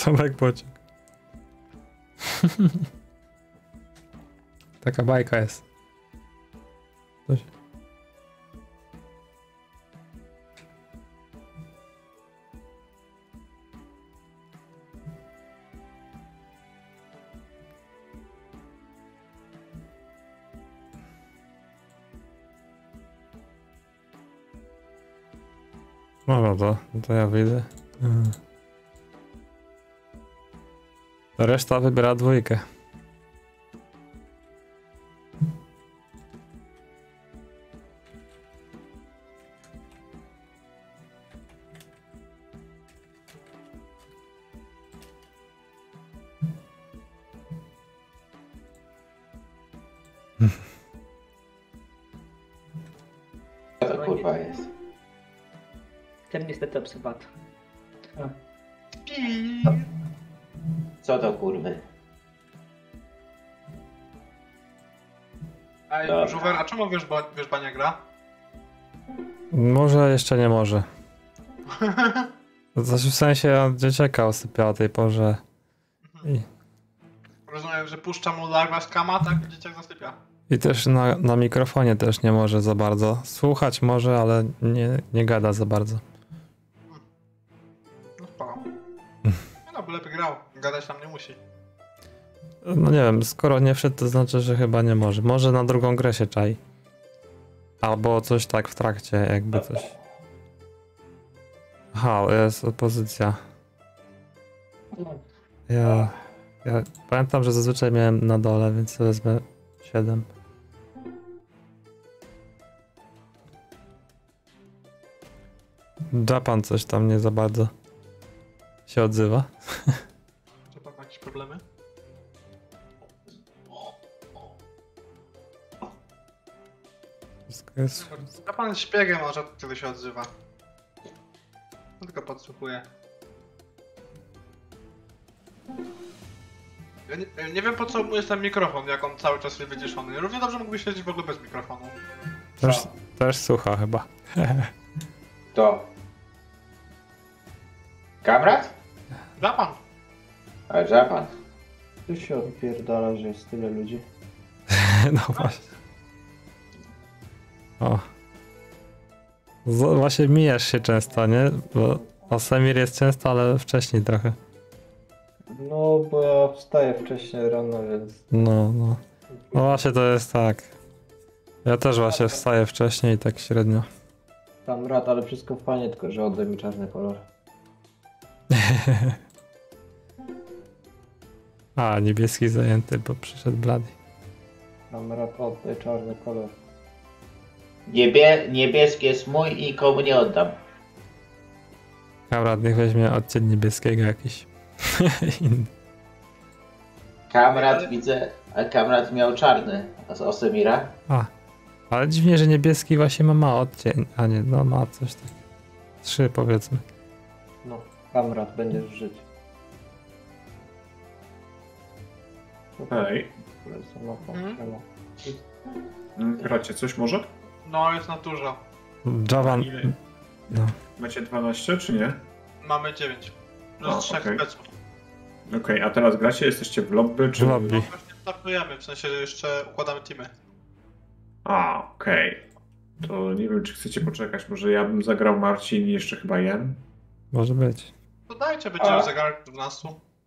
Tomek Pociąg. Taka bajka jest. Coś. No to ja wyjdę. Reszta wybiera dwójkę. Co to kurwa jest? Ten niestety obserwator. Co to kurwy? Ej, Dobra. Żuwer, a czemu wierzba nie gra? Może jeszcze nie może. Znaczy w sensie dzieciaka usypia o tej porze. Rozumiem, że puszcza mu larwa z kama, tak? Dzieciak zasypia. I też na mikrofonie też nie może za bardzo. Słuchać może, ale nie gada za bardzo. No spoko. No, byle by grał. Gadać tam nie musi. No nie wiem, skoro nie wszedł, to znaczy, że chyba nie może. Może na drugą grę się czai. Albo coś tak w trakcie, jakby coś. Aha, jest opozycja. Ja pamiętam, że zazwyczaj miałem na dole, więc wezmę 7. Japan coś tam nie za bardzo się odzywa. Czy pan ma jakieś problemy? Wszystko jest... Ja pan jest szpiegiem, a rzadko kiedy się odzywa. No tylko podsłuchuje. Ja nie wiem po co mu jest ten mikrofon, jak on cały czas jest wyciszony. Równie dobrze mógłby siedzieć w ogóle bez mikrofonu. Też słucha chyba. To. Kamrat? Japan! A Japan? Tu się odpierdala, że jest tyle ludzi. No właśnie. O. Właśnie mijasz się często, nie? Bo Osemir jest często, ale wcześniej trochę. No, bo ja wstaję wcześniej rano, więc... No. No właśnie to jest tak. Ja też właśnie wstaję wcześniej, tak średnio. Tam rad, ale wszystko fajnie, tylko że oddaj mi czarny kolor. A, niebieski zajęty, bo przyszedł Blady. Tam rad, oddaj czarny kolor. Niebieski jest mój i komu nie oddam. Kamrat niech weźmie odcień niebieskiego jakiś. Inny. Kamrat widzę, a kamrat miał czarny. A z Osemira? A, ale dziwnie, że niebieski właśnie ma odcień, a nie, no ma coś tak. 3 powiedzmy. No, kamrat, będziesz żyć. Hej, gracie coś może? No, jest na dużo. Javan. Ile? No. Macie 12 czy nie? Mamy 9. Plus O, 3 okej. speców. Okej, a teraz gracie? Jesteście w lobby czy... W lobby. No właśnie startujemy, w sensie jeszcze układamy teamy. A, okej. To nie wiem, czy chcecie poczekać. Może ja bym zagrał Marcin i jeszcze chyba Jen. Może być. To dajcie, będzie A. już zegarek 12.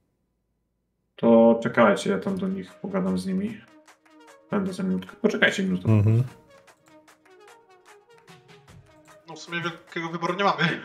To czekajcie, ja tam do nich pogadam z nimi. Będę za minutkę. Poczekajcie minutę. Mhm. No w sumie wielkiego wyboru nie mamy.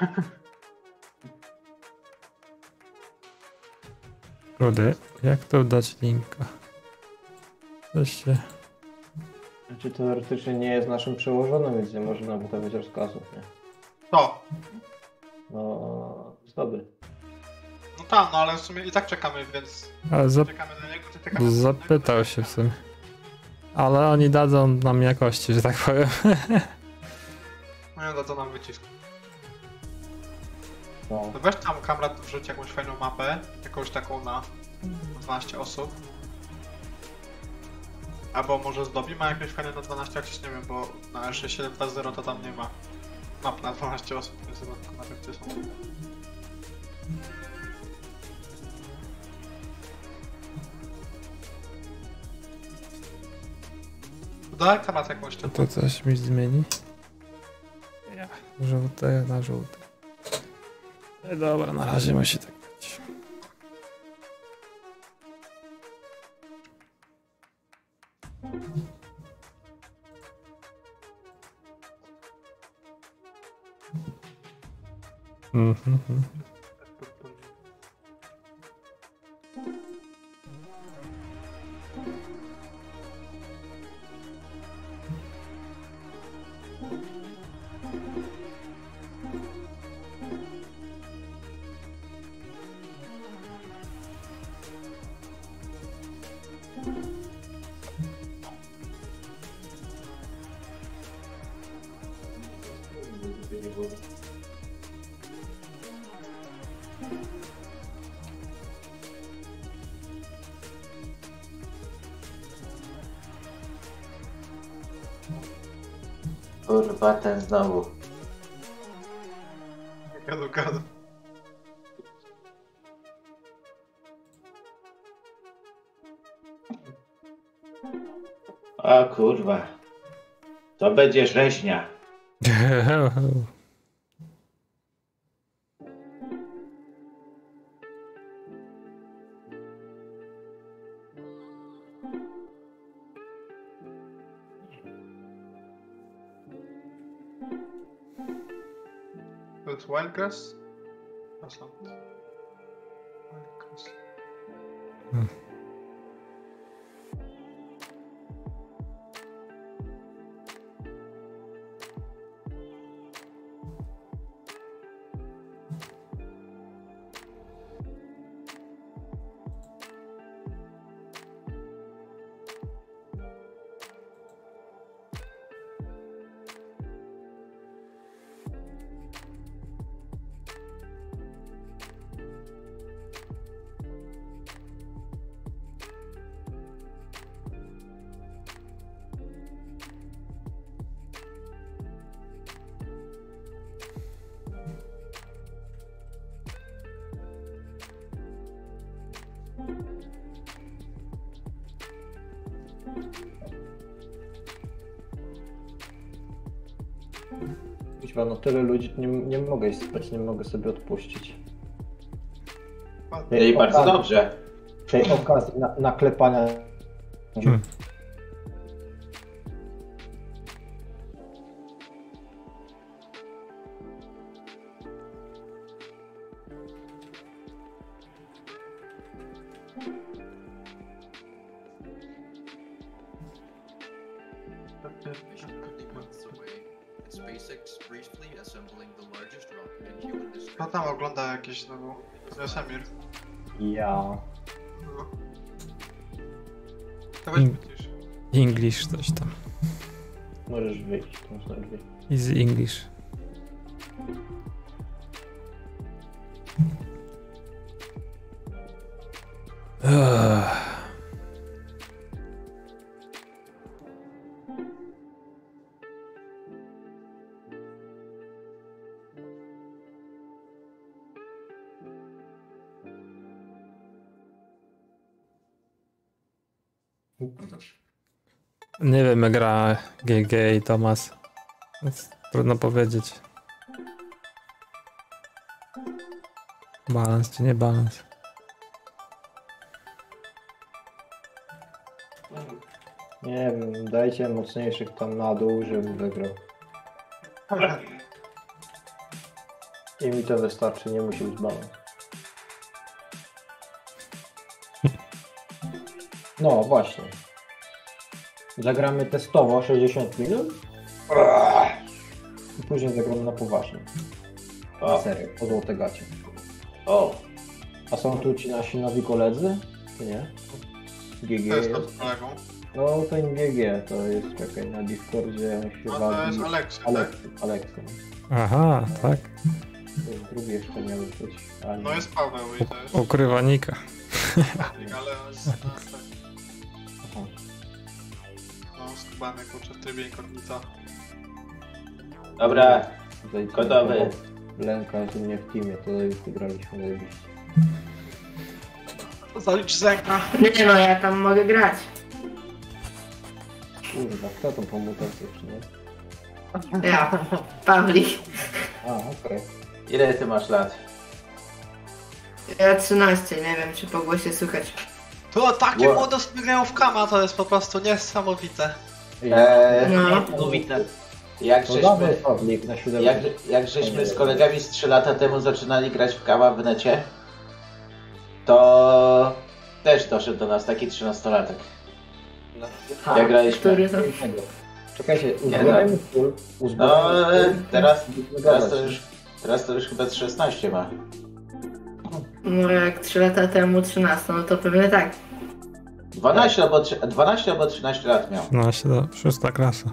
Kurde, jak to dać linka? Coś się... Znaczy teoretycznie nie jest naszym przełożonym, więc nie można wydawać rozkazów, nie? To. No, zdoby. No tam, no ale w sumie i tak czekamy, więc Ale czekamy na niego, ty czekamy na zapytał niego. się w sumie. Ale oni dadzą nam jakości, że tak powiem. No nie dadzą nam wycisk. No. To weź tam Kamrat wrzuć jakąś fajną mapę, jakąś taką na 12 osób. Albo może z Dobi ma jakieś fajne na 12 akcje, nie wiem, bo na R6720 to tam nie ma map na 12 osób, więc chyba tylko na lekcje są. Daj temat jakąś tam. To coś mi zmieni? Ja. Żółte na żółte. Dobra, na razie musi tak być. Mhm. Kurwa, ten znowu. Gadu. O kurwa. To będzie rzeźnia. To jest Wildgrass? Aslant. Wildgrass. Kuźwa, no tyle ludzi, nie mogę spać, nie mogę sobie odpuścić. No i bardzo dobrze. Tej okazji naklepania. Kto tam ogląda jakieś znowu? To jest Emir. Ja. No. To weź wycisz. English coś tam. Możesz wyjść, to są drzwi. Easy English. Nie wiem, jak gra GG i Tomas. Więc trudno powiedzieć. Balans czy nie balans? Nie wiem, dajcie mocniejszych tam na dół, żebym wygrał. I mi to wystarczy, nie musi być balans. No właśnie. Zagramy testowo 60 minut. I później zagramy na poważnie. Na serio, po złote gacie. O, A są tu ci nasi nowi koledzy? Czy nie? GG To jest jest? pod kolegą. No ten GG to jest, czekaj, na Discordzie on się No to jest wabi. Aleksy, tak? Aleksy. Aha, tak. To jest drugi jeszcze miał być. A nie. No jest Paweł i to jest... Ukrywa Nika. Ale on jest... No, tak. Aha. No, skubany, kurczę, w trybie inkognita. dobra. Tutaj Gotowy. Lenka jest u mnie w teamie, to już wygraliśmy zajebiście. Zalicz Zenka. Nie no, ja tam mogę grać. Kurwa, kto to po mutacji przyniósł? Ja, Pawlik. A, okej. Ile ty masz lat? Ja 13, nie wiem czy po głosie słychać. Tu takie Wow. młode osoby grają w Kama, to jest po prostu niesamowite. No. Mówite. Jak To dawaj żeśmy, Pawlik na siódemkę. jak żeśmy z kolegami z 3 lata temu zaczynali grać w Kama w necie, to też doszedł do nas taki 13-latek. Jak graliśmy. Który to? Czekajcie, uzbrajmy full. No, teraz gadać. to już chyba z 16 ma. No jak 3 lata temu 13, no to pewnie tak. 12 albo 13 lat miał. No, 6. klasa.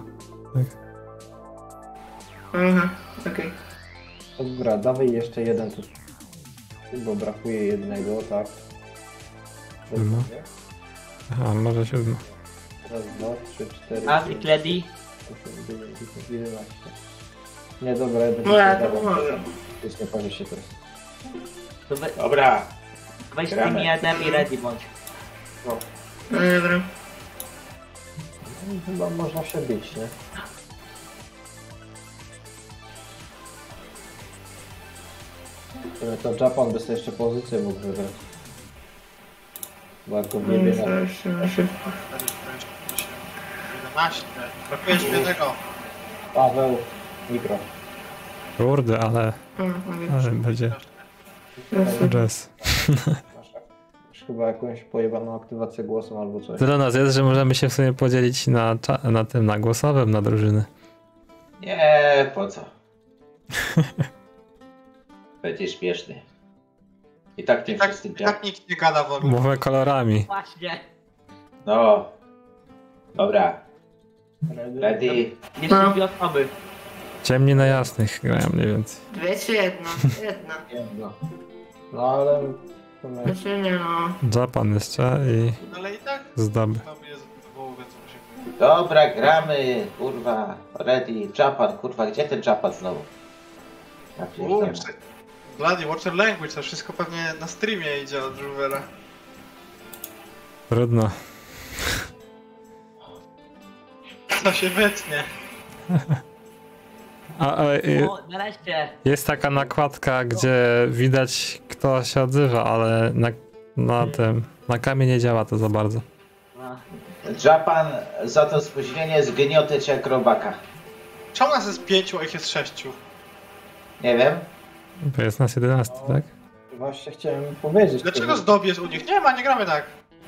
Aha, okej. Dobra, dawaj jeszcze jeden tu. Bo brakuje jednego, tak. No. Aha, może 7. Raz, 2, 3, 4, Pawlik ready? 8, 9, 10, 11. Nie, dobra, jeden No ja jeszcze to dawam. mogę. Już nie powie się teraz. To Dobra. weź z Gramy. tymi jedem i ready bądź. No dobra. No, chyba można się bić, nie? To Japan by sobie jeszcze pozycję mógł wybrać. Bo jak go wjebie na... 11. Brakuje jeszcze jednego. Paweł, mikro. Kurde, ale będzie jazz. Masz chyba jakąś pojebaną aktywację głosem albo coś. Tyle nas jest, że możemy się w sumie podzielić na tym, na głosowym, na drużyny. Nie, po co? Będzie śmieszny. I tak tym wszystkim Tak nikt nie gada w ogóle. Mowę kolorami. Właśnie. No. Dobra. Ready? Jeszcze No. 2 osoby. Ciemni na jasnych grają mniej więcej. 2 czy jedna? Jedna. Jedno. No ale... to my- Znaczy nie no. Japan jeszcze i Ale i tak zdoby. tam jest dwóch, więc musimy... Dobra, gramy, kurwa. Ready, Japan, kurwa, gdzie ten Japan znowu? Ja pierdolę. Bloody Watcher Language, to wszystko pewnie na streamie idzie od Juvera. Trudno. To się wytnie. O, nareszcie. Jest taka nakładka, gdzie widać kto się odzywa, ale na kamie nie działa to za bardzo. No. Japan za to spóźnienie zgniotę cię jak robaka. Czemu nas jest 5, a ich jest 6? Nie wiem. Bo jest nas 11, tak? Właśnie chciałem powiedzieć. Dlaczego zdobiesz u nich? Nie ma, nie gramy tak.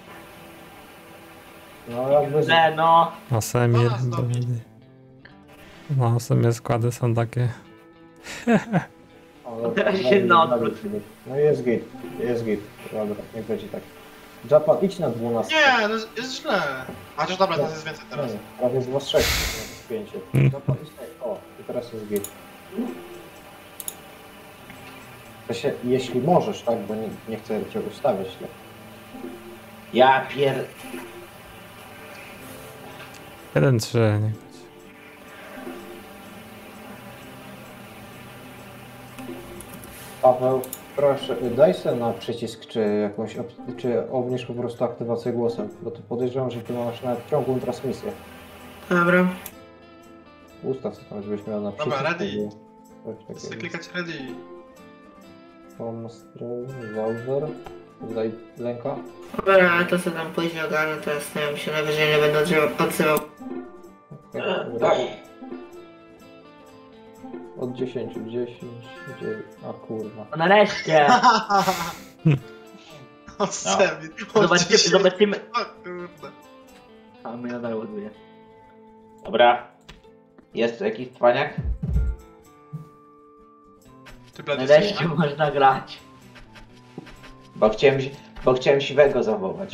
No jakby... No. Osemir, No, zdobi. no w sumie składy są takie. Ale- się na odwrót. No jest git, jest git. Dobra, niech będzie tak. Japan, idź na 12. Nie, to jest źle. A też dobra, nas jest więcej Nie, teraz. prawie jest was 6, 5. Japan, idź na... O, i teraz jest git. To się, jeśli możesz, tak, bo nie chcę cię ustawiać. Tak. Ja pier... 1-3, nie. Paweł, proszę, daj sobie na przycisk, czy jakąś, czy obniż po prostu aktywację głosem, bo to podejrzewam, że ty masz nawet ciągłą transmisję. Dobra. Ustaw sobie tam, żebyś miał na Dobra, przycisk. ready. żeby coś Chcę takiego. klikać ready. Browser, daj lęka. Dobra, ale to co tam później ogarnę, teraz nie wiem, się najwyżej nie będę odzywał. Od 10, 10, 9, a kurwa. O, nareszcie. O, Semir. Zobaczymy. O kurde. A mnie nadal ładuje. Dobra. Jest tu jakiś cwaniak? Ty Bloody Nareszcie można grać. Bo chciałem siwego zawołać.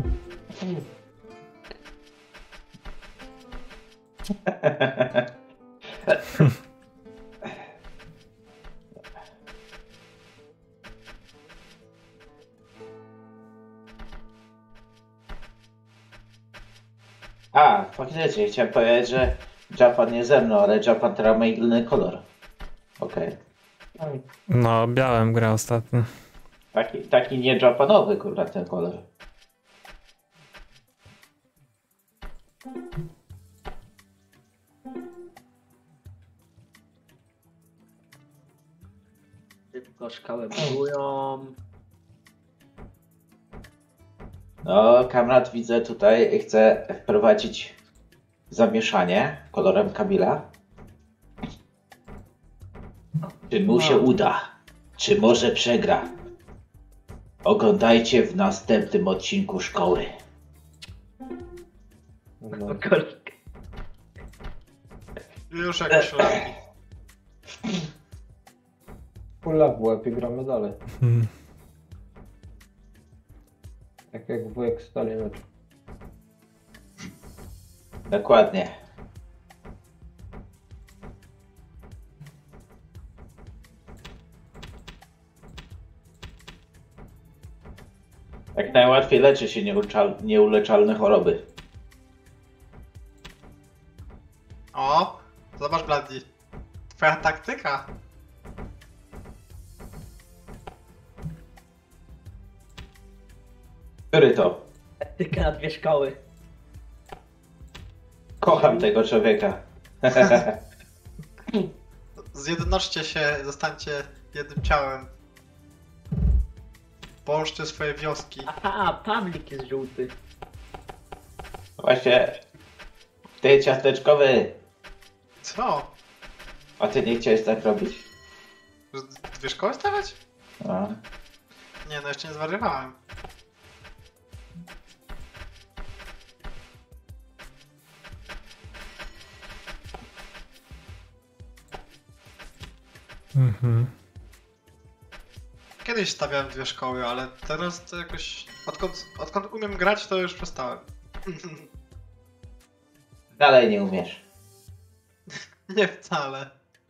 A, faktycznie chciałem powiedzieć, że Japan nie ze mną, ale Japan teraz ma inny kolor. Okej. No, białem gra ostatnio. Taki nie Japanowy, kurwa, ten kolor. Szybko szkałę budują. No, kamrat widzę tutaj chce wprowadzić zamieszanie kolorem Kamila. Czy mu się uda? Czy może przegra? Oglądajcie w następnym odcinku szkoły. No, Już jakoś lepiej. Pula w łeb i gramy dalej. Hmm. Jak wujek Stalinowicz. Dokładnie. Jak najłatwiej leczy się nieuleczalne choroby. O, zobacz Bloody. Twoja taktyka. Który to? Tylko na 2 szkoły. Kocham tego człowieka. Zjednoczcie się, zostańcie jednym ciałem. Połączcie swoje wioski. Aha, Pawlik jest żółty. Właśnie. Ty ciasteczkowy. Co? A ty nie chciałeś tak robić? 2 szkoły stawiać? No. Nie, no jeszcze nie zwariowałem. Mhm. Kiedyś stawiałem 2 szkoły, ale teraz to jakoś... Odkąd umiem grać, to już przestałem. Dalej nie umiesz. Nie wcale.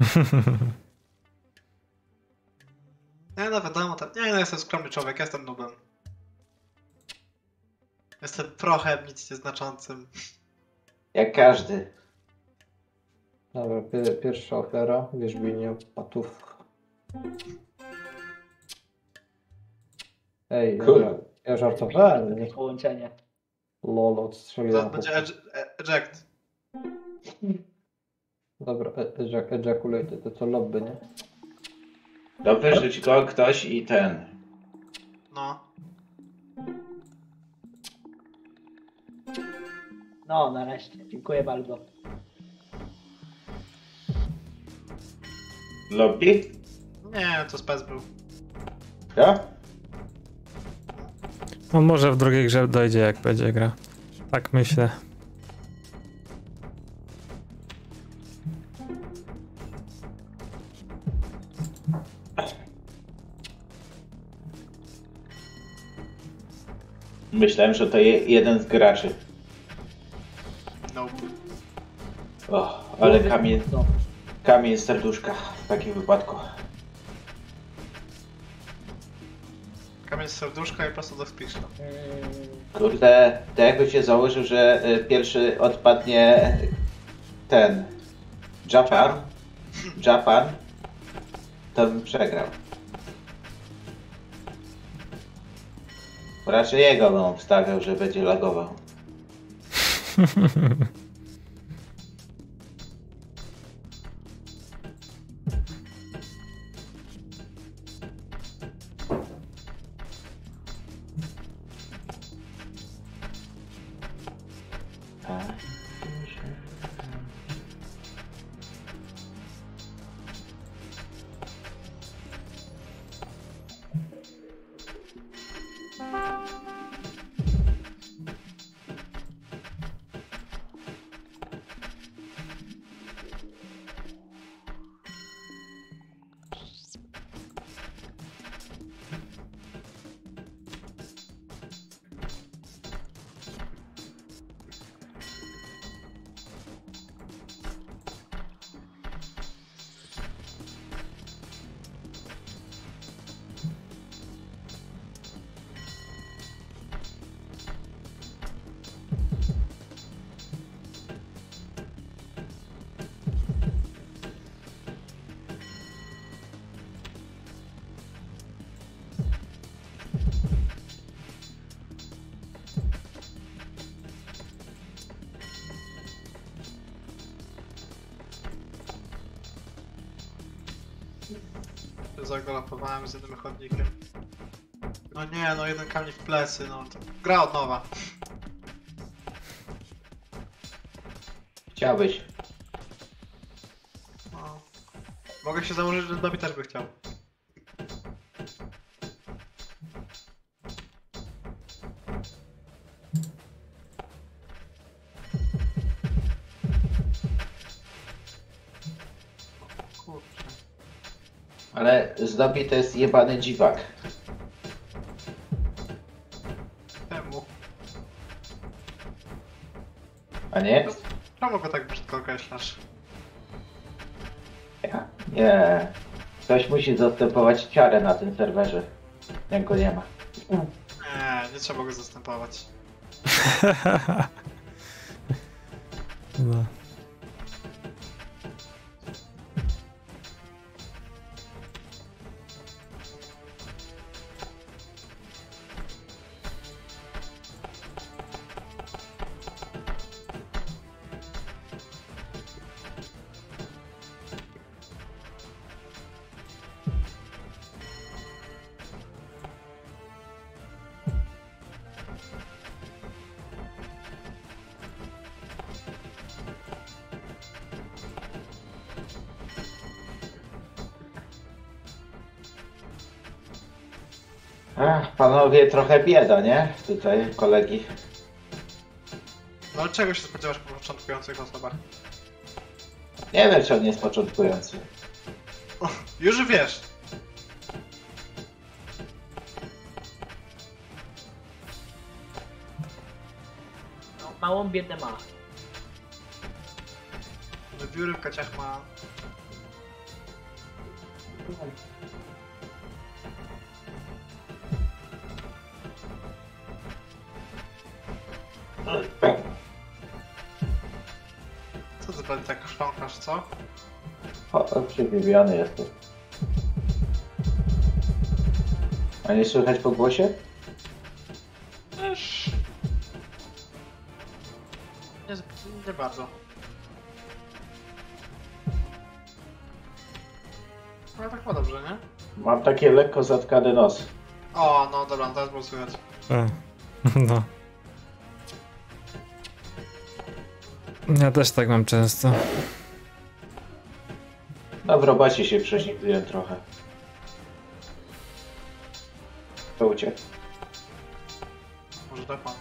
Nie, no wiadomo, nie, no jestem skromny człowiek, jestem nubem. Jestem prochem, nic nieznaczącym. Jak każdy. Dobra, pierwsza ofiara. Wierzbienie patów. Ej, Cool. ja żartowałem. Nie. Połączenie. Lol, odstrzeliłem. Zaraz będzie eject. Dobra, ejaculate, to co lobby, nie? Dobrze, rzuć go ktoś i ten. No. No, nareszcie. Dziękuję bardzo. Lobby? Nie, to spec był. Ja? On może w drugiej grze dojdzie, jak będzie gra. Tak myślę. Myślałem, że to jeden z graczy. No. O, ale Głowy- No. kamień z serduszka w takim wypadku. Kamień z serduszka i prosto do wpisu. Kurde, to jakby się założył, że pierwszy odpadnie ten Japan, to bym przegrał. Raczej jego bym obstawiał, że będzie lagował. Zagalopowałem z jednym chodnikiem. No nie, no jeden kamień w plecy, no to gra od nowa. Chciałbyś. No. Mogę się założyć, że Dobby też by chciał. Kurczę. Ale Zdobi to jest jebany dziwak. Czemu? A nie? Czemu go tak brzydko określasz? Ja. Nie. Ktoś musi zastępować ciarę na tym serwerze. Jak go nie ma. Nie trzeba go zastępować. No. Ach, panowie, trochę bieda, nie? Tutaj kolegi. No ale czego się spodziewasz po początkujących osobach? Nie wiem, czy on jest początkujący. O, już wiesz. No, małą biedę ma. Wybióry w kaciach ma... Co ty będę tak chrząkasz, co? O, przybibiony jesteś. A nie słychać po głosie? Wiesz... Nie bardzo. Ale tak ma dobrze, nie? Mam takie lekko zatkany nos. O, no dobra, teraz było słychać. No. Ja też tak mam często. No w robocie się prześniegłem trochę. To uciekł. Może tak pan.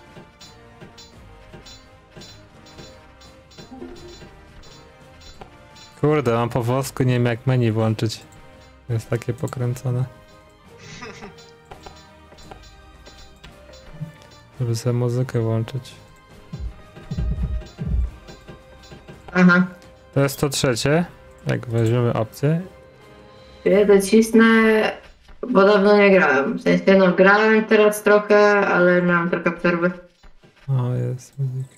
Kurde, mam po włosku, nie wiem jak menu włączyć. Jest takie pokręcone. Żeby sobie muzykę włączyć. Aha. To jest to trzecie. Jak weźmiemy opcję. Ja docisnę, bo dawno nie grałem. W sensie, no grałem teraz trochę, ale miałem trochę przerwy. O, jest muzyka.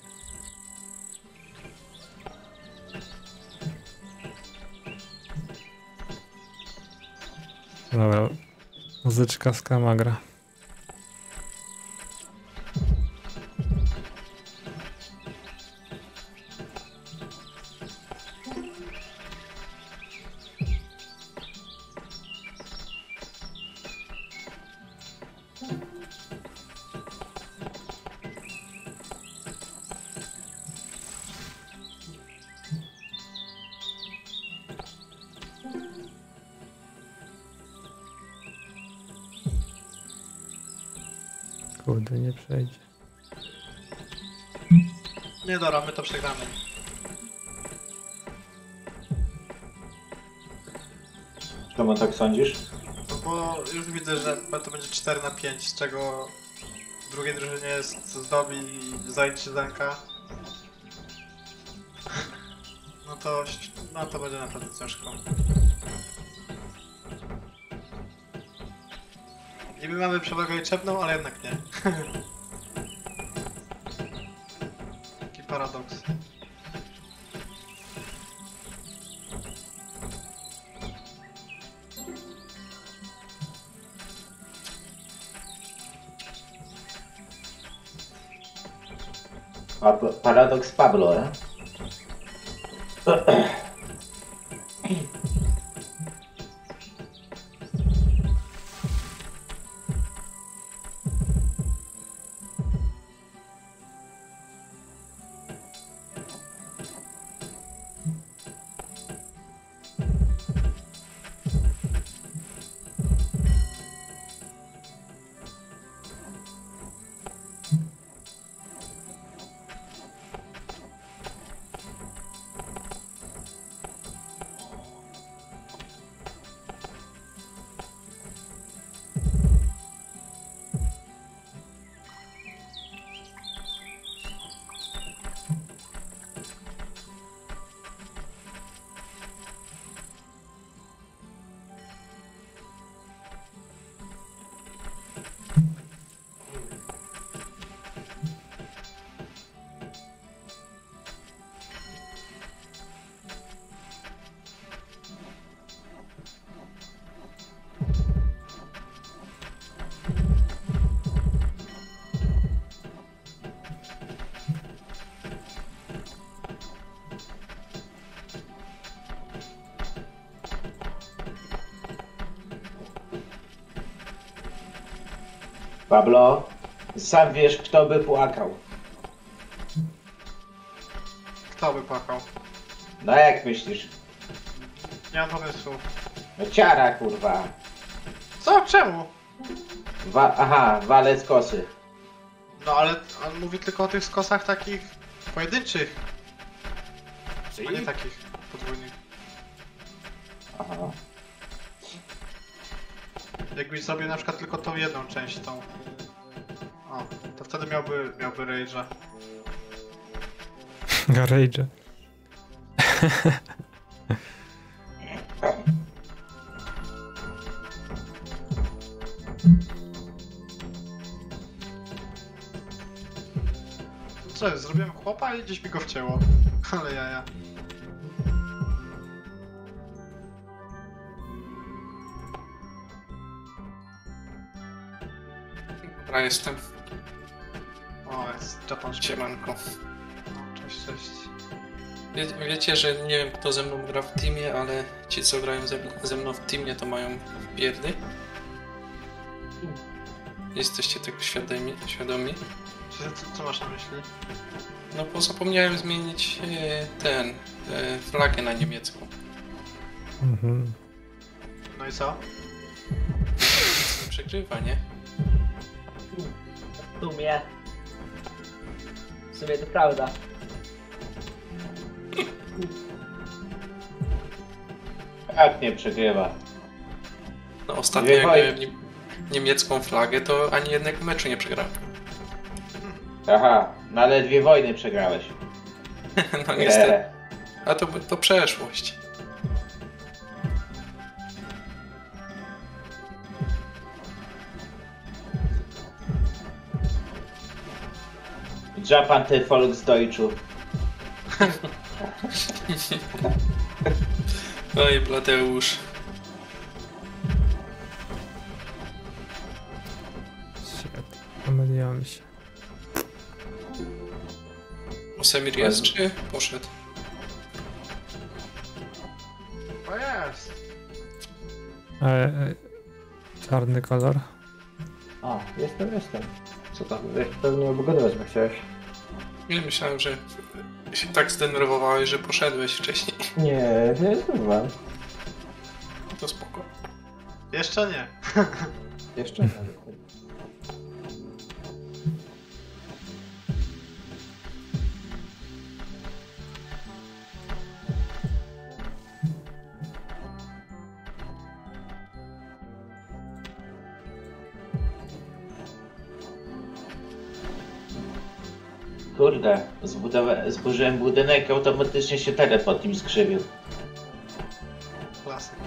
Dobra. Muzyczka z Kamagra. Kurde, nie przejdzie. Nie dobra, my to przegramy. Czemu tak sądzisz? No bo już widzę, że to będzie 4-5, z czego w drugiej drużynie jest Zdobi i Zajdź Zenka. No to będzie naprawdę ciężko. I my mamy przewagę liczebną, ale jednak nie. Taki paradoks. Paradoks Pablo, eh? Pablo, sam wiesz, kto by płakał. Kto by płakał? No jak myślisz? Nie mam pomysłu. No ciara, kurwa. Co? Czemu? Aha, walec kosy. No ale on mówi tylko o tych skosach takich pojedynczych, a nie takich podwójnych. Aha. Jakbyś zrobił na przykład tylko tą jedną część, tą... O, to wtedy miałby rage'a. Rage. Co jest? Zrobiłem chłopa i gdzieś mi go wcięło. Ale jaja. Dobra, jestem. O, jest Japan Siemanko. No, cześć. Wiecie, że nie wiem kto ze mną gra w teamie, ale ci co grają ze mną w teamie to mają pierdy. Jesteście tego świadomi? Co masz na myśli? No bo zapomniałem zmienić flagę na niemiecką. Mhm. No i co? Przegrywa, nie? W sumie to prawda. Jak nie przegrywa? No ostatnio jak miałem niemiecką flagę, to ani jednego meczu nie przegrałem. Aha, no ale 2 wojny przegrałeś. No niestety. A to przeszłość. Japan te Volksdeutschu. Oj, Bladeusz. Shit, pomyliłem się. Osemir jest czy poszedł? O jest! Czarny kolor. A, jestem. Co tam? Pewnie obugodować by chciałeś. Nie myślałem, że się tak zdenerwowałeś, że poszedłeś wcześniej. Nie zdenerwowałem. To spoko. Jeszcze nie. Jeszcze nie. Kurde, zburzyłem budynek i automatycznie się teleport im skrzywił. Klasyk.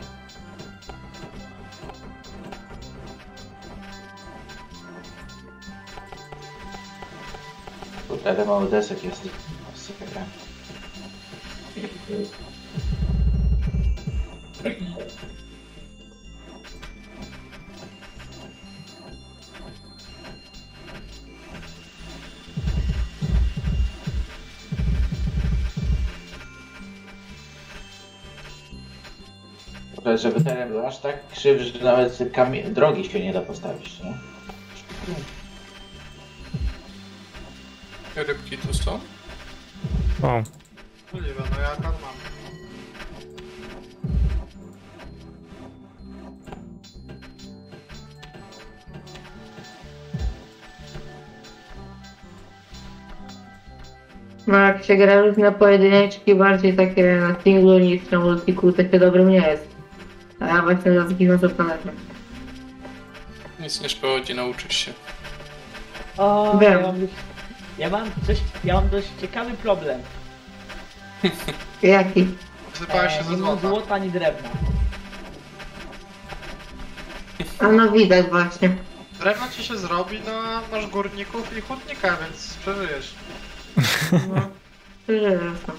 Kurde, ale mały desek jest. Masakra. Kurde, żeby teren był aż tak krzywy, że nawet drogi się nie da postawić, nie? Rybki tu są? O, Możliwe, no ja akurat mam. No jak się gra na pojedyneczki bardziej takie na singlu niż na multiku, to się dobrym nie jest. A ja właśnie za takich osób należę. Nic nie szkodzi, nauczysz się. O, Wiem. ja mam dość ciekawy problem. Jaki? Wsypałeś się ze Nie mam złota. złota ani drewna. A no widać właśnie. Drewno ci się zrobi, no a masz górników i hutnika, więc przeżyjesz. No. Szczerze,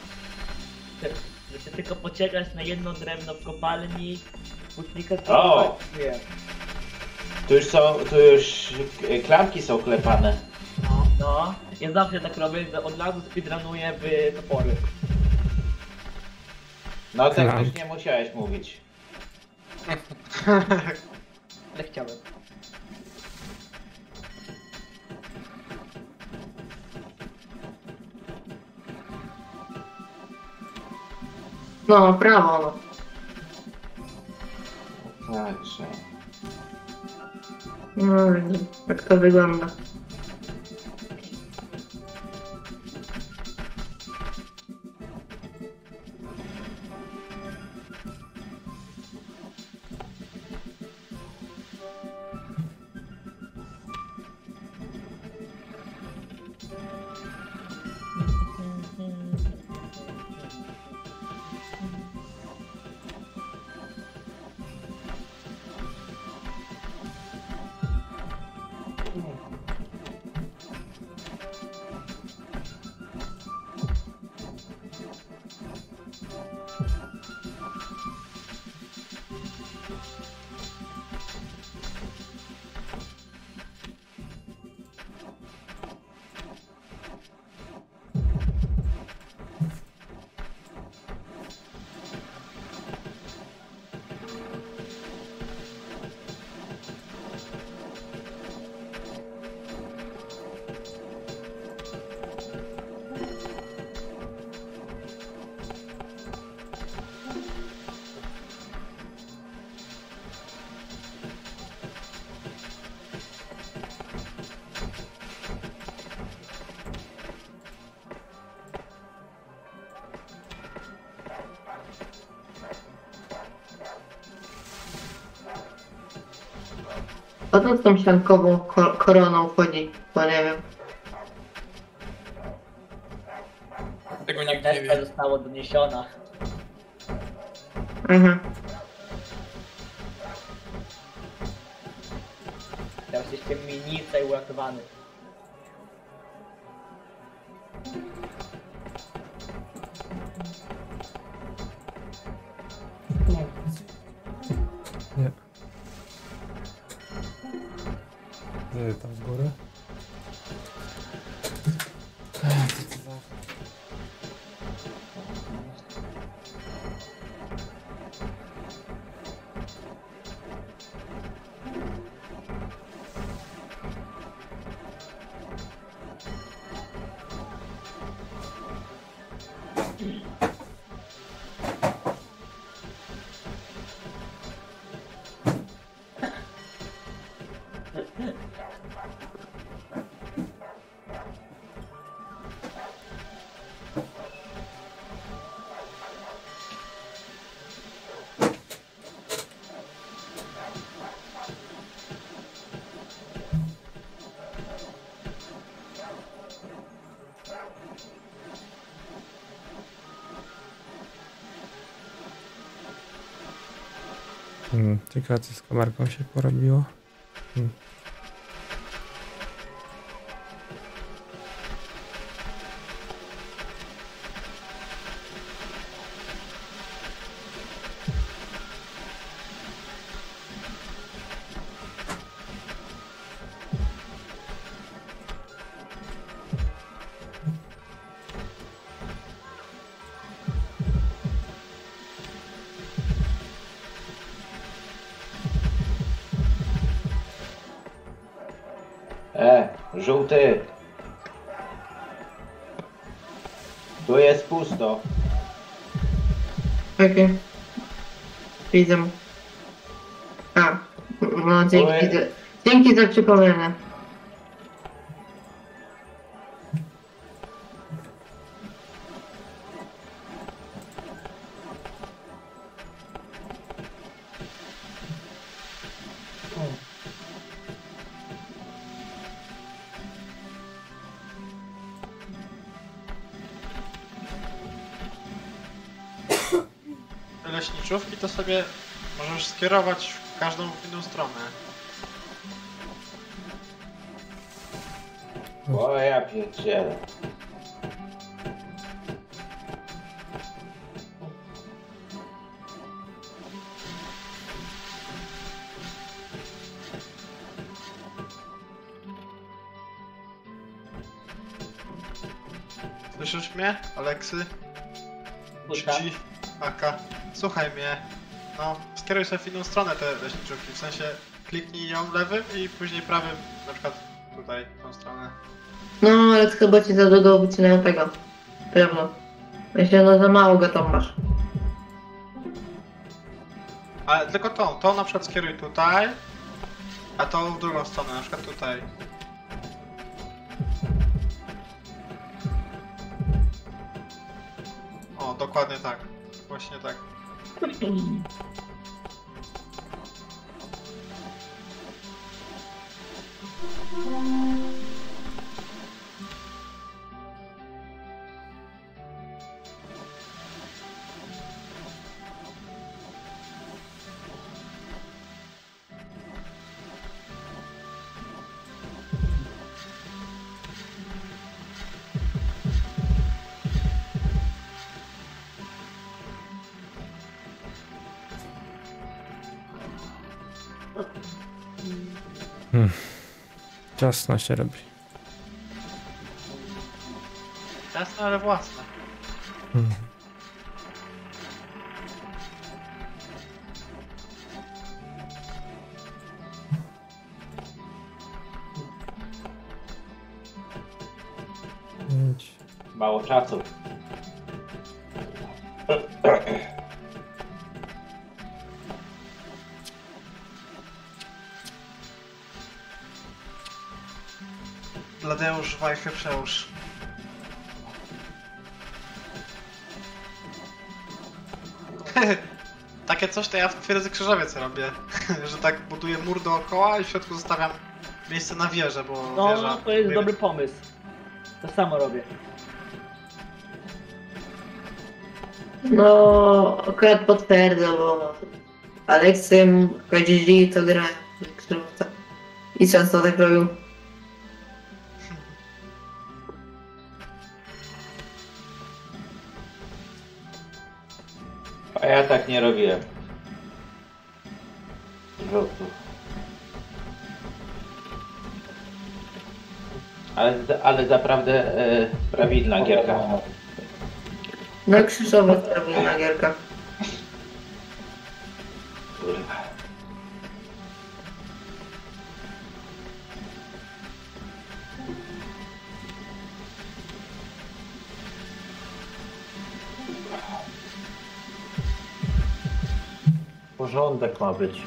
Żeby tylko poczekać na jedno drewno w kopalni, hutnika O! nie. Tu już klamki są klepane. No, ja zawsze tak robię, że od razu speedrunuję w topory. No tak Klamki. już nie musiałeś mówić. Ale chciałem. No, prawo, no. Także. No, jak to wygląda. O co z tą siankową koroną chodzi? Bo nie wiem. Tego nikt nie Deska wie. została doniesiona. Aha. Teraz jestem minister uratowany. Nie. Nie, tam w górę. Ciekawe co z kamerką się porobiło. Żółty! Tu jest pusto. Okej. Widzę. A, no dzięki, dzięki za przypomnienie. Leśniczówki to sobie możesz skierować w każdą inną stronę. O ja pierdzielę. Słyszysz mnie, Aleksy? Puszczam. Ci, Aka. Słuchaj mnie. No, skieruj sobie w inną stronę te leśniczówki. W sensie kliknij ją lewym i później prawym, na przykład tutaj, w tą stronę. No, ale chyba ci za długo wycinają tego. Pewno. Myślę, no za mało go tam masz. Ale tylko to na przykład skieruj tutaj, a to w drugą stronę, na przykład tutaj. O, dokładnie tak. Właśnie tak. Ciasno się robi. Jasne, ale własne. Mało czasu. Bladeusz, wajchę przełóż. Takie coś to ja w twierdzy krzyżowiec robię, że tak buduję mur dookoła i w środku zostawiam miejsce na wieżę, bo No, wieża... to jest dobry pomysł. To samo robię. No, akurat potwierdzę, bo Aleksem KGG to gra krzyżowca. I często tak robił. A ja tak nie robiłem. Rzutów. Ale naprawdę prawidłna gierka. No, krzyżowiec robił na gierkach. Kurwa. Porządek ma być.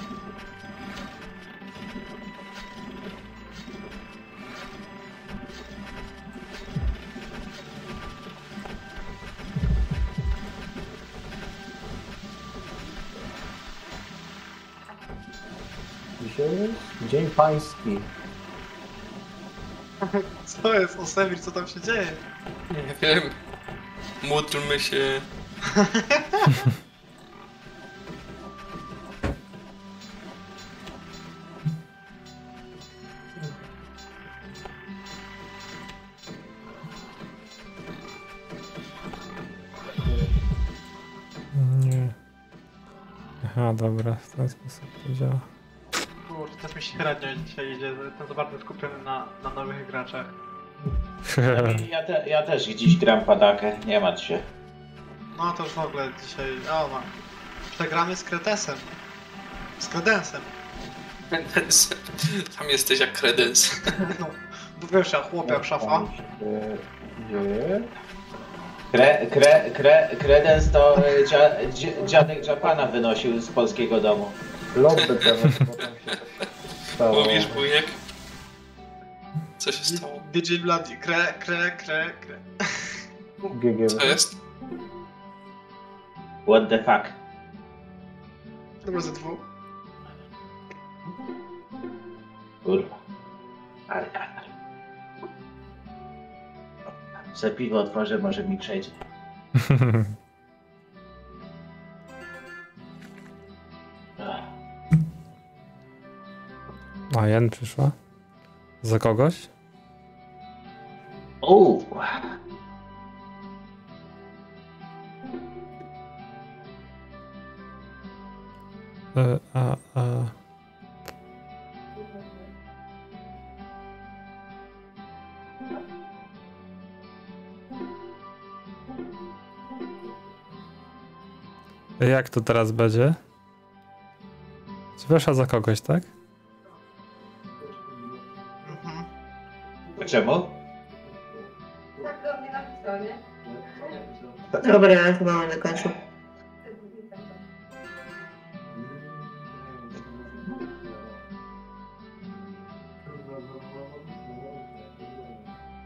Dzisiaj jest Dzień Pański. Co jest, Osemir, co tam się dzieje? Nie wiem. Módlmy się. Nie. Aha, dobra, w ten sposób to działa. Kurde, też mi się średnio dzisiaj idzie, jestem za bardzo skupiony na nowych graczach. Ja też dziś gram padakę, nie martw się. No to już w ogóle dzisiaj... O, ma. Przegramy z Kretesem. Z Kredensem. Tam jesteś jak kredens. No, bo wiesz, ja chłopiak szafa. Dzieje? Kredens to dziadek Japana wynosił z polskiego domu. Lobby teraz, bo tam się stało. Mówisz, wujek? Co się stało? DJ Bloody, kre. GG. Co jest? What the fuck? Dobra, ze dwóch. Kurwa. Ale katar. Se piwo otworzę, może mi przejdzie. A Jen przyszła? Za kogoś? A. Jak to teraz będzie? Czy weszła za kogoś, tak? Mhm. Czemu? Dobra, ja chyba będę kończył.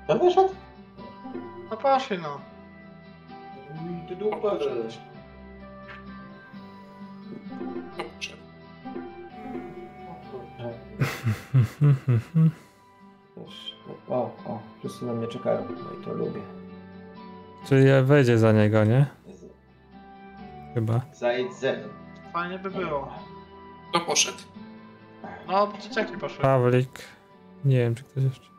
To wyszedł? No poszli no. Ty dupa, O, wszyscy na mnie czekają, no i to lubię. Czyli wejdzie za niego, nie? Chyba. Zajdź ze mną. Fajnie by było. Kto poszedł? No, dzieciaki poszły. Pawlik. Nie wiem, czy ktoś jeszcze.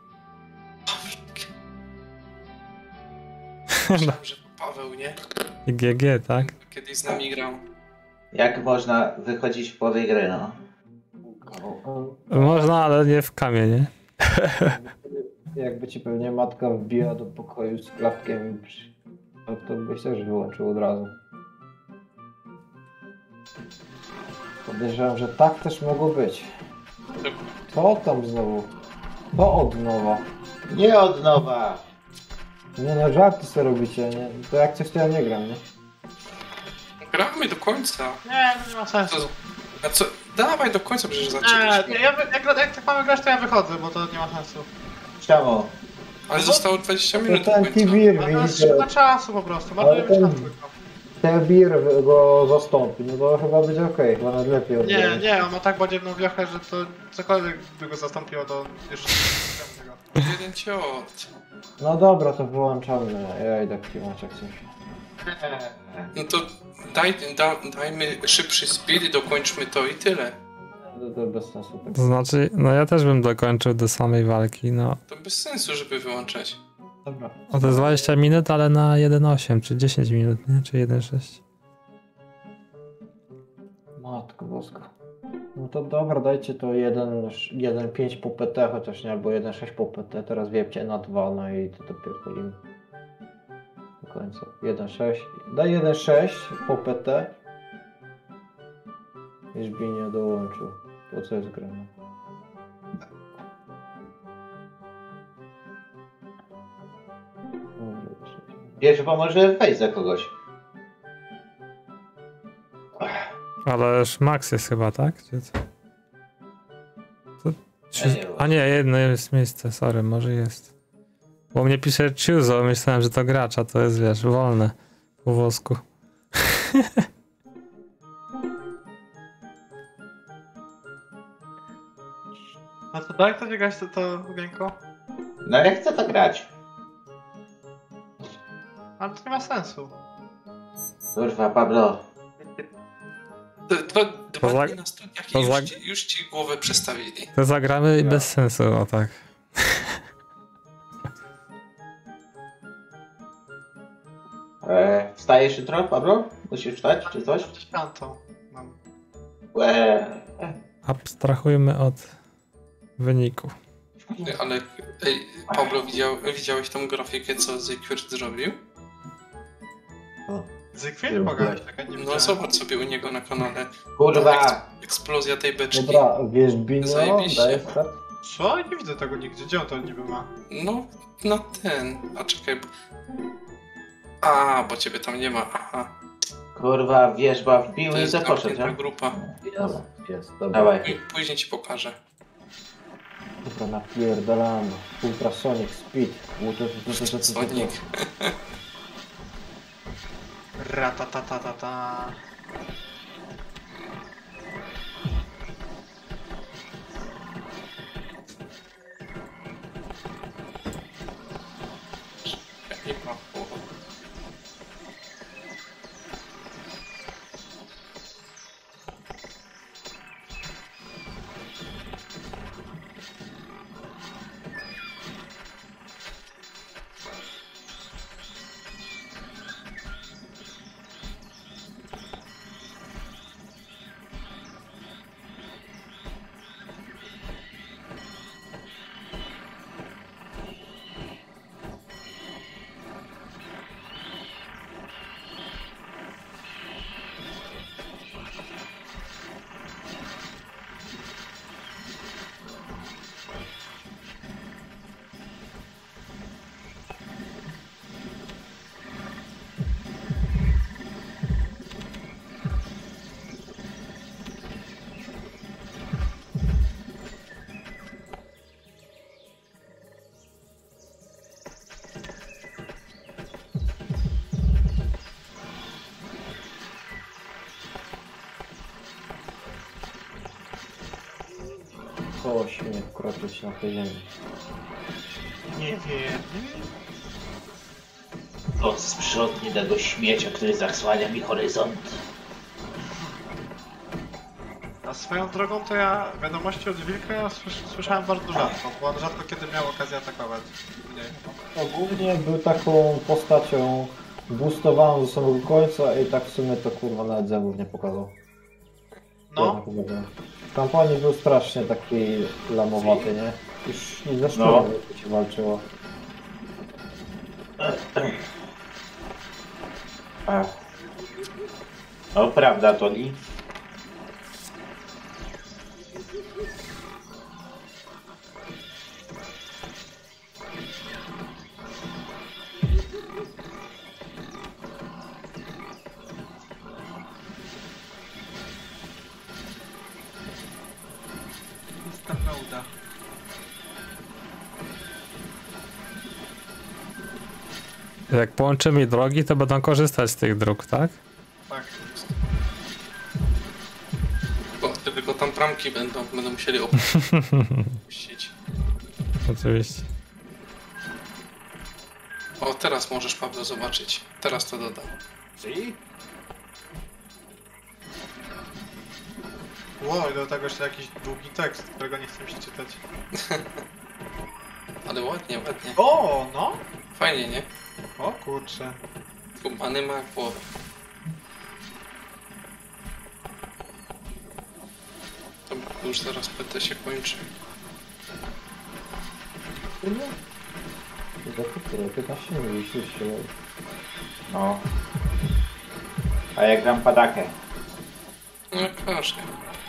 Myślałem, że Paweł, nie? I GG, tak? Kiedyś z nami grał. Jak można wychodzić w połowie gry, no? Można, ale nie w kamienie. Jakby ci pewnie matka wbiła do pokoju z klapkiem, to byś też wyłączył od razu. Podejrzewam, że tak też mogło być. Co tam znowu? To od nowa. Nie od nowa! Nie no, żarty sobie robicie, nie? To jak coś to ja nie gram, nie? Gramy do końca. Nie, to nie ma sensu. A co? Dawaj do końca, przecież Nie, zaczęliśmy. jak tak mamy grać, to ja wychodzę, bo to nie ma sensu. Czemu? Ale zostało 20 To minut do ten końca. Tibir, Ale to jest widzicie, szkoda czasu po prostu, Ale marnujemy ten- czas tylko. Tibir go zastąpi, no to chyba będzie okej, chyba nawet lepiej od Nie, nie, on ma tak badziewną wiochę, że to cokolwiek by go zastąpiło, to jeszcze nie wiem tego. Jeden ciot. No dobra, to wyłączamy, ja idę klimać jak coś. No to dajmy szybszy speed i dokończmy to i tyle. To bez sensu. Tak. To znaczy, no ja też bym dokończył do samej walki, no. To bez sensu, żeby wyłączać. Dobra. O, to jest 20 minut, ale na 1.8, czy 10 minut, nie? Czy 1.6. Matko boska. No to dobra, dajcie to 1.5 po PT chociaż nie, albo 1.6 po PT, teraz wiepcie na 2, no i to pierdolimy. Do końca. 1.6. Daj 1.6 po PT. Jeżby nie dołączył. Po co jest grane? Wiesz, bo może wejść za kogoś. Ależ Max jest chyba, tak? Czy co? Ja nie A nie, jedno jest miejsce, sorry, może jest. Bo mnie pisze Chuzo, myślałem, że to gracz, a to jest, wiesz, wolne po włosku. A to tak, to nie grać to ogienko? No ale chcę to grać. Ale to nie ma sensu. Kurwa, Pablo. Dwa dni na studiach to i już ci głowę przestawili. To zagramy bez sensu, o tak. Wstajesz jutro, Pablo? Musisz wstać, czy coś? Śpiątą mam. Abstrahujmy od wyniku. Ale ej, Pablo, widziałeś tą grafikę, co Zygfried zrobił? Zygfried pogadać, tak nie No widziałem. zobacz sobie u niego na kanale. Kurwa! Eksplozja tej beczki. Dobra, wiesz, Bino, Zajebiście. daj start. Co? Nie widzę tego nigdzie. Gdzie on to niby ma? No, na ten. A czekaj. A, bo ciebie tam nie ma. Aha. Kurwa, wierzba wbił To i jest zaposzedł, zamknięta nie? grupa. Jest, dobra. Dawaj. Później ci pokażę. Dobra, napierdalamy. Ultrasonic Speed. Sonic. Ratatatatata. Nie ma połowy. śmie wkroczyć na tej ziemi? Nie wiem. Od sprzątnie tego śmiecia, który zasłania mi horyzont. A swoją drogą to ja wiadomości od wilka słyszałem bardzo rzadko, bo on rzadko kiedy miał okazję atakować. Nie. Ogólnie był taką postacią boostowaną do samego końca i tak w sumie to kurwa nawet zębów nie pokazał. No, W kampanii był strasznie taki lamowaty, nie? Już nie ze szkoły się walczyło. No prawda, Toni? jest ta prawda. Jak połączymy drogi, to będą korzystać z tych dróg, tak? Tak. Tylko tam bramki będą musieli opuścić. Oczywiście. O, teraz możesz, Pawle, zobaczyć. Teraz to dodam. Wow, i do tego jeszcze jakiś długi tekst, którego nie chcę mi się czytać. Ale ładnie, ładnie. O, no! Fajnie, nie? O kurczę. Kumany ma głowę. Dobra, już zaraz PT się kończy. To 15 minut już się... No. A ja gram padakę. No każdy.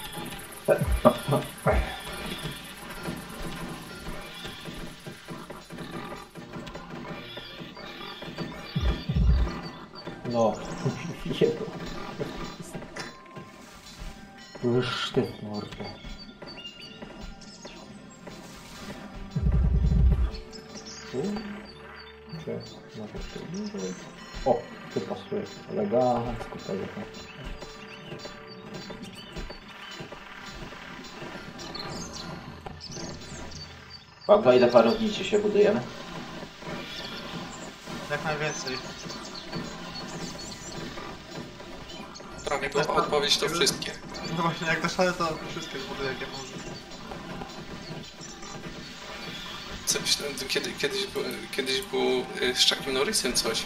No. Jebo. Już ty mordę. O, ty pasuje. Elegancko tego. Pawła, ile parownicy się budujemy? Jak najwięcej. Prawie była odpowiedź to wszystkie. No właśnie, jak doszedłem to wszystkie zbuduję jakie może. Coś, kiedyś był z Chuckiem Norrisem coś.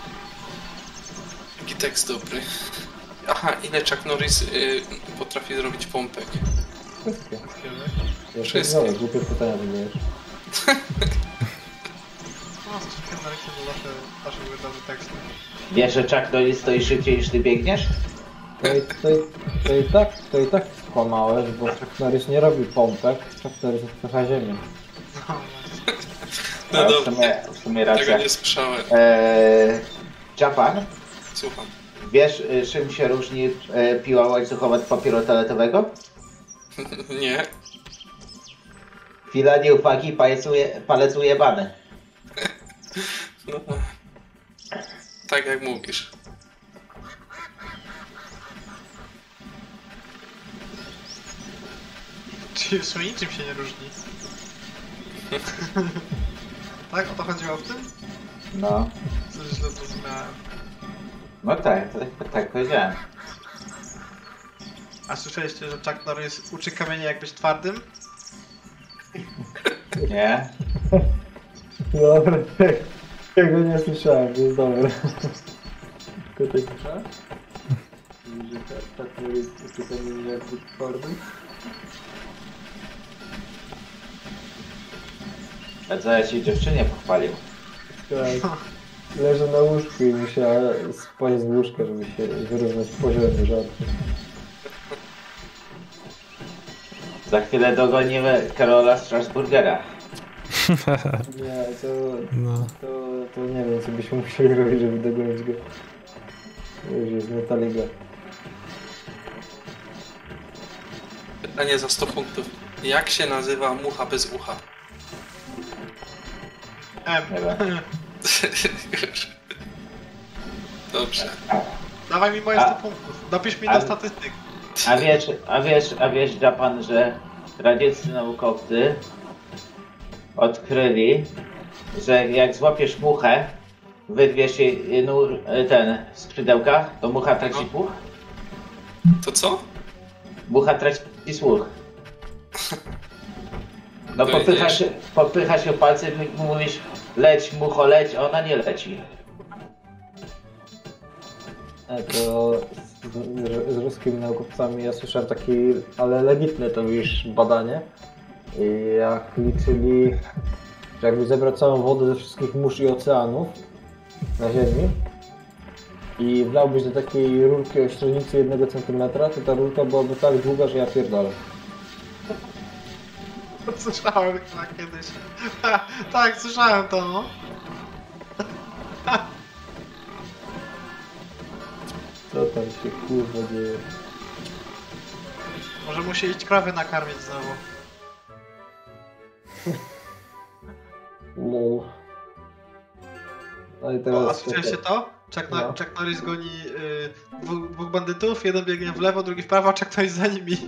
Jaki tekst dobry. Aha, ile Chuck Norris potrafi zrobić pompek? Wszystkie. Ja Wszystkie. się głupie pytania zadajesz. No, z Chuckiem Norrisem zawsze były dobre teksty. Wiesz, że Chuck Norris stoi szybciej niż ty biegniesz? To i tak skłamałeś, bo Chuck Norris nie robi pompek, Chuck Norris odpycha ziemię. No, właśnie. No A, dobra, w sumie tego racja. nie słyszałem. Japan, Słucham. wiesz czym się różni piła łańcuchowa od papieru toaletowego? Nie. Chwila nieuwagi, palec ujebany. No, tak jak mówisz. Czyli w sumie niczym się nie różni. Tak? O to chodziło w tym? No, Coś źle zrozumiałem. no tak, tak powiedziałem. A słyszeliście, że Chuck Norris uczy kamienia jak być twardym? Nie? Dobra, tego nie słyszałem, to jest dobre. Tylko tak słyszałem? Że tak Norris uczy kamienia jak być twardym? A co ja ci dziewczynie pochwalił? Tak. Leżę na łóżku i musiała spać z łóżka, żeby się wyrównać poziomie żartu. Za chwilę dogonimy Karola Strasburgera. Nie, No. to nie wiem, co byśmy musieli robić, żeby dogonić go. Już jest metaliga. Pytanie za 100 punktów. Jak się nazywa mucha bez ucha? Nie wiem. Dobrze. Dawaj mi moje 100 punktów. Napisz mi na statystyk. A wiesz, Japan, że radzieccy naukowcy odkryli, że jak złapiesz muchę, wyrwiesz jej skrzydełka, to mucha traci słuch. To co? Mucha traci słuch. No To popychasz ją palcem i mówisz leć mucho leć, a ona nie leci. To z ruskimi naukowcami ja słyszałem takie, ale legitne to już badanie. I jak liczyli, że jakby zebrać całą wodę ze wszystkich mórz i oceanów na Ziemi i wlałbyś do takiej rurki o średnicy 1 cm, to ta rurka byłaby tak długa, że ja pierdolę. Słyszałem to kiedyś. Tak, słyszałem to, no. Co tam się kurwa dzieje? Może musi iść krowy nakarmić znowu. Lol. No i O, a teraz... słyszeliście to? No. Chuck Norris goni dwóch bandytów, jeden biegnie w lewo, drugi w prawo, a Chuck Norris za nimi.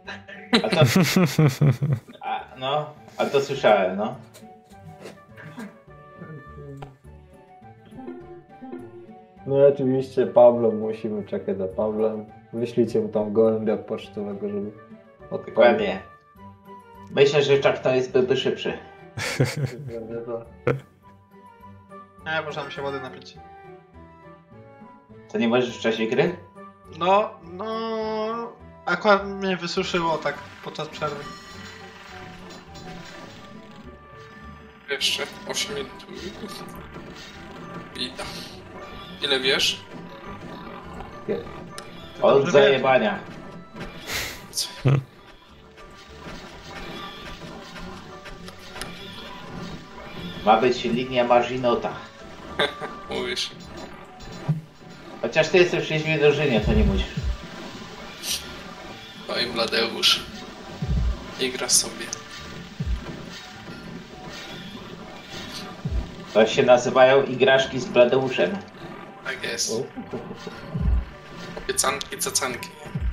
A to słyszałem, no. No i oczywiście Pawłem, musimy czekać za Pawłem. Wyślijcie mu tam gołębia pocztowego, żeby odpalił. Dokładnie. Myślę, że Chuck Norris byłby szybszy. Nie, możemy się wody napić. To nie możesz w czasie gry? No, akurat mnie wysuszyło tak podczas przerwy. Jeszcze 8 minut. Bida. Ile wiesz? Od zajebania. Ma być linia Marzinota. Mówisz. Chociaż ty jesteś w 6 drużynie, to nie musisz. No i Bladeusz. I gra sobie. To się nazywają igraszki z Bladeuszem. Tak jest. Piecanki, cacanki.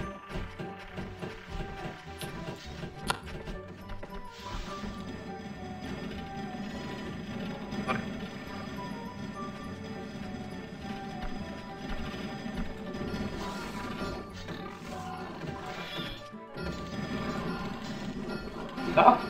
No.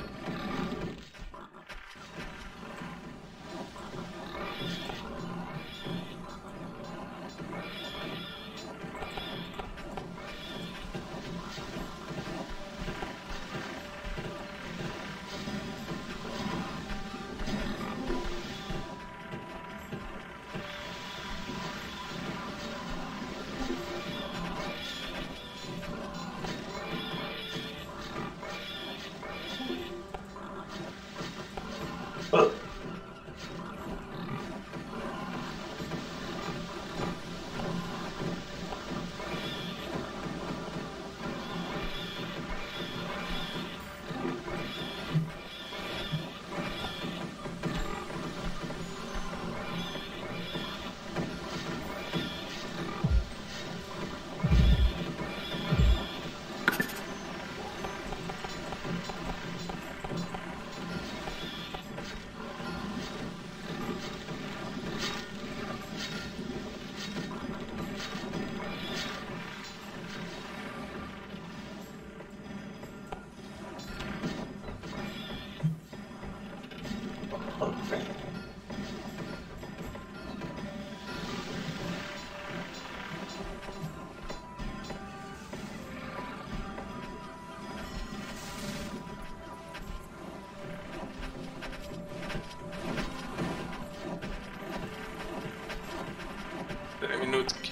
Minutki.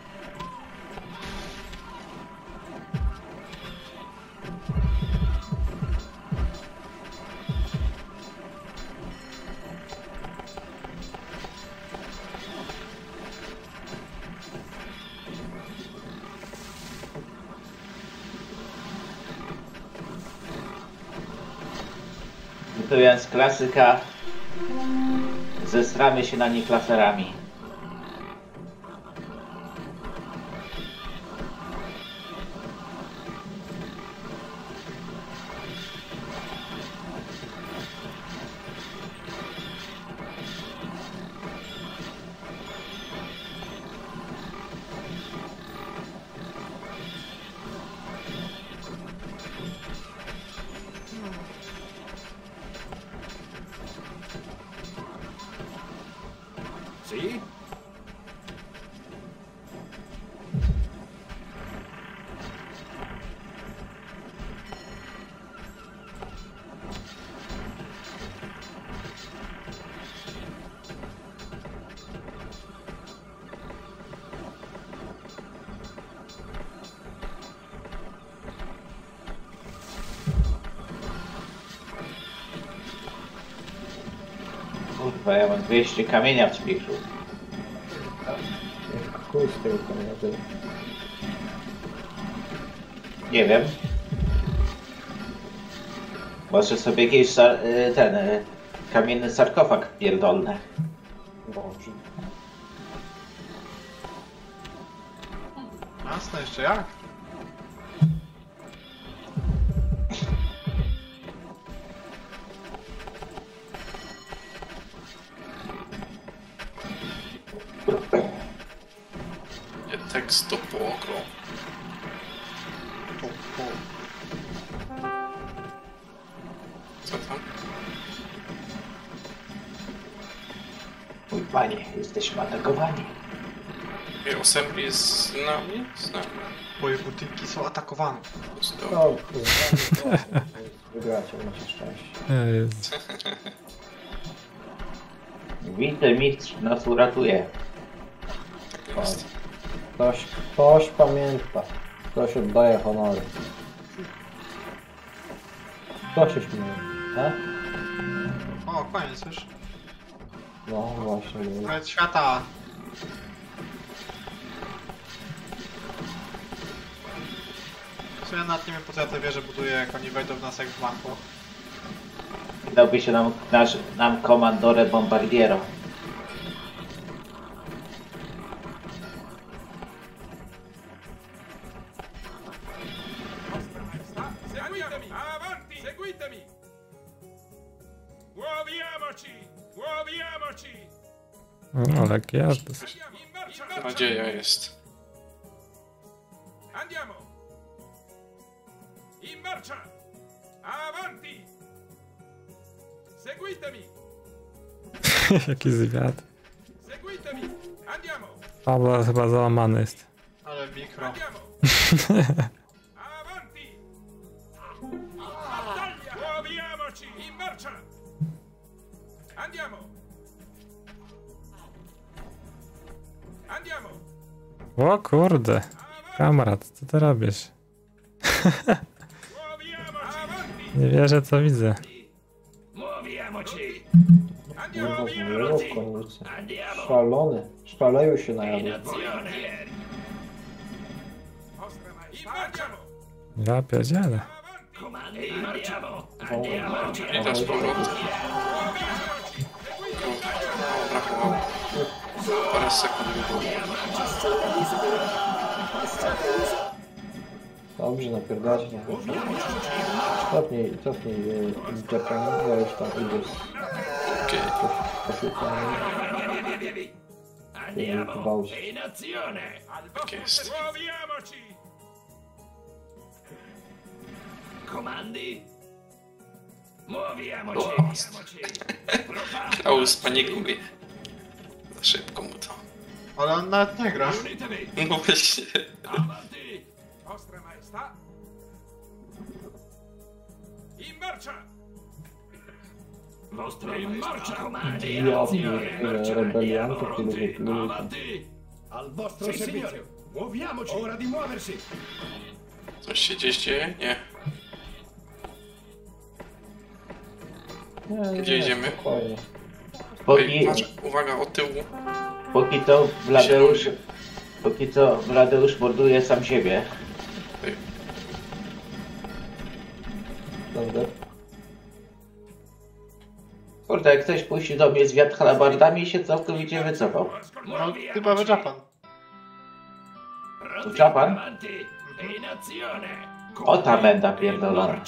Cytując klasyka, zestramy się na nich laserami. Sì? Kurwa, ja mam 200 kamienia w spichu. Chuj z tego kamienia tyle. Nie wiem. Może sobie jakiś kamienny sarkofag pierdolny. Dobrze. Jasne, jeszcze jak? Nie tekst do pokro. Co tam? Mój panie, jesteśmy atakowani. I Assembly jest z nami? Z nami. Twoje budynki są atakowane. No, kurwa, wygracie, macie szczęście. Jezu. Wicemistrz nas uratuje. Jest. Ktoś pamięta. Ktoś oddaje honory. Kto się śmieje? A? O, koniec już. No właśnie. Koniec świata. W sumie nawet nie wiem po co ja te wieże buduję, jak oni wejdą w nas jak w banku. Dałby się nam komandore bombardiero. Seguitemi! Avanti! Seguitemi! Muoviamoci! Muoviamoci! No, lekki jazdy. In marcia! Nadzieja jest. Andiamo! In marcia! Avanti! Seguitemi! Jaki zwiat. Seguitemi! Andiamo! Pablo chyba załamany jest. Ale mikro. Andiamo! Avanti! Battaglia! Muoviamoci! In marcia! Andiamo! Andiamo! O kurde. Kamrat, co ty robisz? Muoviamoci! Avanti! Nie wierzę, co widzę. Muoviamoci! Kurwa, zmieniło konnicę. Szalony. Szaleją się na jadu. Andiamo! Ja pierdzielę. I teraz powrotem. Brakowało. Parę sekund by było. Dobrze, napierdać. Cofnij Japan, ja już tam idę z Okej. poszukami. Gwałć. Tak jest. Muoviamoci! Klaus panikuje. Za szybko mu to. Ale on nawet nie gra. No właśnie. Vostra Maestà! In marcia! Ja pierdolę, rebeliantów, tylu wypluł. Al vostro servizio! Muoviamoci! Ora di muoversi! Coś się gdzieś dzieje? Nie. Gdzie idziemy? Spokojnie. Ej, patrz, uwaga, od tyłu. Póki co Wladeusz morduje sam siebie. Ej, Dobrze. Kurde, jak ktoś puści do mnie zwiat halabardami, się całkowicie wycofał. No, typowy Japan. Tu Japan? O ta menda pierdolona.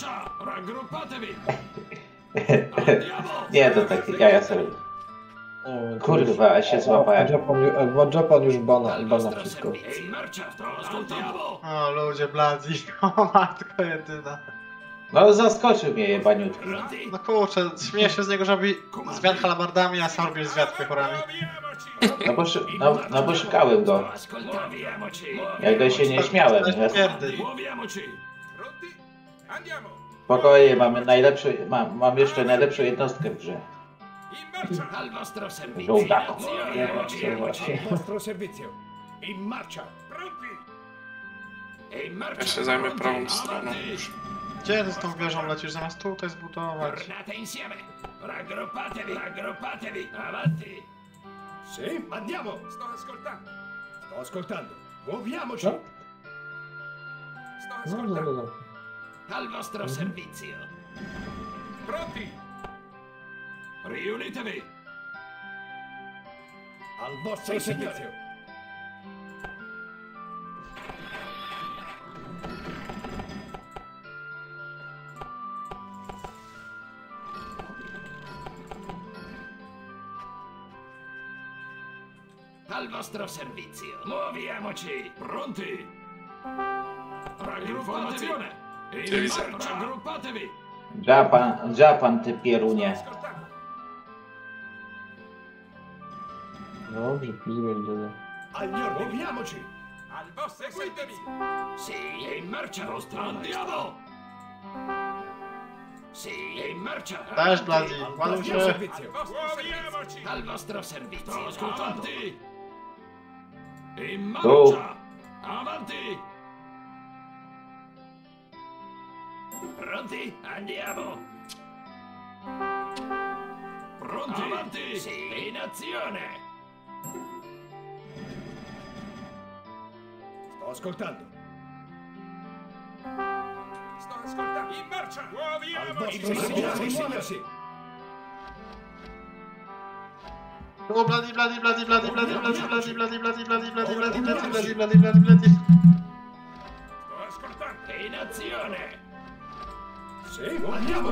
Nie, to takie jaja sobie. Kurwa, ja się złapałem. Japan już bana wszystko. O ludzie bladzi. O matko jedyna. No zaskoczył mnie jebaniutki. No kurczę, śmieję się z niego, że robi zwiat halabardami, a sam robi zwiat piechorami. No bo szukałem go. Ja go się nie śmiałem. Spokojnie, mam jeszcze najlepszą jednostkę w grze. Żołdaku. Ja się zajmę prawą stroną już. Gdzie ty z tą wieżą lecisz, zamiast tutaj zbudować? Sì, andiamo! Sto ascoltando. Muoviamoci! Sto ascoltando. Al vostro servizio. Pronti? Riunitevi! Al vostro servizio. Al vostro servizio. Muoviamoci. Pronti? Raggruppazione. Raggruppatevi. Japan, ty pierunie. Dobrze, pizgaj dziada. Muoviamoci. Al vostro servizio. Sì, è in marcia. Andiamo. Sì, è in marcia. Dajesz, Bladi, ładuj się. Muoviamoci. Al vostro servizio. Ascoltanti. In Tu. marcia. Avanti. Pronti? Andiamo. Pronti? Avanti. Sì. In azione. Sto ascoltando. Sto ascoltando. In marcia. Muoviamoci. O, Bladi. Sto ascoltando. In azione. Sì, andiamo.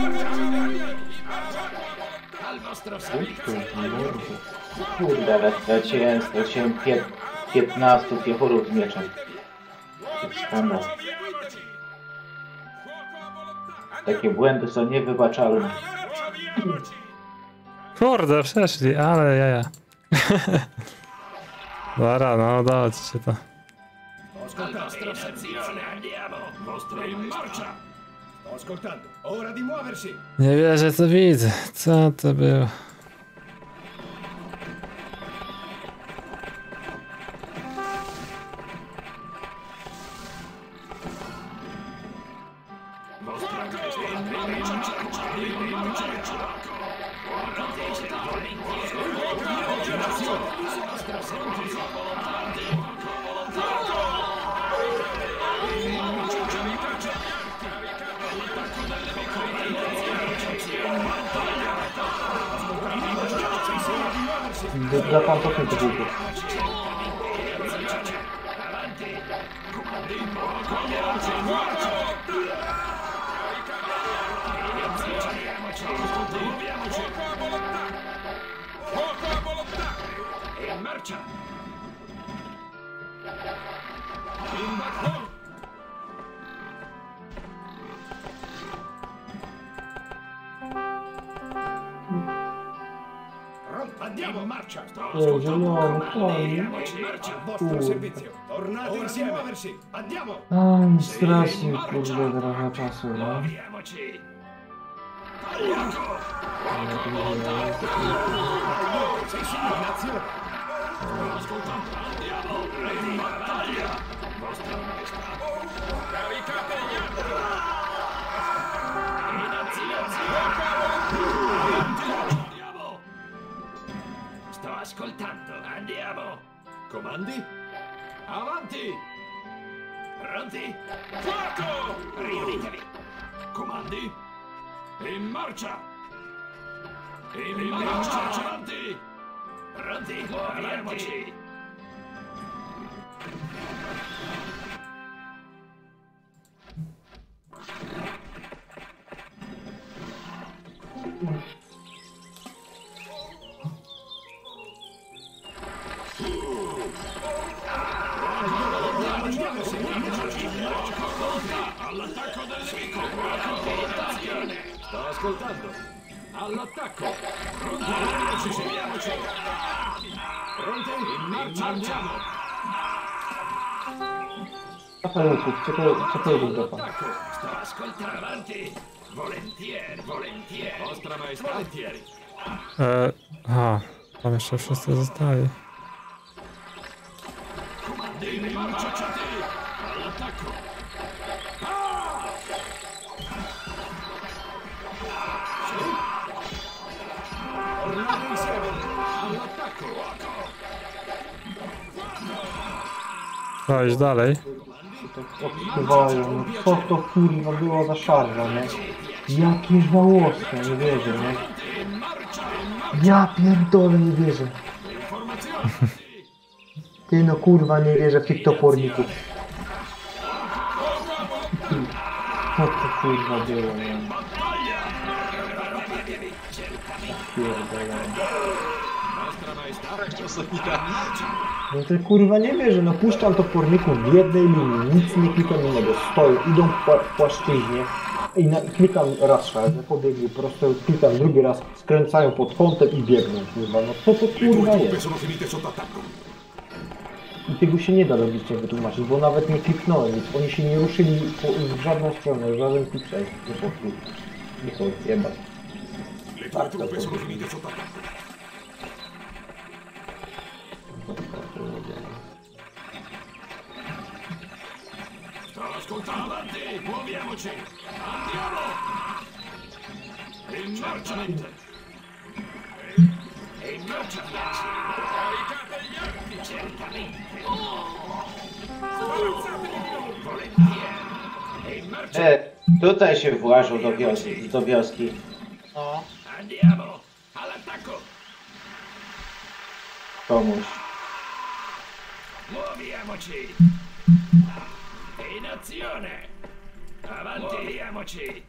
Al vostro servizio. Kurde, straciłem 15 piechurów z mieczem. Skandal. Takie błędy są niewybaczalne. Kurde, przeszli, ale jaja. Dobra, no dajcie to. Al vostro servizio. Andiamo. Vostro in marcia. Sto ascoltando. Ora di muoversi. Nie wierzę, co widzę. Co to było? Japan to są te buty. In marcia. Andiamo in marcia. Sto ascoltando. Al vostro servizio. Tornate insieme a muoversi. Andiamo. Mi stracił, kurde, trochę czasu, no. Muoviamoci. Sei signore in azione. Sto ascoltando. Andiamo. In battaglia. Vostra maestà. Caricate gli altri. In azione. Andiamo. Sto ascoltando. Andiamo. Comandi? Avanti. Pronti? Fuoco! Riunitevi. Comandi? In marcia. In marcia. Avanti. Pronti? Muoviamoci. All'attacco del nemico! Sto ascoltando! All'attacco! Pronti? Muoviamoci! Pronti? In marcia! Andiamo! Co to jest za pan? All'attacco! Sto ascoltando! Avanti! Volentieri, volentieri! Vostra maestà! Volentieri! Aha, tam jeszcze wszyscy zostali. In marcia! All'attacco! Tornate insieme! All'attacco! Trzeba iść dalej. Odpływają. Co to kurwa było za szarża, nie? Jakie żałosne, nie wierzę, nie? Ja pierdolę, nie wierzę. Ty no kurwa, nie wierzę w tych toporników. Co to kurwa było, nie? Pierdolę. No to kurwa nie wierzę, no puszczam toporników w jednej linii, nic nie klikam innego, stoją, idą po płaszczyźnie i klikam raz szarżę, pobiegli prosto, klikam drugi raz, skręcają pod kątem i biegną, kurwa, no co to kurwa jest? I tego się nie da logicznie wytłumaczyć, bo nawet nie kliknąłem nic, oni się nie ruszyli w żadną stronę, w żaden plik przejść, nie poszli. Nie są jebać. Tak, to Sto ascoltando! Avanti! Muoviamoci! Andiamo! In marcia! In marcia! Caricate gli archi! Certamente! Volentieri! In marcia! Tutaj się włażą do wioski. No. Andiamo! All'attacco! Komuś. Muoviamoci! In azione! Avanti! Muoviamoci!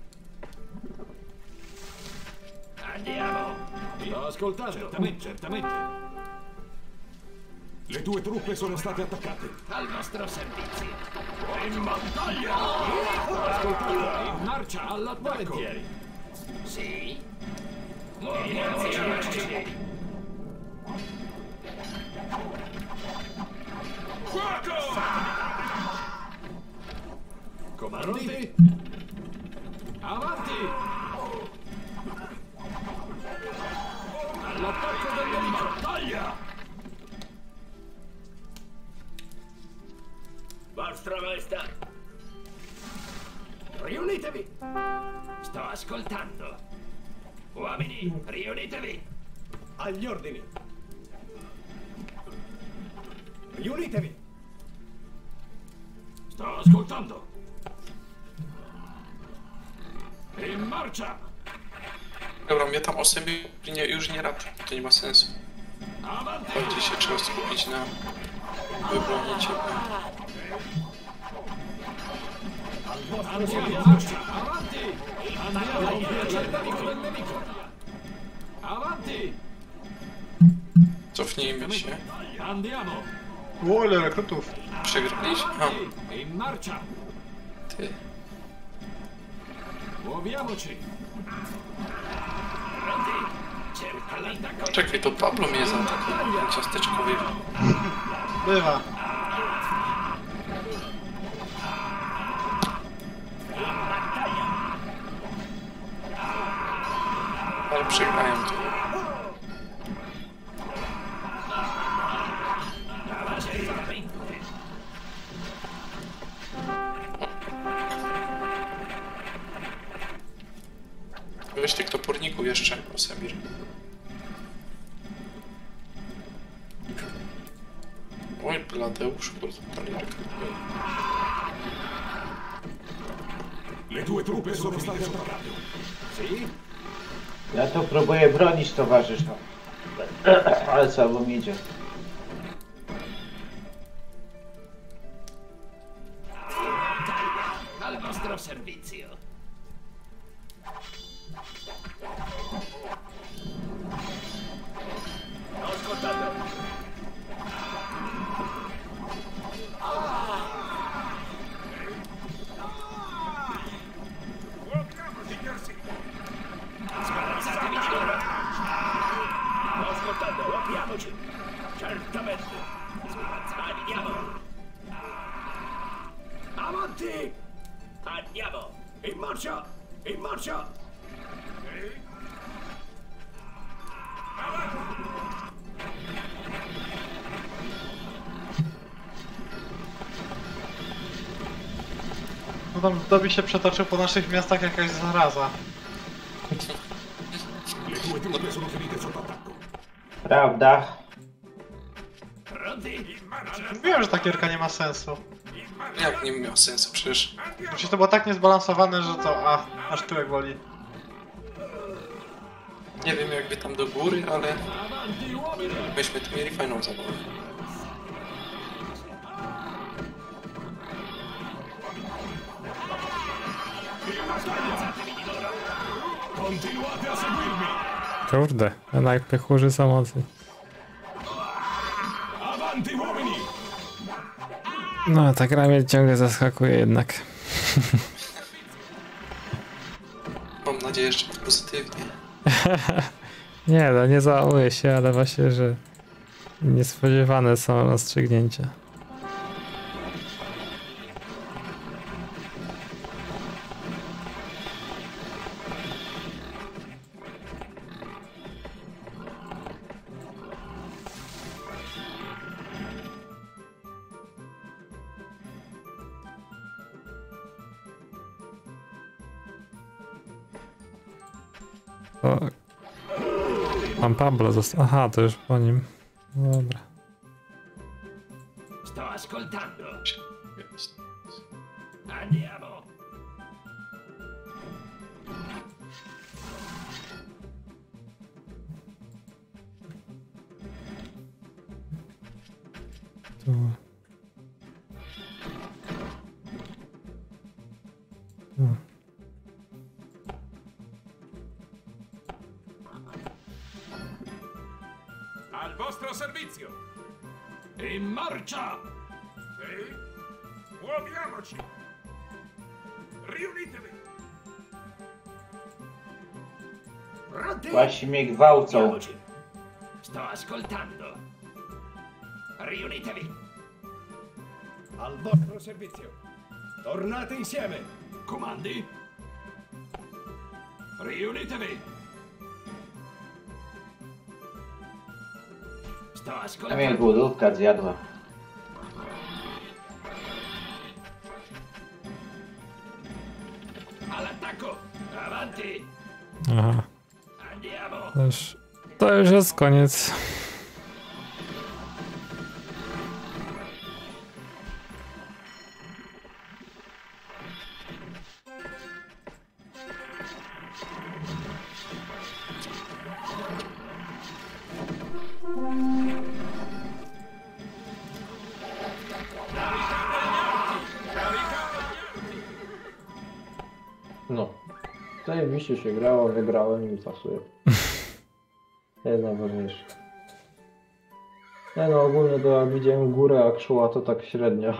Andiamo! Sto ascoltando! Certamente! Le tue truppe sono state attaccate! Al nostro servizio! In battaglia! Ascoltando! In marcia! All'attacco! Sì? Muoviamoci! Fuoco! Comandi? Avanti! All'attacco del nemico! Taglia! Vostra maestà! Riunitevi! Sto ascoltando! Uomini, riunitevi! Agli ordini! Riunitevi! Sto ascoltando! In marcia! Dobra, mnie tam osoby już nie rad, to nie ma sensu. Bardziej się trzeba skupić na wybronicie. Cofnijmy się. O, ile rekrutów. Przegraliśmy? A. Ty. Czekaj, to Pablo mnie zaatakował ciasteczkowy. Bywa. Ale przegrają to. Weź tych toporników jeszcze, Osemir. Oj, Bladeusz, kurde, talierek. Le tue truppe sono state attaccate. Sì? Ja to próbuję bronić, towarzysz. Ale słabo mi idzie. Al vostro servizio. Ascoltate. Certamente. Andiamo. Avanti. Andiamo. In marcia. In marcia. No tam w dobie się przetoczył po naszych miastach jakaś zaraza. Le tue truppe sono finite sotto attacco. Prawda? Pronti? In marcia. Mówiłem, że ta gierka nie ma sensu. Jak nie miał sensu przecież? Przecież to było tak niezbalansowane, że to aż tyłek boli. Nie wiem jakby tam do góry, ale myśmy tu mieli fajną zabawę. Continuate a seguirmi. Kurde, najpychurzy są mocni. Avanti uomini. No, ta gra mnie ciągle zaskakuje jednak. Mam nadzieję, że pozytywnie. Nie, no nie załamuję się, ale właśnie, że niespodziewane są rozstrzygnięcia. O, pan Pablo został. Aha, to już po nim. No dobra. Sto ascoltando. Andiamo. Tu. Tu. Al vostro servizio. In marcia. Sì. Muoviamoci. Riunitevi. Pronti? Właśnie mnie gwałcą. Muoviamoci. Sto ascoltando. Riunitevi. Al vostro servizio. Tornate insieme. Comandi. Riunitevi. Sto A mnie ascoltando. głodówka zjadła. All'attacco. Avanti. Aha, Andiamo. to już jest koniec. No. Zajebiście się grało, wygrałem i pasuje. Jest najważniejsze. Nie no, ogólnie to jak widziałem górę Akshua to tak średnio.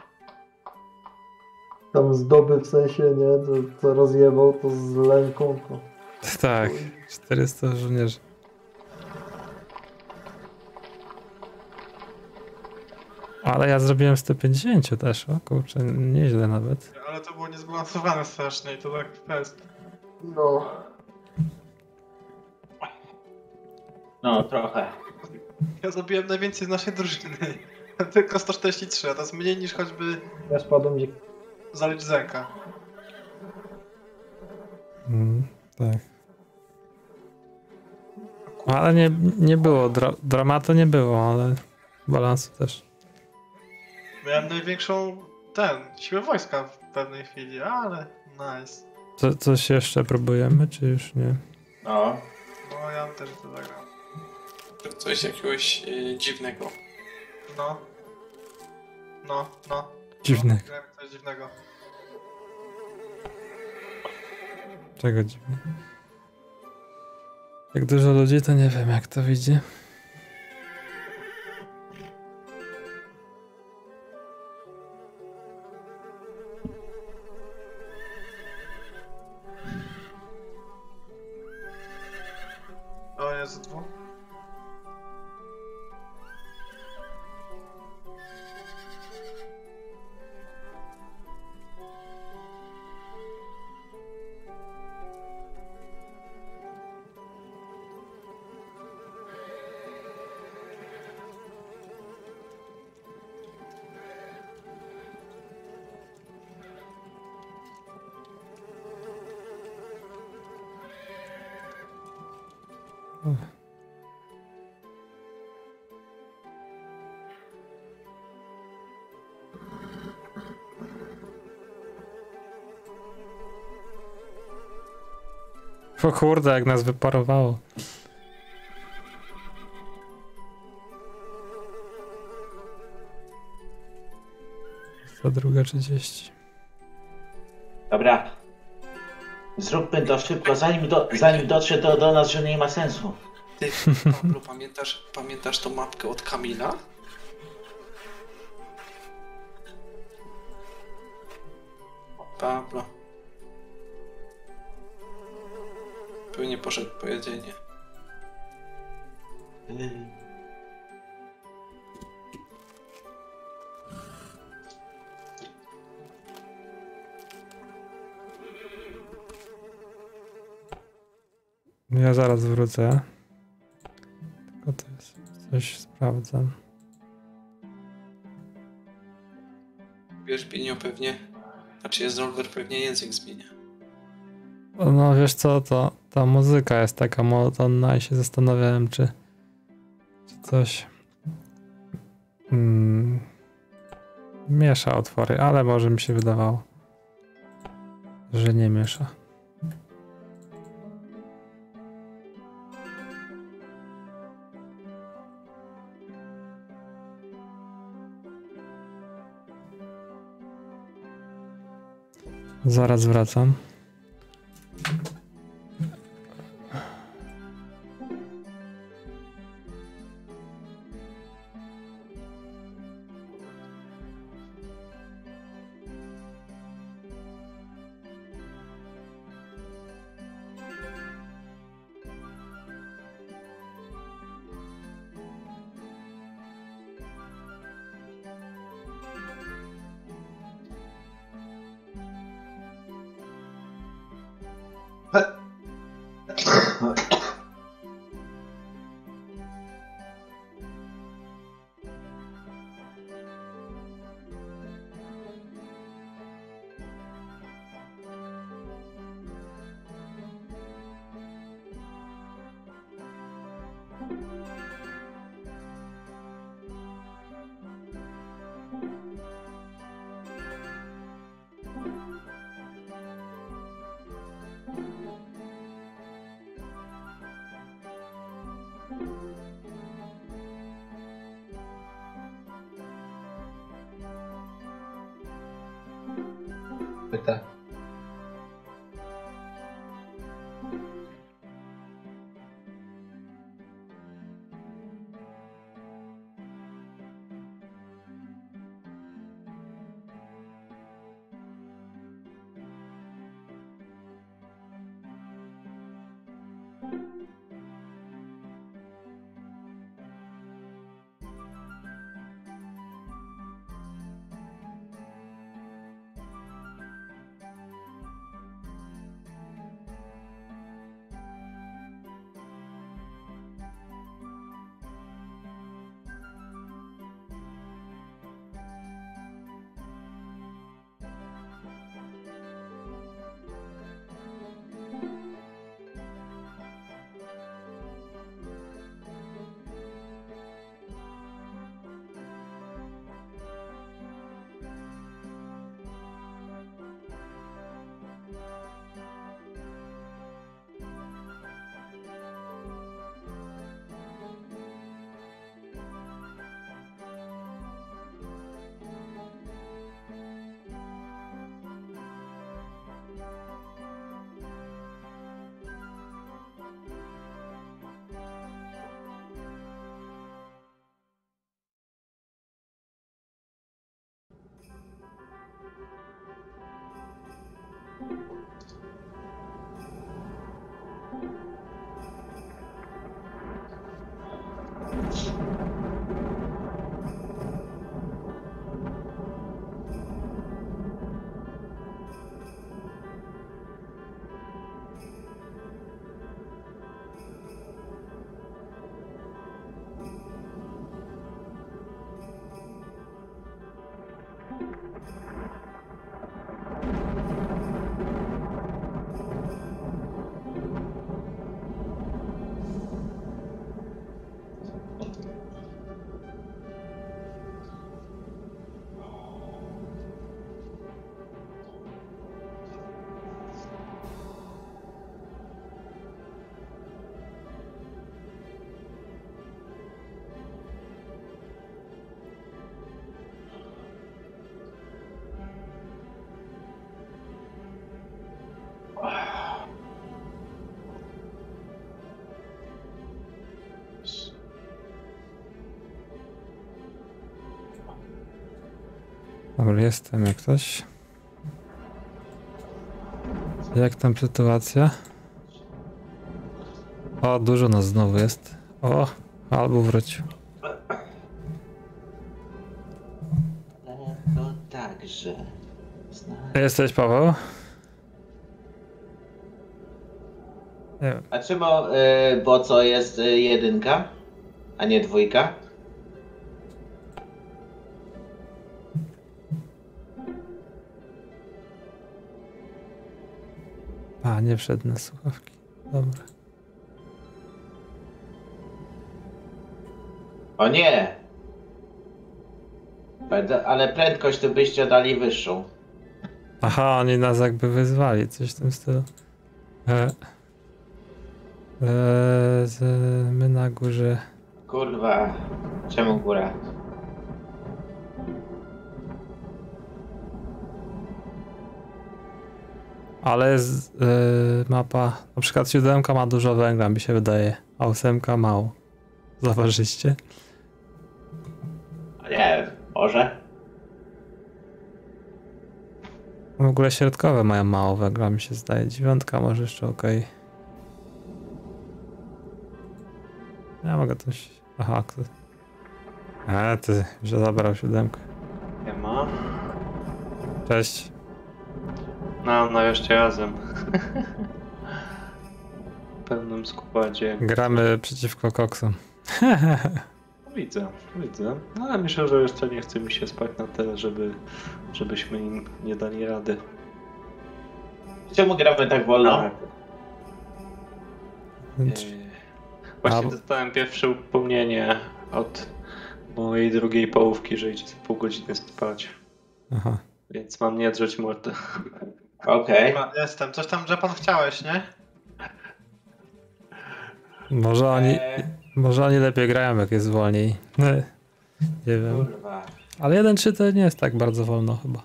Tam zdobył w sensie, nie? Co rozjebał to z lęką. To... Tak, 400 żołnierzy. Ale ja zrobiłem 150 też, o kurczę, nieźle nawet. Ale to było niezbalansowane strasznie i to tak fest. No. No, trochę. Ja zabiłem najwięcej z naszej drużyny. Tylko 143, a to jest mniej niż choćby Ja spadłem gdzie... zalicz Zenka. Tak. Ale nie było, dramatu nie było, ale balansu też. Miałem największą, siłę wojska w pewnej chwili, ale nice. Coś jeszcze próbujemy, czy już nie? No. No ja też to zagram. Coś jakiegoś dziwnego. No. Dziwnego. Grałem coś dziwnego. Czego dziwnego? Jak dużo ludzi, to nie wiem, jak to widzi. O Jezu, O kurde, jak nas wyparowało. Za 2:30. Dobra. Zróbmy to szybko, zanim dotrze to do nas, że nie ma sensu. Ty, Pablo, pamiętasz tą mapkę od Kamila? Pablo. Pewnie poszedł po jedzenie. Ja zaraz wrócę. Tylko to jest coś sprawdzam. Wiesz, Binio pewnie... Znaczy jest Rolver pewnie język zmienia. No wiesz co, to ta muzyka jest taka monotonna i się zastanawiałem, czy coś miesza utwory, ale może mi się wydawało, że nie miesza. Zaraz wracam. Pyta. Dobra, jestem jak ktoś. Jak tam sytuacja? O, dużo nas znowu jest. O, albo wrócił. No także. Jesteś, Paweł? Nie wiem. A czemu, bo co jest jedynka, a nie dwójka? A, nie wszedł na słuchawki. Dobra. O nie! Ale prędkość to byście dali wyższą. Aha, oni nas jakby wyzwali, coś w tym stylu. My na górze. Kurwa, czemu góra? Ale jest mapa, na przykład 7 ma dużo węgla, mi się wydaje, a 8 mało. Zauważyliście? Nie wiem, może? W ogóle środkowe mają mało węgla, mi się zdaje. 9 może jeszcze okej. Ja mogę coś... Aha, kto... ty, że zabrał 7. Nie ma. Cześć. No, nareszcie razem. W pełnym składzie. Gramy przeciwko koksom. Widzę. No, ale myślę, że jeszcze nie chce mi się spać na tyle, żebyśmy im nie dali rady. Czemu gramy tak wolno? Właśnie dostałem pierwsze upomnienie od mojej drugiej połówki, że idzie za pół godziny spać. Aha. Więc mam nie drzeć mordę. Okej. Jestem. Coś tam, Japan, chciałeś, nie? Może oni lepiej grają, jak jest wolniej. Nie wiem. Kurwa. Ale 1-3 to nie jest tak bardzo wolno chyba.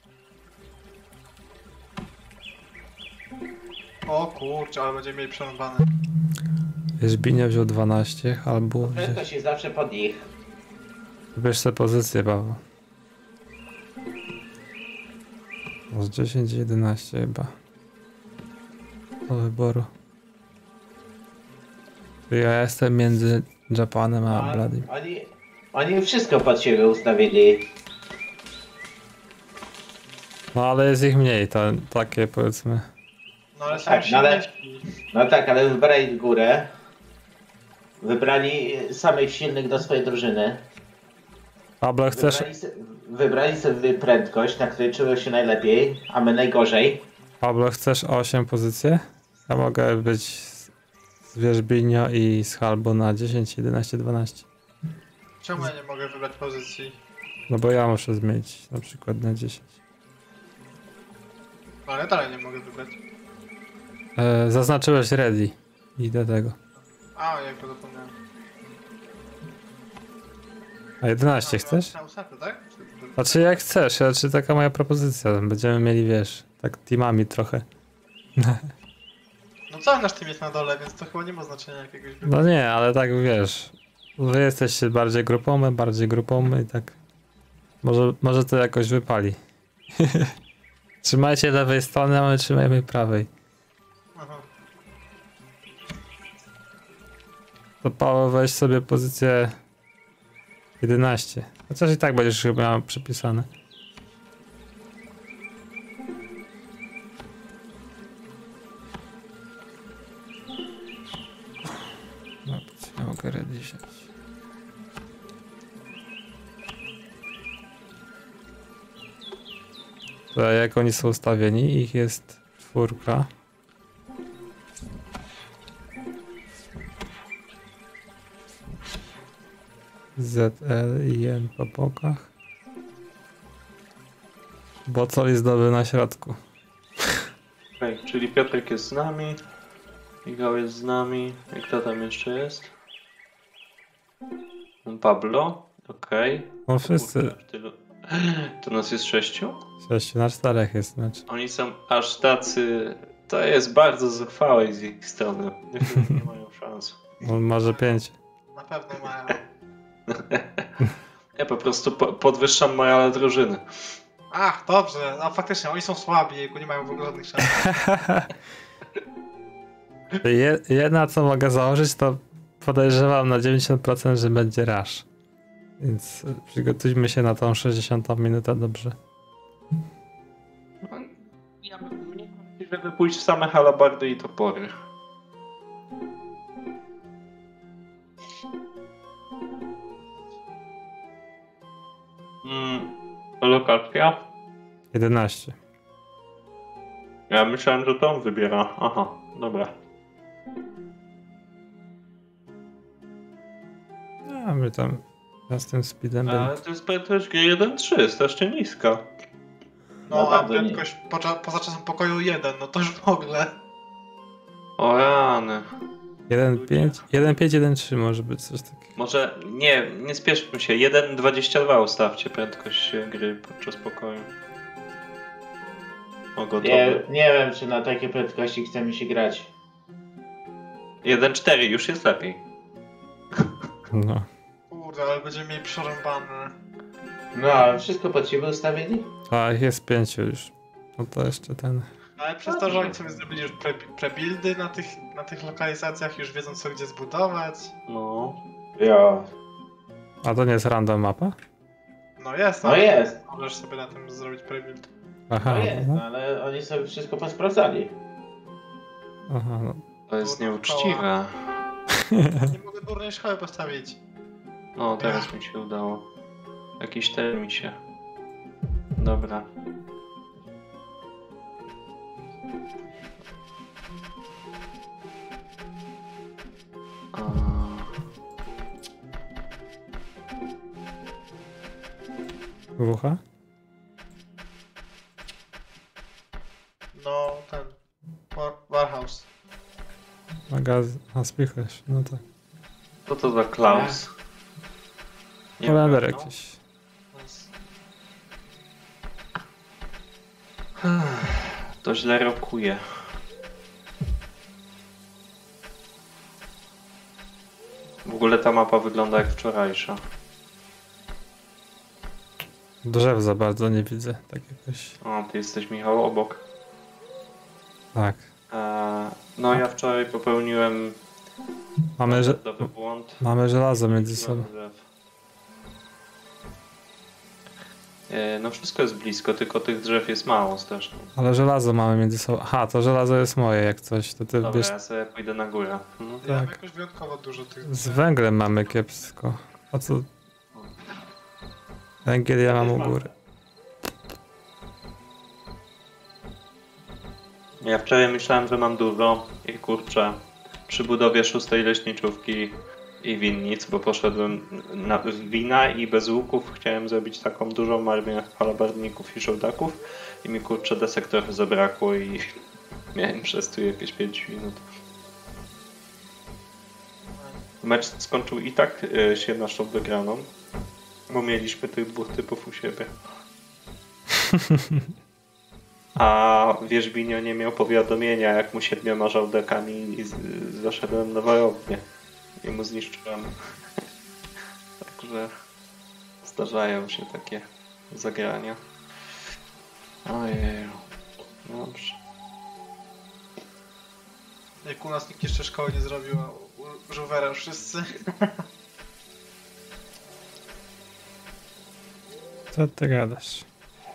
O kurczę, ale będziemy mieli przerąbane. Zbigniew wziął 12, albo... Prędkość jest zawsze pod ich. Wybierz sobie pozycję, Paweł. Z 10 i 11 chyba. Do wyboru. Ja jestem między Japanem a Bladim. Oni wszystko pod siebie ustawili. No ale jest ich mniej, to takie powiedzmy. No ale są Tak, no ale- silniejsi. No tak, ale wybrali górę. Wybrali samych silnych do swojej drużyny. Pablo, chcesz... Wybrali sobie prędkość, na której czują się najlepiej, a my najgorzej. Pablo, chcesz 8 pozycje? Ja mogę być z Wierzbinio i z Halbo na 10, 11, 12. Czemu ja nie mogę wybrać pozycji? No bo ja muszę zmienić na przykład na 10. No ale dalej nie mogę wybrać. Zaznaczyłeś ready. I do tego. A, jak to zapomniałem. A 11 chcesz? Na ósemkę, tak? Znaczy jak chcesz, znaczy taka moja propozycja. Będziemy mieli, wiesz, tak teamami trochę. No cały nasz team jest na dole, więc to chyba nie ma znaczenia jakiegoś No nie, ale tak wiesz. Wy jesteście bardziej grupą my i tak. Może to jakoś wypali. Trzymajcie lewej strony, a my trzymajmy prawej. Aha. To Paweł, weź sobie pozycję 11. Chociaż i tak będziesz chyba miał przypisane. No, to nie mogę ready wziąć. To jak oni są ustawieni, ich jest 4. ZL i N po bokach. Bocol jest dobry na środku. Okej, czyli Piotrek jest z nami, Michał jest z nami, i kto tam jeszcze jest? Pablo, okej. No wszyscy. To nas jest 6? 6 na 4 jest mecz. Oni są aż tacy... To jest bardzo zuchwałe z ich strony. Nie mają szans. No, może 5. Na pewno mają. Ja po prostu podwyższam morale drużyny. Ach, dobrze, a faktycznie, oni są słabi, jego nie mają w ogóle żadnych szans. Jedna co mogę założyć, to podejrzewam na 90%, że będzie rush. Więc przygotujmy się na tą 60 minutę dobrze. Ja mnie chodzi, żeby pójść w same halabardy i topory. Lokacja? 11. Ja myślałem, że to on wybiera. Aha, dobra. A my tam z tym speedem Ale to jest prędkość G1.3, strasznie niska. No, a Naprawdę nie. prędkość poza czasem pokoju 1, no to już w ogóle. O rany. 1.5, 1.3 może być coś takiego. Może nie spieszmy się. 1.22 ustawcie prędkość gry podczas pokoju. O, gotowy. Nie wiem, czy na takie prędkości chce mi się grać. 1.4 już jest lepiej. No. Kurde, ale będziemy mieli przerąbane. No, ale wszystko pod siebie ustawili? A ich jest 5 już. No to jeszcze ten. Ale przez to, że oni sobie zrobili już prebuildy na tych lokalizacjach, już wiedzą co gdzie zbudować. No. Ja. A to nie jest random mapa? No jest, No ale jest. możesz sobie na tym zrobić prebuild. Aha. No jest, No. ale oni sobie wszystko posprawdzali. Aha, no. To jest nieuczciwe. Nie mogę durnej szkoły postawić. No, teraz mi się udało. Jakiś termin się. Dobra. Wucha? No, ten. Warhouse. A Spichlerz, no tak. Co to za Klaus? Nie Kolender wiem, no. jakiś. To źle rokuje. W ogóle ta mapa wygląda jak wczorajsza. Drzew za bardzo nie widzę, tak jakoś. O, ty jesteś, Michał, obok. Tak. No ja wczoraj popełniłem dobry błąd. Mamy żelazo między sobą. No wszystko jest blisko, tylko tych drzew jest mało strasznie. Ale żelazo mamy między sobą. Aha, to żelazo jest moje jak coś. To ty Dobra, bierz... ja sobie pójdę na górę. No. Ja mam Tak. jakoś wyjątkowo dużo tych. Z węglem mamy kiepsko. A co? Węgiel ja mam u góry. Ja wczoraj myślałem, że mam dużo i kurczę, przy budowie 6. leśniczówki i winnic, bo poszedłem na wina i bez łuków chciałem zrobić taką dużą armię halabardników i żołdaków i mi kurczę desek trochę zabrakło i miałem przez tu jakieś 5 minut. Mecz skończył i tak się naszą wygraną, bo mieliśmy tych dwóch typów u siebie. A Wierzbinio nie miał powiadomienia, jak mu 7 żołdakami zaszedłem na warownię i mu zniszczyłem. Także zdarzają się takie zagrania. Ojej. Dobrze. Jak u nas nikt jeszcze szkoły nie zrobił, a u Żuwera wszyscy. Co ty gadasz?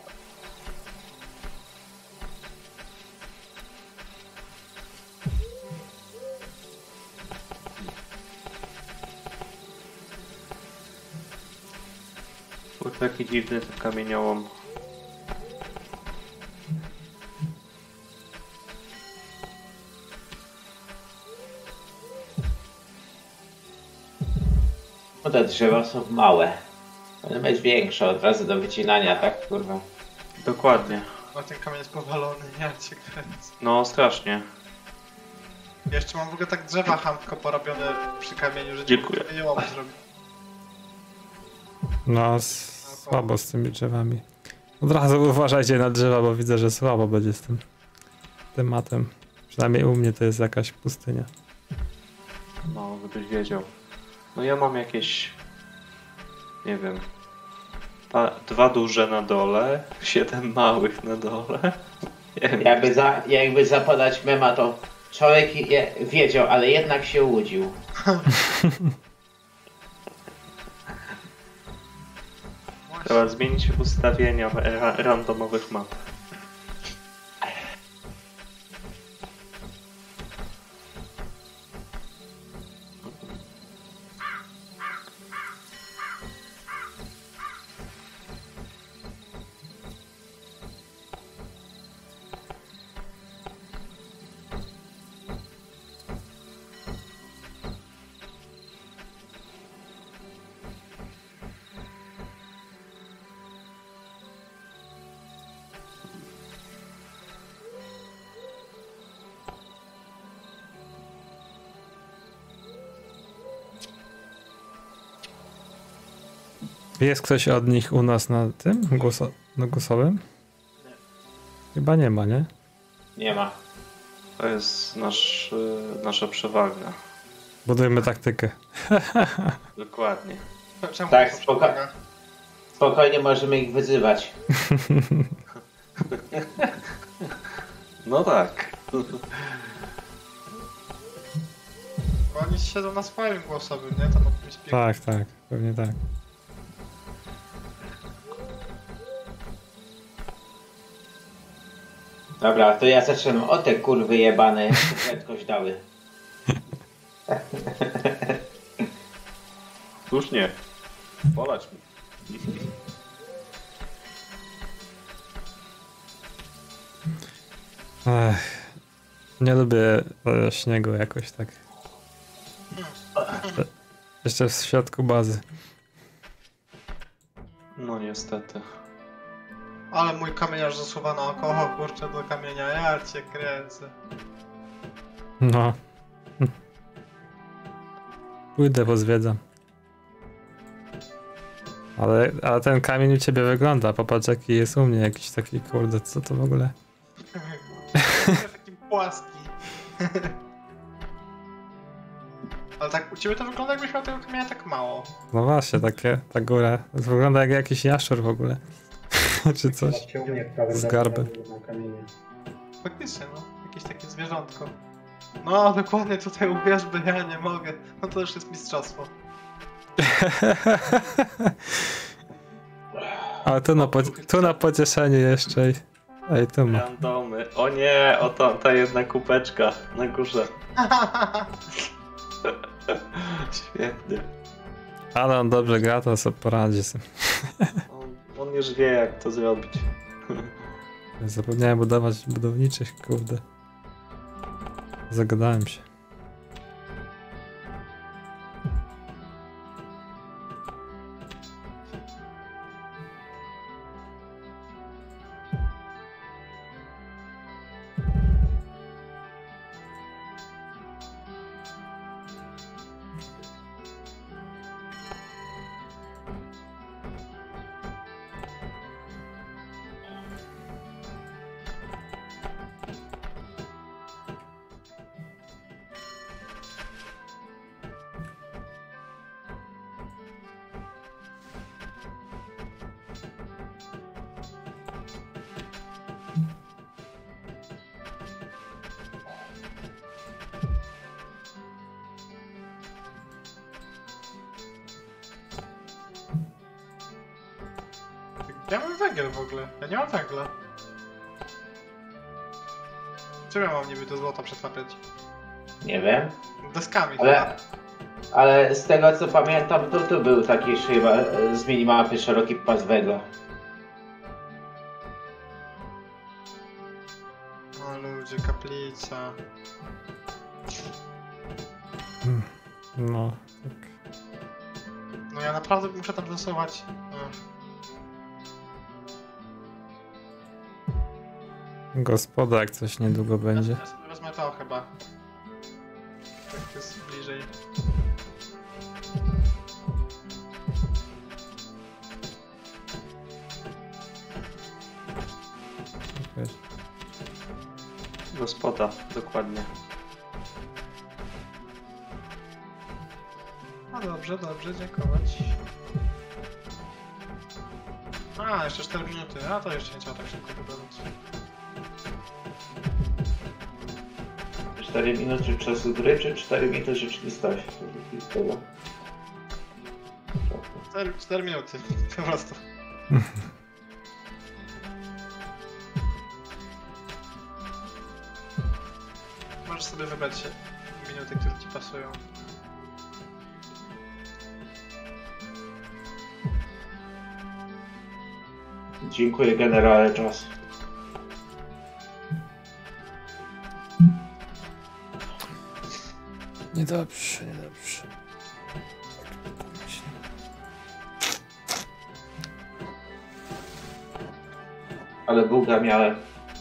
Był taki dziwny ten kamieniołom. No te drzewa są małe. Powinny być większe od razu do wycinania, tak kurwa? Dokładnie. No ten kamień jest powalony, ja cię kręcę. No strasznie. Jeszcze mam w ogóle tak drzewa chamtko porobione przy kamieniu, że Dziękuję. nie mogę zrobić. No, słabo z tymi drzewami. Od razu uważajcie na drzewa, bo widzę, że słabo będzie z tym tematem. Przynajmniej u mnie to jest jakaś pustynia. No, żebyś wiedział. No ja mam jakieś... Nie wiem... Dwa duże na dole, 7 małych na dole. Nie wiem. Jakby zapodać mema, to człowiek wiedział, ale jednak się łudził. Trzeba zmienić ustawienia randomowych map. Jest ktoś od nich u nas na tym głosowym? Chyba nie ma, nie? Nie ma. To jest nasza przewaga. Budujmy taktykę. Dokładnie. Czemu Tak, to przewaga? spokojnie możemy ich wyzywać. No tak. Bo oni siedzą na swoim głosowym, nie? Tam od tym Tak, pewnie tak. Dobra, to ja zaczynam. O te kurwy jebane, prędkość dały. Słusznie. Polać mi. Nie lubię śniegu jakoś tak. Jeszcze w środku bazy. No niestety. Ale mój kamieniarz zasuwa naokoło, kurczę, do kamienia, ja cię kręcę. No. Pójdę, pozwiedzam. Ale ten kamień u ciebie wygląda. Popatrz, jaki jest u mnie. Jakiś taki, kurde, co to w ogóle? Taki płaski. Ale tak u ciebie to wygląda, jakbyś miał tego kamienia tak mało. No właśnie, ta góra. To wygląda jak jakiś jaszczur w ogóle. Czy coś. Z garby. Faktycznie, no. Jakieś takie zwierzątko. No, dokładnie tutaj u wierzby, ja nie mogę. No to już jest mistrzostwo. Ale tu na pocieszenie jeszcze. Ej, tu ma. Randomy. O nie, ta jedna kupeczka na górze. Świetnie. Ale on dobrze gra, to sobie poradzi sobie. On już wie, jak to zrobić. Zapomniałem budować budowniczych, kurde. Zagadałem się. Ja mam węgiel w ogóle. Ja nie mam węgla. Czym ja mam niby do złota przetwarzać? Nie wiem. Deskami chyba. Ale z tego co pamiętam, to tu był taki chyba z minimapy szeroki pas węgla. O ludzie, kaplica. No, tak. No ja naprawdę muszę tam rysować. Gospoda, jak coś niedługo będzie. Ja sobie wezmę to chyba. Tak to jest bliżej. Gospoda, dokładnie. No dobrze, dobrze, dziękować. A, jeszcze 4 minuty, a to jeszcze nie trzeba tak szybko wybrać. 4 minuty czasu gry, czy 4 minuty rzeczywistości? 4 minuty, po prostu. Możesz sobie wybrać minuty, które ci pasują. Dziękuję, generale Joss. Niedobrze, niedobrze. Ale buga miałem.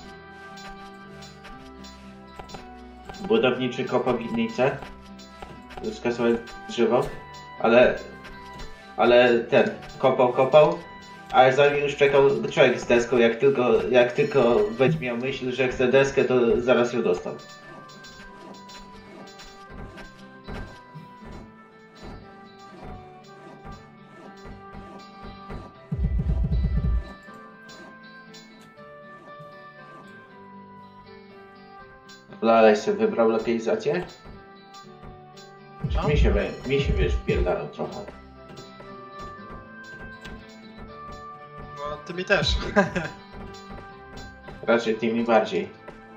Budowniczy kopał winnicę. Skasował drzewo. Ale ten kopał. Ale zanim już czekał człowiek z deską, jak tylko miał myśl, że chce deskę, to zaraz ją dostał. Aleś sobie wybrał lokalizację? No. Mi się wiesz, pierdalą trochę. No, ty mi też. Raczej ty mi bardziej.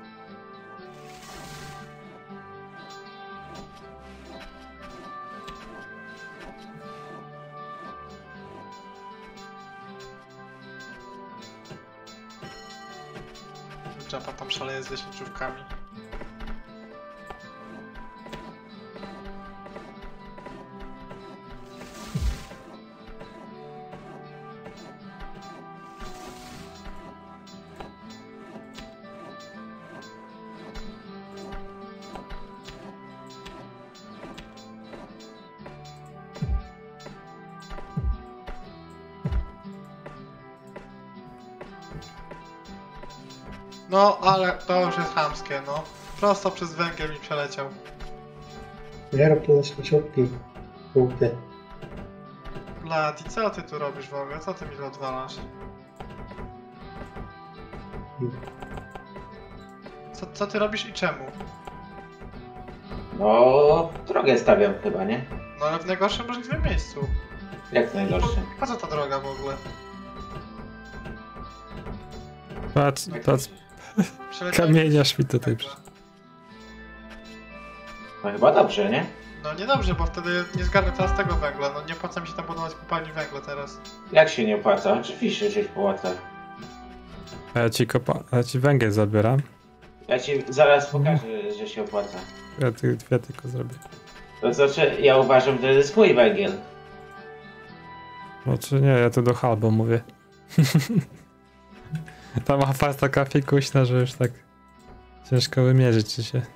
Japa tam szaleje z leśniczówkami. No, ale to już jest chamskie, no. Prosto przez węgiel mi przeleciał. Nie rób to leśniczówki. Punkty. Blady, co ty tu robisz w ogóle? Co ty mi tu odwalasz? Co ty robisz i czemu? No, drogę stawiam chyba, nie? No ale w najgorszym możliwym miejscu. Jak w najgorszym. Po co ta droga w ogóle? Patrz, Przeleciałeś kamieniarz mi tutaj węgla. No chyba dobrze, nie? No niedobrze, bo wtedy nie zgarnę teraz tego węgla. No nie opłaca mi się tam budować kopalni węgla teraz. Jak się nie opłaca? Oczywiście, że się opłaca. A ja ci węgiel zabieram. Ja ci zaraz pokażę, że się opłaca. Ja tych dwie tylko zrobię. To znaczy, ja uważam, że to jest mój węgiel. Znaczy nie, ja tu do halbo mówię. Ta mapa jest taka fikuśna, że już tak ciężko wymierzyć ci się.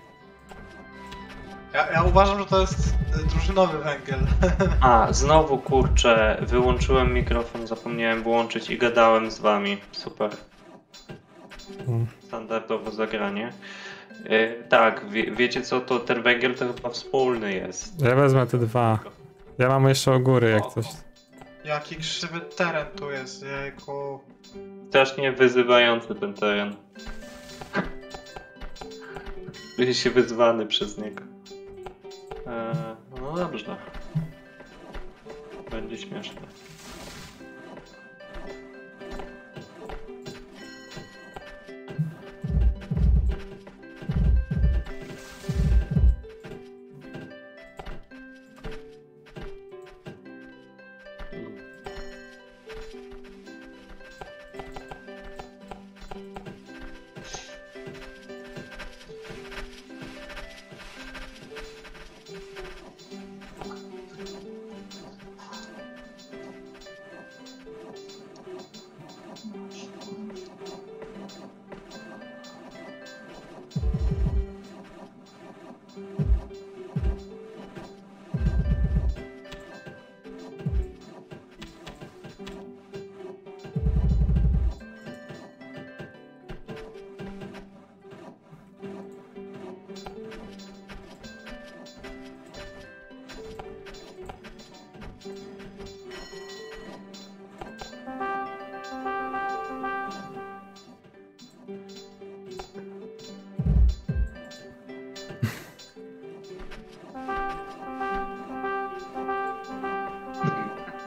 Ja uważam, że to jest drużynowy węgiel. A, znowu kurczę, wyłączyłem mikrofon, zapomniałem włączyć i gadałem z wami. Super. Standardowe zagranie. Tak, wiecie co, to ten węgiel to chyba wspólny jest. Ja wezmę te dwa. Ja mam jeszcze u góry jak coś. Jaki krzywy teren tu jest, jejku. Strasznie wyzywający ten teren. Czuję się wyzwany przez niego. No dobrze. Będzie śmieszne.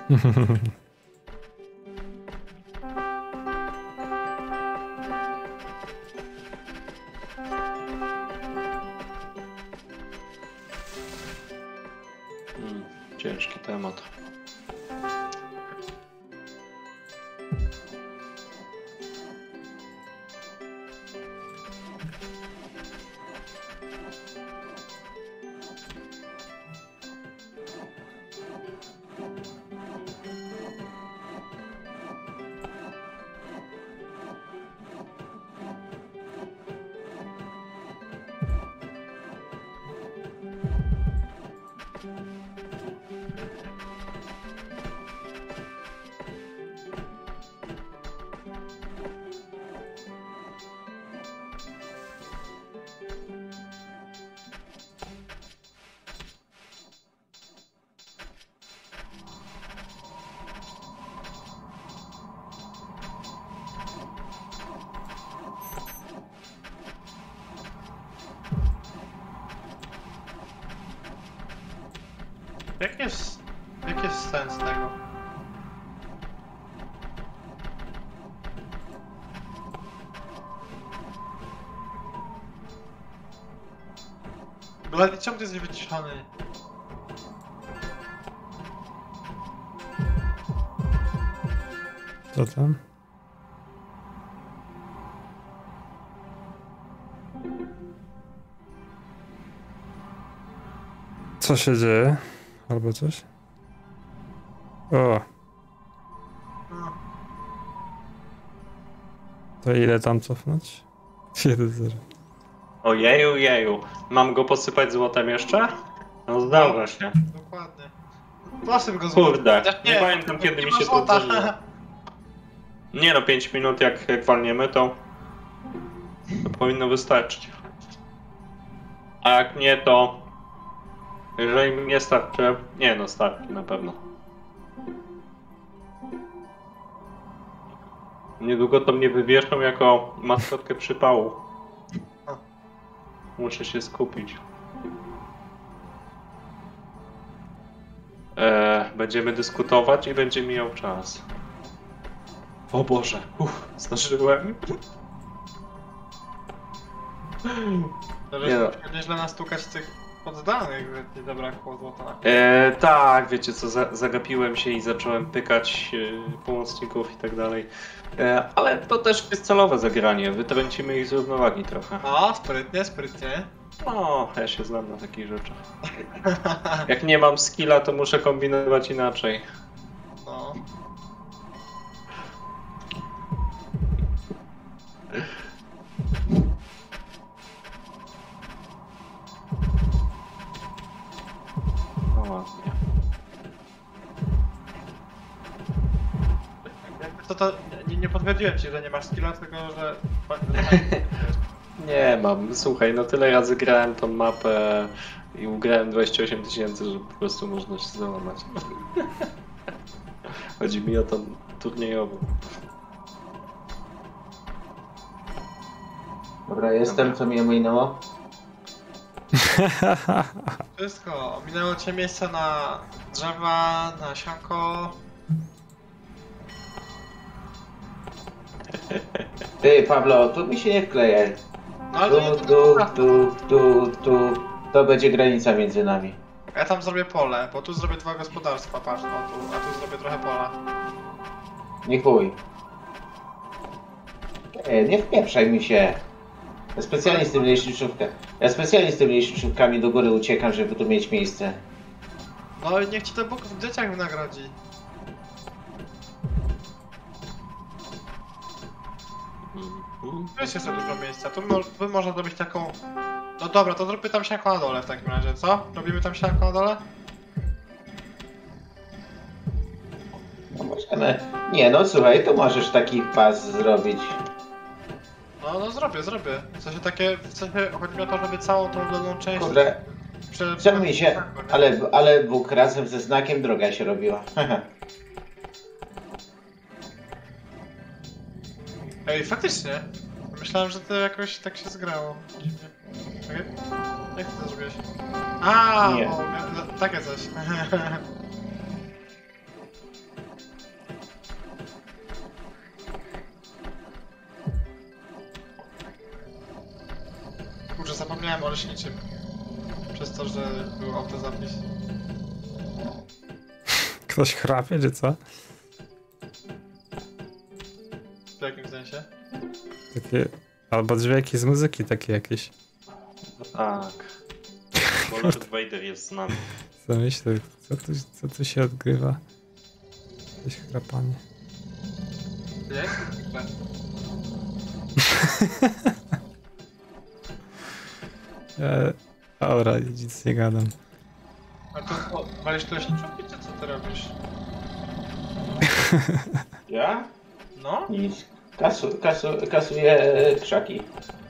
Ciężki temat. Jaki jest sens tego? Blady, czemu ty jesteś wyciszony? Co tam? Co się dzieje? Albo coś? O! To ile tam cofnąć? 1-0. Ojeju, jeju. Mam go posypać złotem jeszcze? No zdarza się. Dokładnie. Posyp go złotem. Kurde, nie pamiętam kiedy mi się to zdarzyło. Nie no, 5 minut jak walniemy to powinno wystarczyć. A jak nie to... Jeżeli mi nie starczy... Nie no, starczy na pewno. Niedługo to mnie wywieszą jako maskotkę przypału. Muszę się skupić. Będziemy dyskutować i będzie mijał czas. O Boże, zdążyłem. Nieźle nastukać tych poddanych, że nie zabrakło złota. Tak, wiecie co, zagapiłem się i zacząłem pykać pomocników i tak dalej. Ale to też jest celowe zagranie, wytrącimy ich z równowagi trochę. O, sprytnie, sprytnie. No, ja się znam na takich rzeczach. Jak nie mam skilla, to muszę kombinować inaczej. No. No ładnie. To nie potwierdziłem ci, że nie masz skilla, tylko że... Nie mam, słuchaj, no tyle razy grałem tą mapę i ugrałem 28 000, że po prostu można się załamać. Chodzi mi o tą turniejową. Dobra, jestem, co mnie minęło? Wszystko, ominęło cię miejsce na drzewa, na sianko. Ty, Pablo, tu mi się nie wklejaj. No ale Tu. To będzie granica między nami. ja tam zrobię pole, bo tu zrobię 2 gospodarstwa, patrz, no tu, a tu zrobię trochę pola. Nie chuj. Nie wpieprzaj mi się. Ja specjalnie z tymi leśniczówkami do góry uciekam, żeby tu mieć miejsce. No i niech ci to Bóg w dzieciach wynagrodzi. Weź jeszcze dużo miejsca, tu można zrobić taką... No dobra, to zróbmy tam sianko na dole w takim razie, co? Robimy tam sianko na dole? No możemy. Nie no, słuchaj, tu możesz taki pas zrobić. No zrobię. W sensie takie, chodzi mi o to, żeby całą tą dolną część... Kurde, czemu mi się... Ale Bóg razem ze znakiem droga się robiła. Ej, faktycznie. Myślałem, że to jakoś tak się zgrało. Dziwnie. Okay. Jak ty to zrobiłeś? A, Nie. takie coś. zapomniałem o leśniczym. Przez to, że był autozapis. Ktoś chrapie, czy co? W jakim sensie? Takie... Albo dźwięki z muzyki takie jakieś. Tak. Bo Lord Vader jest z nami. Co myślę, co tu się odgrywa? Jakieś chrapanie. Jak? Dobra, nic nie gadam. A to walisz tu leśniczówki, czy co ty robisz? Ja? No? Nic. Kasuję krzaki.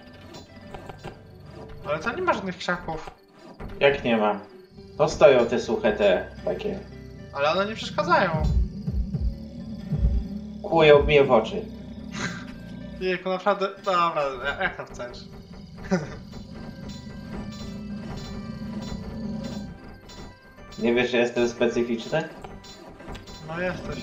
Ale tam nie ma żadnych krzaków. Jak nie ma? To stoją te suche te takie. Ale one nie przeszkadzają. Kłują mnie w oczy. Jejku, naprawdę... Dobra, jak to chcesz? Nie wiesz, że jestem specyficzny? No jesteś.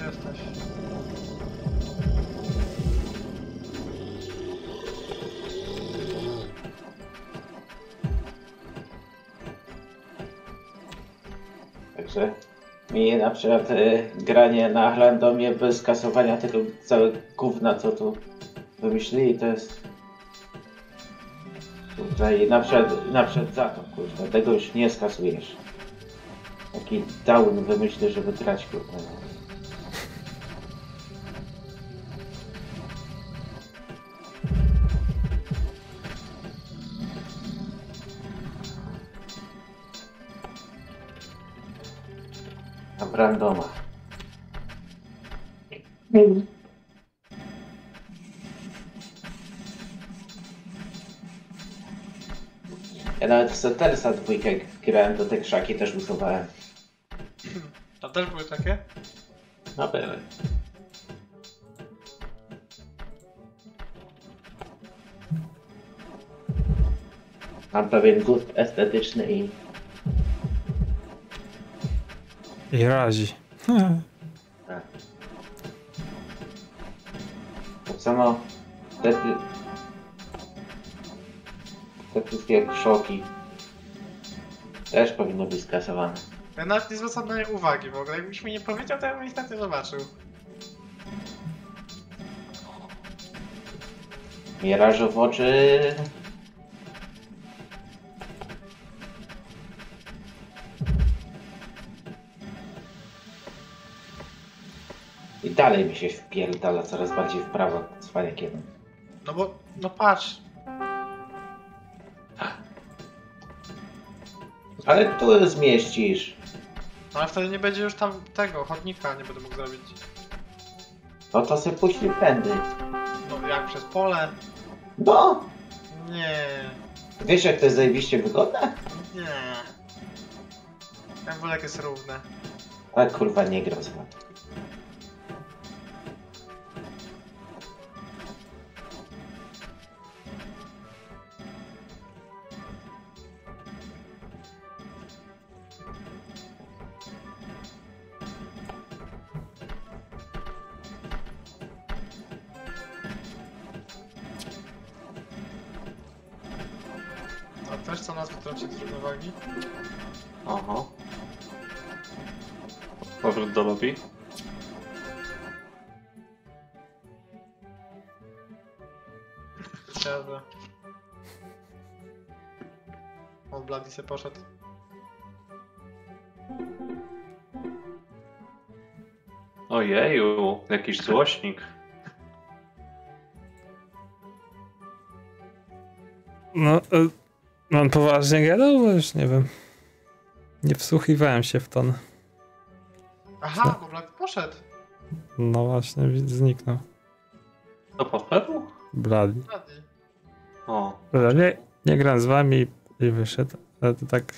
Także mi na przykład granie na randomie bez kasowania tego całego gówna, co tu wymyślili, to jest... Kurwa, i na przykład za to, kurwa, tego już nie skasujesz. Taki down wymyślę, żeby grać, kurwa. A w randoma. Ja nawet w Settlesa 2 grałem, to te krzaki też usuwałem. Tam też były takie? No były. Mam pewien gust estetyczny i... I razi. Tak. Tak samo te wszystkie krzoki też powinny być skasowane. Ja nawet nie zwracam na nie uwagi w ogóle. Jakbyś mi nie powiedział, to ja bym ich tak nie zobaczył. Mirażu w oczy... I dalej mi się wpierdala coraz bardziej w prawo cwaniakiem. No bo, no patrz. Ale tu zmieścisz. No ale wtedy nie będzie już tam tego, chodnika nie będę mógł zrobić. No to sobie puśnij tędy. No jak przez pole? No! Nie. Wiesz jak to jest zajebiście wygodne? Nie. Ja wolę jak jest równe. Ale kurwa nie gram z wami. A też co nas wytrąci z równowagi? Aha. Powrót do lobby. Ciekawe. O, Bloody se poszedł. Ojeju, jakiś złośnik. No, on poważnie gadał? Bo już nie wiem. Nie wsłuchiwałem się w ton. Aha, bo Bloody poszedł. No właśnie, zniknął. To poszedł? Bloody. Bloody. O. Dobra, nie gram z wami i wyszedł, ale to tak...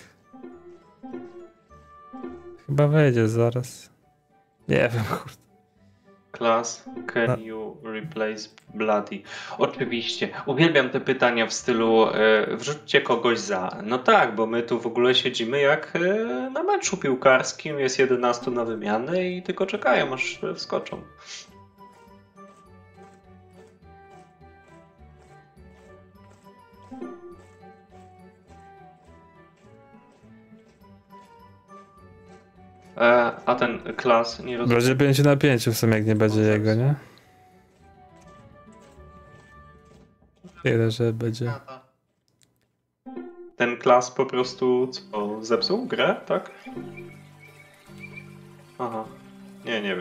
Chyba wejdzie zaraz. Nie wiem, kurde. Class, can you replace Bloody? Oczywiście. Uwielbiam te pytania w stylu wrzućcie kogoś za. No tak, bo my tu w ogóle siedzimy jak na meczu piłkarskim. Jest 11 na wymianę i tylko czekają, aż wskoczą. A ten klas nie rozumiem. Będzie 5 na 5 w sumie, jak nie będzie jego, nie? Tyle, że będzie. Ten klas po prostu co, zepsuł grę, tak? Aha. Nie wiem.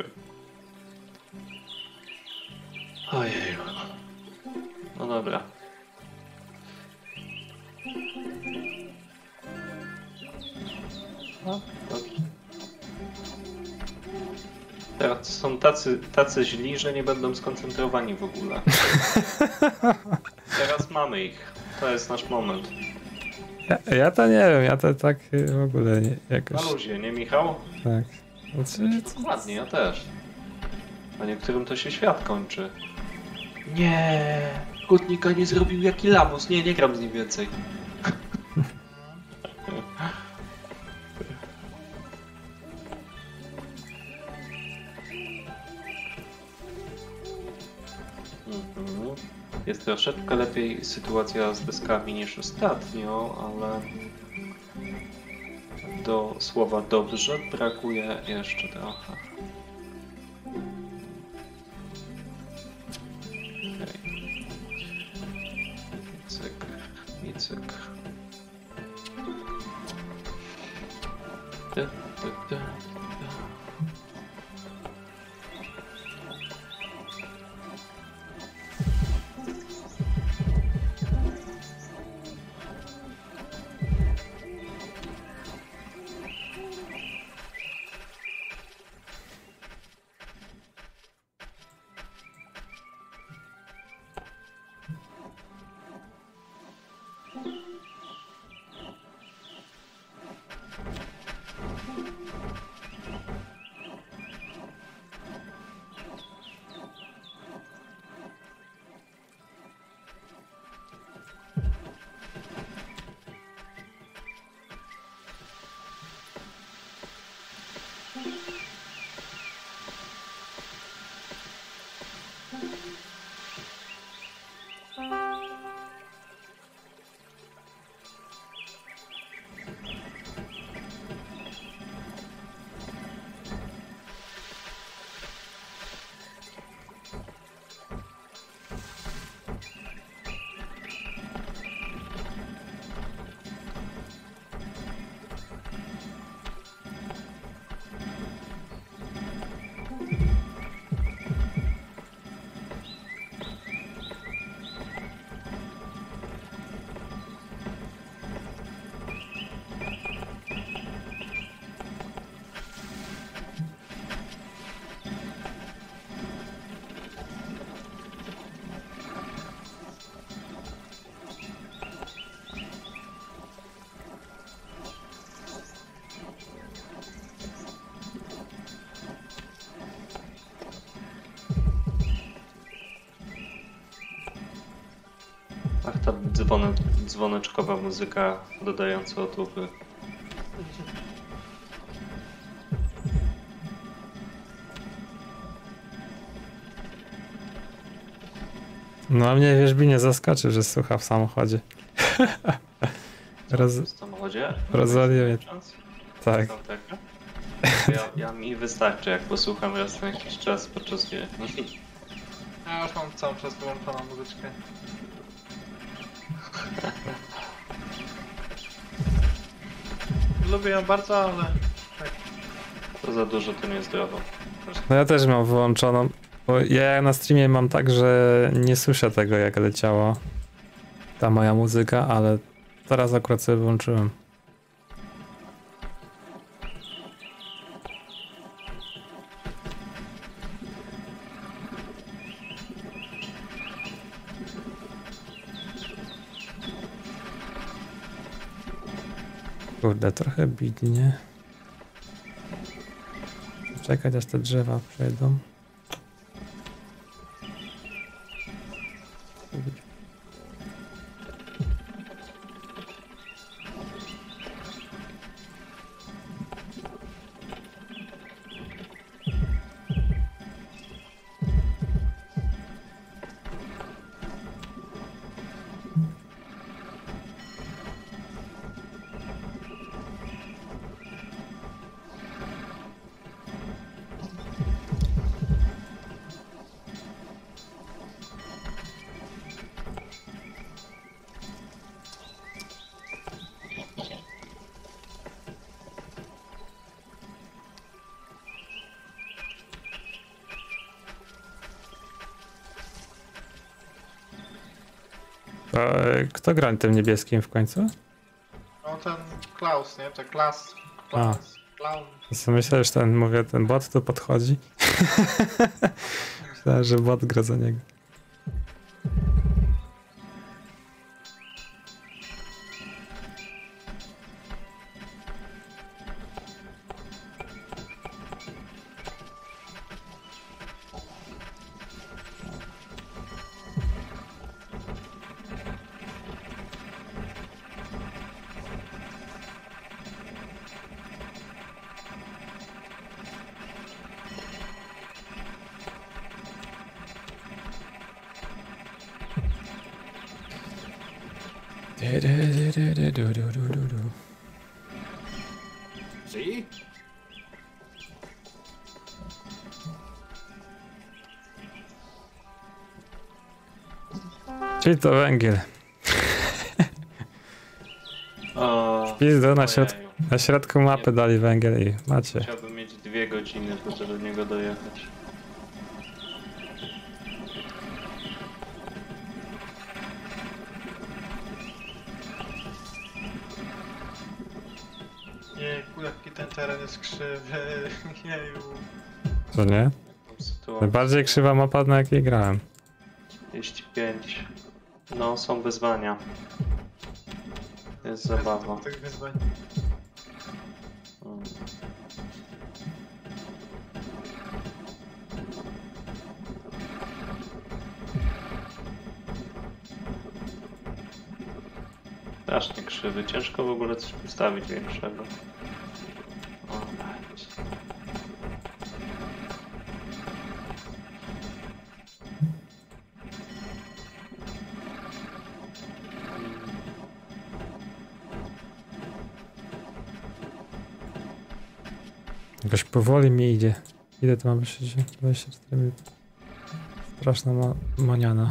Ojej. No dobra. No, dobrze. Teraz są tacy źli, że nie będą skoncentrowani w ogóle. Teraz mamy ich. To jest nasz moment. Ja to nie wiem, ja to tak w ogóle nie, jakoś... Na luzie, nie Michał? Tak. Znaczy, Dokładnie, ja też. A niektórym to się świat kończy. Nie, Hutnika nie zrobił jaki lamus. Nie gram z nim więcej. Jest troszeczkę lepiej sytuacja z deskami niż ostatnio, ale do słowa dobrze brakuje jeszcze trochę. I cyk. Ach, ta dzwoneczkowa muzyka dodająca otuchy. No mnie Wierzbinie zaskoczył, że słucha w samochodzie. W samochodzie? Rozwalił mnie. Tak. Ja mi wystarczy, jak posłucham raz na jakiś czas podczas gry. Ja już mam cały czas wyłączoną muzyczkę. Lubię ją bardzo, ale... Tak. To za dużo, to niezdrowo. No ja też mam wyłączoną. Bo ja na streamie mam tak, że nie słyszę tego, jak leciała ta moja muzyka, ale teraz akurat sobie wyłączyłem. Kurde, trochę bidnie. Czekać, aż te drzewa przejdą. Kto gra tym niebieskim w końcu? No ten Klaus, nie? Ten Klaus. Clown. Myślę, że ten bot tu podchodzi. Myślałem, że bot gra za niego. Si? Czyli to węgiel. Pizdo na środku mapy dali węgiel i macie. Chciałbym mieć 2 godziny, żeby do niego dojechać. Jejku, jaki ten teren jest krzywy. Jeju. Co nie? Najbardziej krzywa mapa, na jakiej grałem. 35. No, są wyzwania. Jest zabawa. Tych wyzwań. Strasznie krzywy. Ciężko w ogóle coś postawić większego. O, Jakoś powoli mi idzie. Ile to mamy? 24 minuty. Straszna maniana.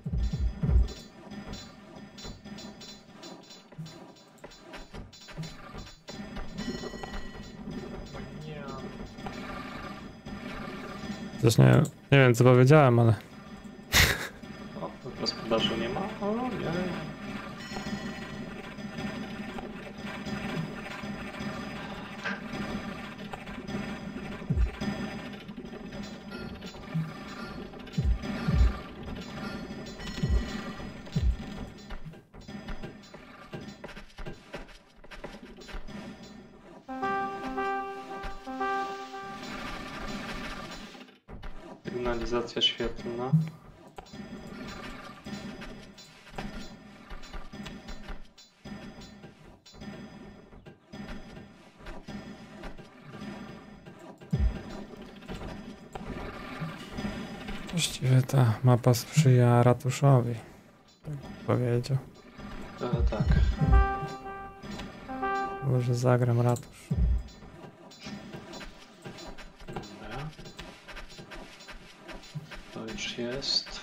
Też nie wiem co powiedziałem, ale... O, w gospodarzu nie ma? O, nie. Sygnalizacja świetlna. Właściwie ta mapa sprzyja ratuszowi. Tak powiedział. Tak. Może zagram ratusz. Dobra. To już jest.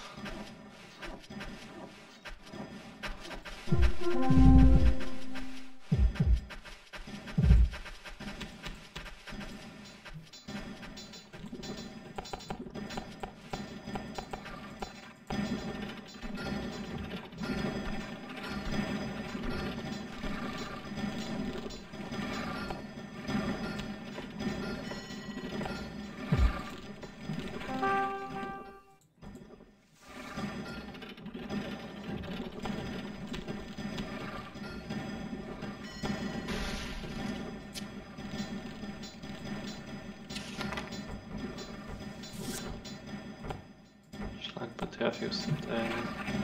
Szlak by trafił z tym terenem.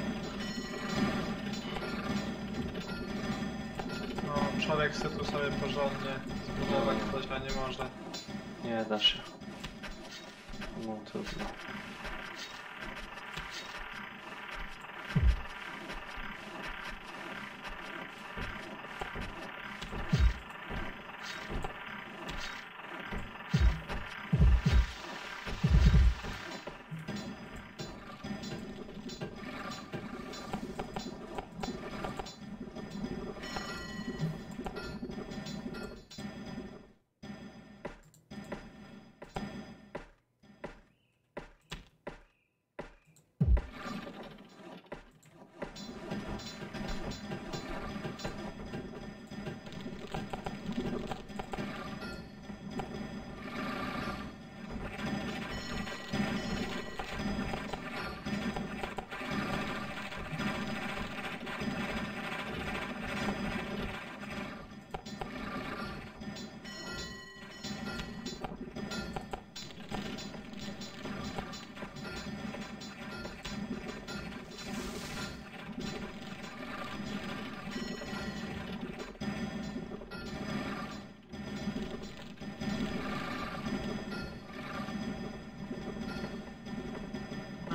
No, człowiek chce tu sobie porządnie zbudować coś, a nie może. Nie da się. No trudno.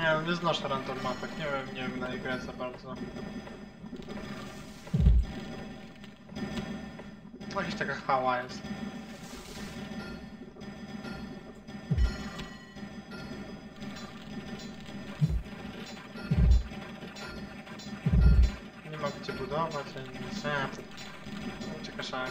Nie, no nie znoszę random mapek, nie wiem na grę za bardzo. To jakaś taka hała jest. Nie ma gdzie budować, ani nic. Nie, to uciekasz jak.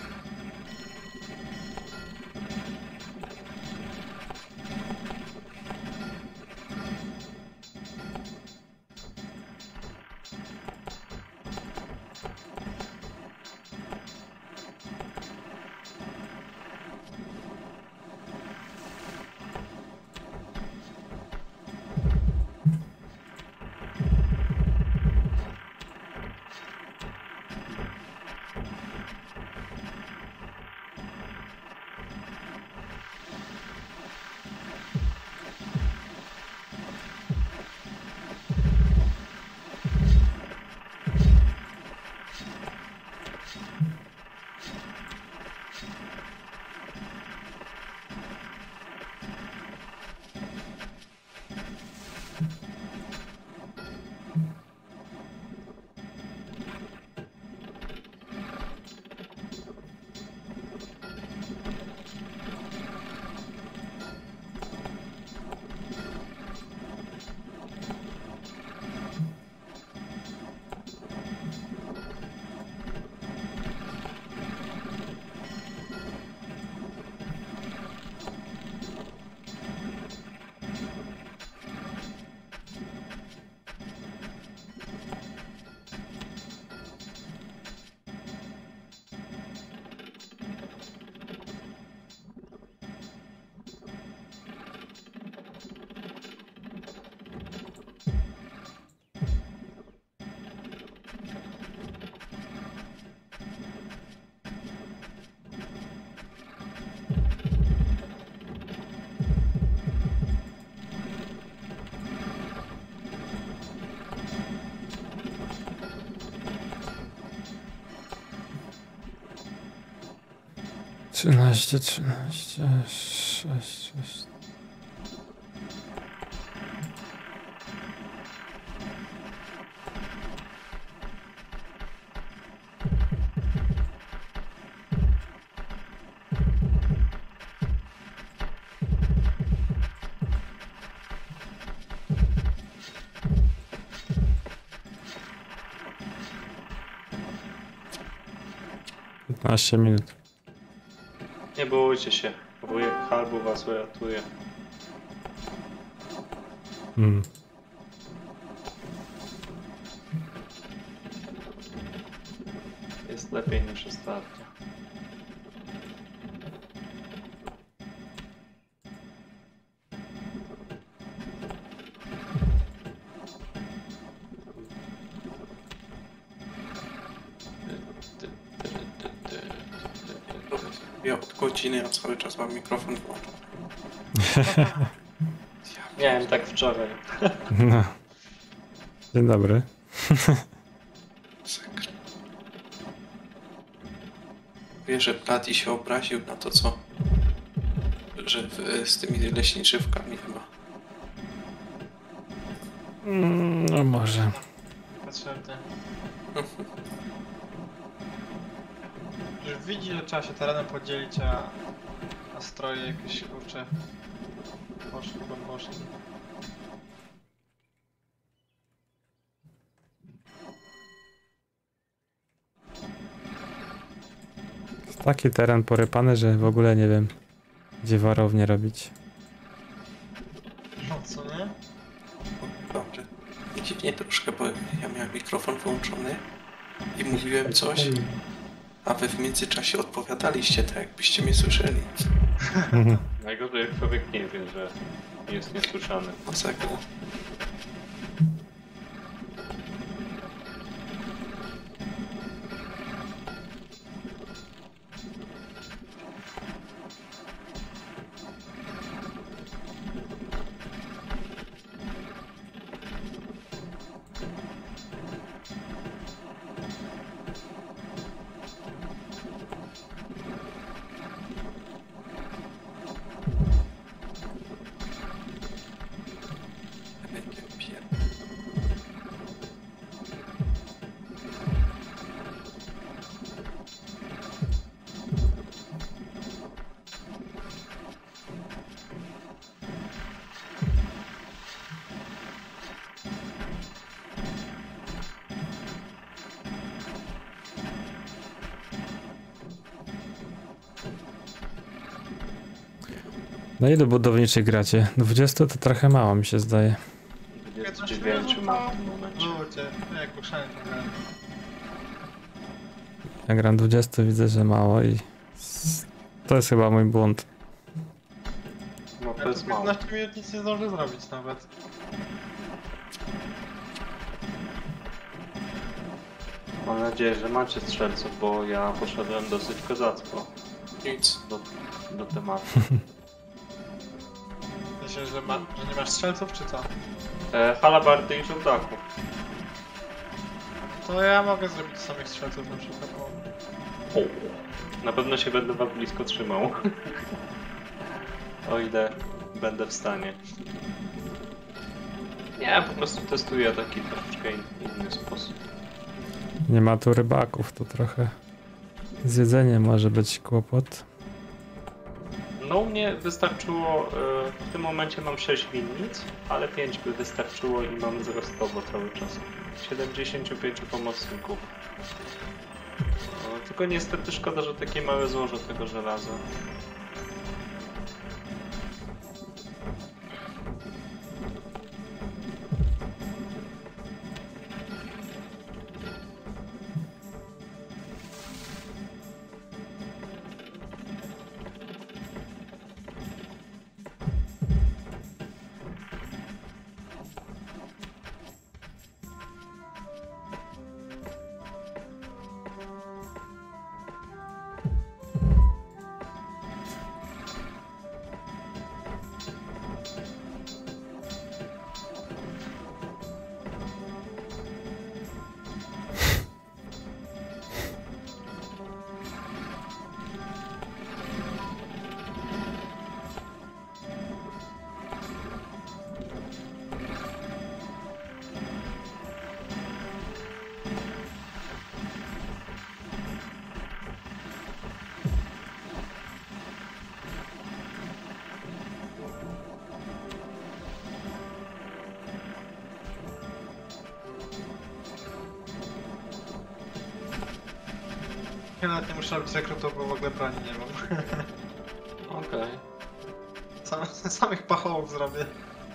Trzynaście, 6. Minut. Nie bójcie się, wujek Halbu was uratuje. Jest lepiej niż ostatnio. Ja od godziny, ja cały czas mam mikrofon włączony. Miałem tak wczoraj. No. Dzień dobry. Wiesz, że Bloody się obraził na to, co? Że z tymi leśniczywkami chyba. No może. Potrzebne. Że widzi, że trzeba się terenem podzielić, a stroje jakieś kurcze poszli. Jest taki teren porypany, że w ogóle nie wiem, gdzie warownię robić. No co nie? Dobrze. Dziwnie troszkę, bo ja miałem mikrofon wyłączony i mówiłem coś, a wy w międzyczasie odpowiadaliście tak, jakbyście mnie słyszeli. Najgorzej jak człowiek nie wie, że jest niesłyszany. Masakra. Na ile budowniczych gracie? 20 to trochę mało mi się zdaje. 29 mam w tym momencie. Ludzie, jak kuszałem to grałem. Ja gram 20, widzę, że mało i... To jest chyba mój błąd. No Ja to tu jest mało. 15 minut nic nie zdążę zrobić nawet. Mam nadzieję, że macie strzelców, bo ja poszedłem dosyć kozacko Nic. do tematu. Myślę, że nie masz strzelców, czy co? Halabardy i żołdaków. To ja mogę zrobić samych strzelców na przykład. Na pewno się będę wam blisko trzymał. O ile będę w stanie. Nie, po prostu testuję taki troszeczkę inny sposób. Nie ma tu rybaków, to trochę... Z jedzeniem może być kłopot. No u mnie wystarczyło, w tym momencie mam 6 winnic, ale 5 by wystarczyło i mam wzrostowo cały czas. 75 pomocników. No, tylko niestety szkoda, że takie małe złoże tego żelaza. Ja nawet nie muszę robić rekrutów, bo w ogóle broni nie mam. Okej. Samych pachołów zrobię.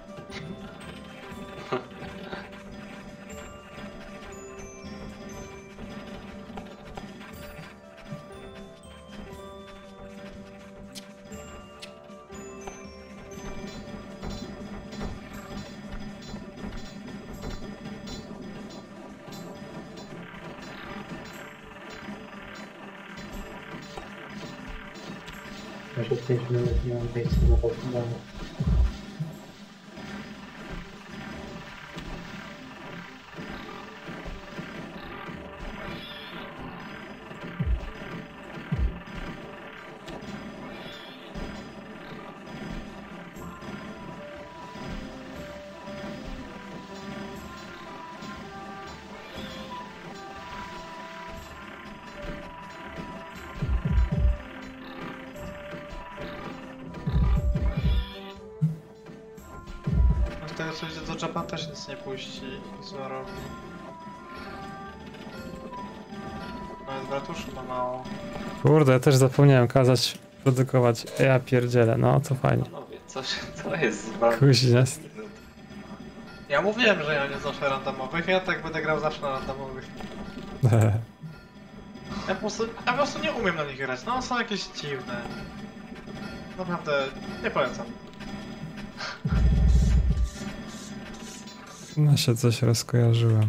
Może 5 minut nie mam miejsca na podglądanie. Z tego co widzę, do Japan też nic nie puści z robi. Nawet w ratuszu ma mało. Kurde, ja też zapomniałem kazać produkować. Ja pierdzielę, no to fajnie. Panowie, co jest z wami? Kuźnia. Ja mówiłem, że ja nie znoszę randomowych, ja tak będę grał zawsze na randomowych. Ja po prostu nie umiem na nich grać, no są jakieś dziwne. Naprawdę, nie polecam. No się coś rozkojarzyłem.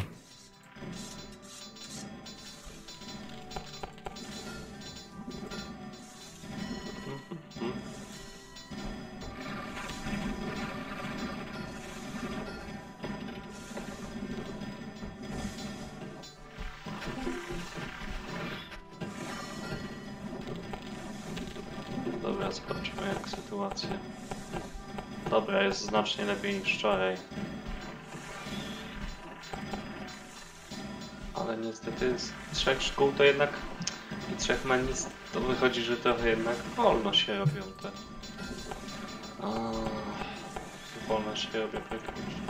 Dobra, zobaczmy jak sytuacja. Dobra, jest znacznie lepiej niż wczoraj. Ale niestety z 3 szkół to jednak i 3 mennic to wychodzi, że trochę jednak wolno się robią te. Wolno się robią praktycznie.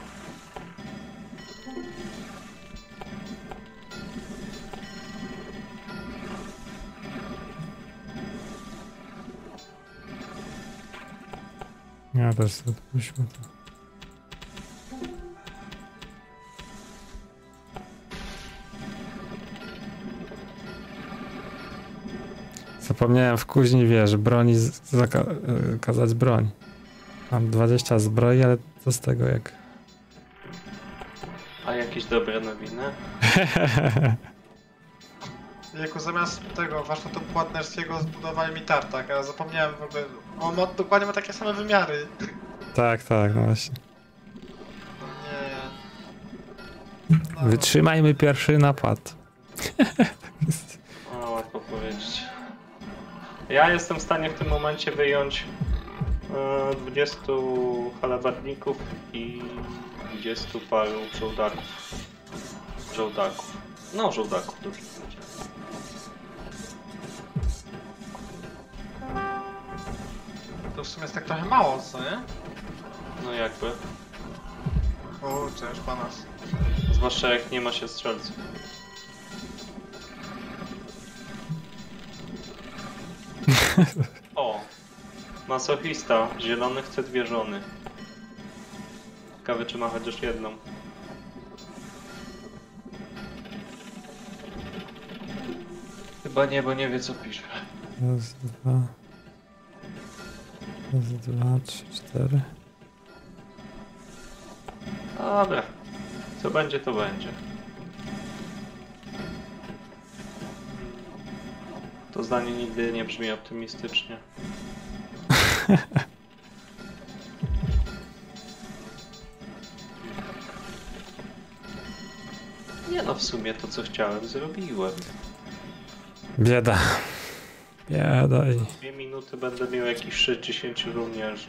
Ja też odpuśćmy to. Zapomniałem w kuźni, wiesz, broni zakazać broń. Mam 20 zbroi, ale co z tego jak... A jakieś dobre nowiny? Jako zamiast tego warsztatu płatnerskiego zbudowali mi tartak, a ja zapomniałem w ogóle... On dokładnie ma takie same wymiary. Tak, no właśnie. Nie. No. Wytrzymajmy pierwszy napad. O, łatwo powiedzieć. Ja jestem w stanie w tym momencie wyjąć 20 halabardników i 20 paru żołdaków. No, żołdaków, dobrze powiedziałem. To w sumie jest tak trochę mało, co nie? No jakby. Kurczę, już po nas. Zwłaszcza jak nie ma się strzelców. O! Masochista. Zielony chce 2 żony. Ciekawe, czy ma chociaż jedną. Chyba nie, bo nie wie, co pisze. Raz, dwa, 3, 4. Dobra. Co będzie, to będzie. To zdanie nigdy nie brzmi optymistycznie. Nie no, w sumie to, co chciałem, zrobiłem. Bieda i... 2 minuty będę miał jakichś 60 żołnierzy.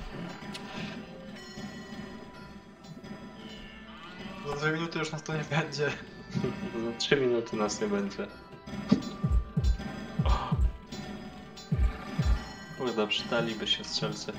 Za 2 minuty już nas to nie będzie. Za 3 minuty nas nie będzie. Kurde, przydaliby się strzelcy.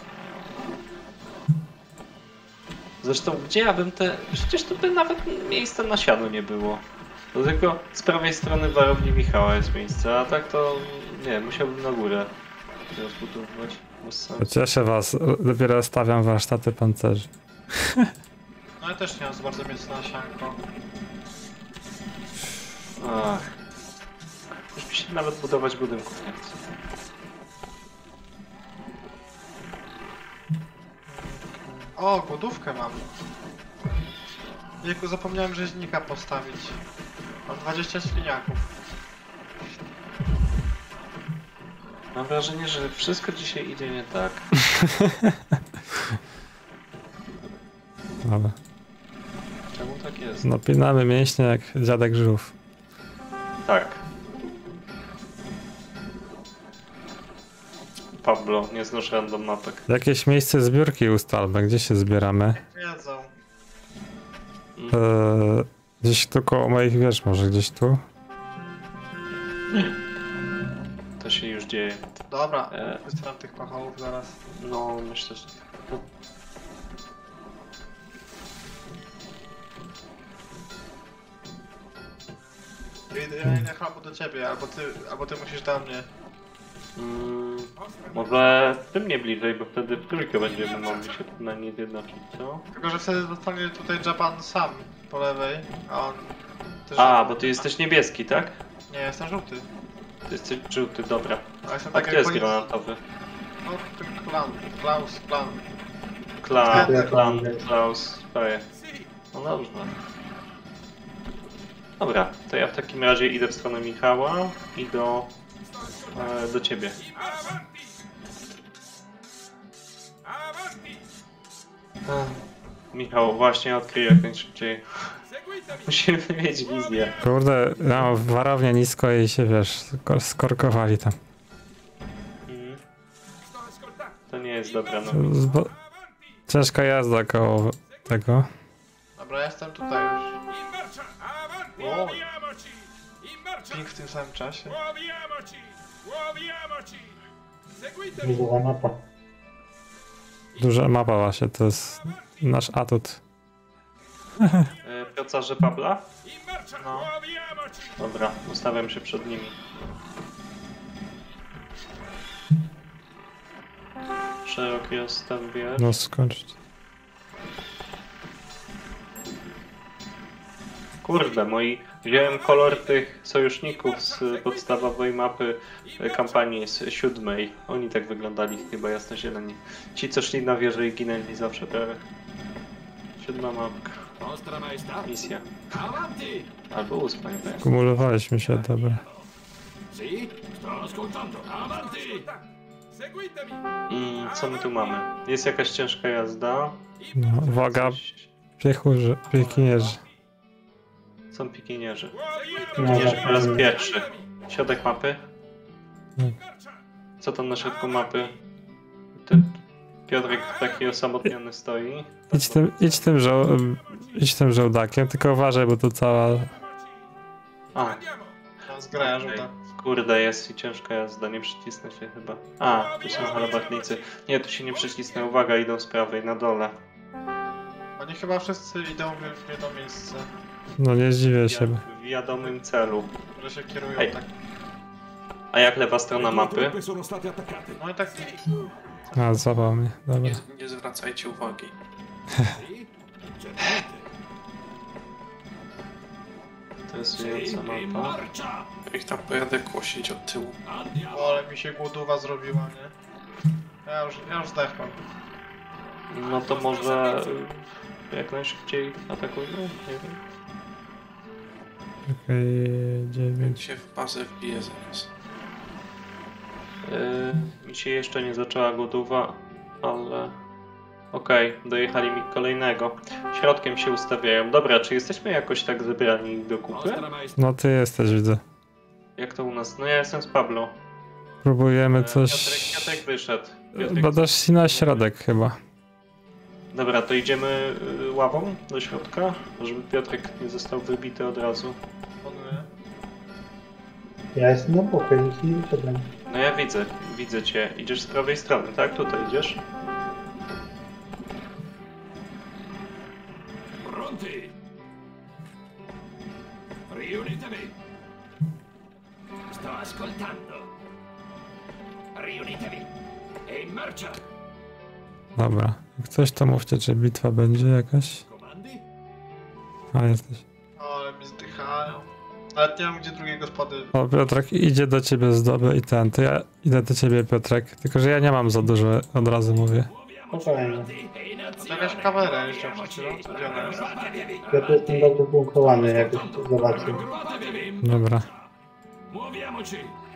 Zresztą, gdzie ja bym te... Przecież tu by nawet miejsca na siano nie było. To tylko z prawej strony warowni Michała jest miejsce, a tak to... Nie, musiałbym na górę rozbudowywać. Cieszę was, dopiero stawiam warsztaty pancerzy. No ja też nie mam za bardzo miejsca na sianko. Ach. Już mi się nawet budować budynków nie chce. O, głodówkę mam. Jejku, zapomniałem rzeźnika postawić. Mam 20 świniaków. Mam wrażenie, że wszystko dzisiaj idzie nie tak. Dobra. Czemu tak jest? Napinamy mięśnie jak dziadek żółw. Tak. Pablo, nie znosz random mapek. Jakieś miejsce zbiórki ustalmy, gdzie się zbieramy? Wiedzą. Gdzieś tu koło moich wież, może gdzieś tu? To się już dzieje. Dobra, wystawiam tych pachołów zaraz. No, myślę, że tak. Ja idę chyba do ciebie, albo ty musisz do mnie. Może ty mnie bliżej, bo wtedy w trójkę będziemy mogli się na nie zjednoczyć, co? Tylko, że wtedy dostanie tutaj Japan sam po lewej, a on... Też Bo ty jesteś niebieski, tak? Nie, jestem żółty. Ty jesteś żółty, dobra. A jestem A taki kto jest jak granatowy? No, ten Klaus. Klaus, Faje. No dobrze. Dobra, to ja w takim razie idę w stronę Michała i do ciebie. Michał, właśnie odkryj jak najszybciej. Musimy mieć wizję. Kurde, ja mam warownię nisko i się, wiesz, skorkowali tam. To nie jest dobra nowina. Ciężka jazda koło tego. Dobra, jestem tutaj już. O! Ping w tym samym czasie. Duża mapa. Duża mapa właśnie, to jest nasz atut. Piocarze Pabla? No. Dobra, ustawiam się przed nimi. szeroki rozstaw wież. No skończyć. Kurde, wziąłem kolor tych sojuszników z podstawowej mapy kampanii z 7. Oni tak wyglądali chyba jasnozieleni. Ci co szli na wieżę i ginęli zawsze prawie. 7 mapka. Vostra Maestà. Misja. Avanti! Albo 8, nie wiem. Kumulowaliśmy się, dobra. Sì, sto ascoltando. Avanti! Seguitemi! Co my tu mamy? Jest jakaś ciężka jazda. No, uwaga, piekinierzy. Są pikinierzy. No, Pikinierzy po raz pierwszy. Środek mapy. Hmm. Co tam na środku mapy? Piotrek taki osamotniony stoi. Idź tym żołdakiem, tylko uważaj, bo to cała... A, Zgraja żółta. kurde, jest i ciężka jazda, nie przycisnę się chyba. A, tu są halabarnicy. Nie, tu się nie przycisnę, uwaga, idą z prawej, na dole. Oni chyba wszyscy idą w jedno miejsce, No nie zdziwię się. W wiadomym celu. że się kierują Ej. tak. A jak lewa strona mapy? Sono state attaccate. No i tak A, złapał mnie, dobra. Nie zwracajcie uwagi. Sì, certamente. Interesująca Sì, in mapa. marcia! Ja ich tam pojadę kłosić od tyłu. Andiamo! O, ale mi się głodowa zrobiła, nie? Ja już zdechłem. No to może jak najszybciej atakujmy? Nie wiem. Okej, 9. Się w bazę wbije zaraz. Mi się jeszcze nie zaczęła godowa, ale... Okej, dojechali mi kolejnego. Środkiem się ustawiają. Dobra, czy jesteśmy jakoś tak zebrani do kupy? Vostra Maestà. No ty jesteś, widzę. Jak to u nas? No ja jestem z Pablo. Próbujemy Piotrek coś... wyszedł. Piotrek... Badasz się na środek chyba. Dobra, to idziemy ławą do środka, żeby Piotrek nie został wybity od razu. Planuję. Ja jestem na boku, nic nie wyszedłem. No ja widzę cię. Idziesz z prawej strony, tak? Tutaj idziesz? Pronti! Riunitevi! Sto ascoltando. Riunitevi! E in marcia! Dobra. Jak coś to mówcie, czy bitwa będzie jakaś? Comandi? A, jesteś. O, ale mi zdychają. Ale nie mam gdzie drugiej gospody. O, Piotrek idzie do ciebie z doby i ten, to ja idę do ciebie, Piotrek. Tylko, że ja nie mam za dużo, od razu mówię. Spokojnie. To jakaś kawaleria jeszcze przed chwilą. Gdzie ona jest? Ja tu jestem dobrze bunkrowany, jakoś zobaczę. Dobra. Muoviamoci!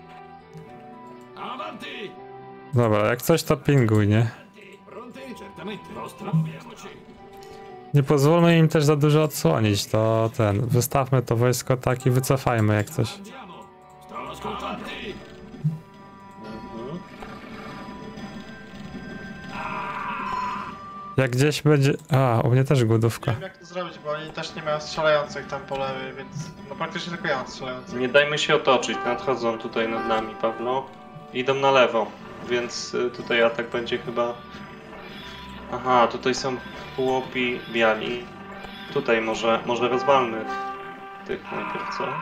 Avanti! Dobra, jak coś to pinguj, nie? Pronti? Certamente. Vostra, muoviamoci! Nie pozwólmy im też za dużo odsłonić, to wystawmy to wojsko tak i wycofajmy jak coś. Andiamo! Sto ascoltando! Jak gdzieś będzie... A, u mnie też Nie głodówka. wiem jak to zrobić, bo oni też nie mają strzelających tam po lewej, więc... No praktycznie tylko ja mam strzelających. Nie dajmy się otoczyć, nadchodzą tutaj nad nami, Pawlo. Idą na lewo, więc tutaj atak będzie chyba... Aha, tutaj są półopi biali. Tutaj może rozwalmy tych najpierw, co?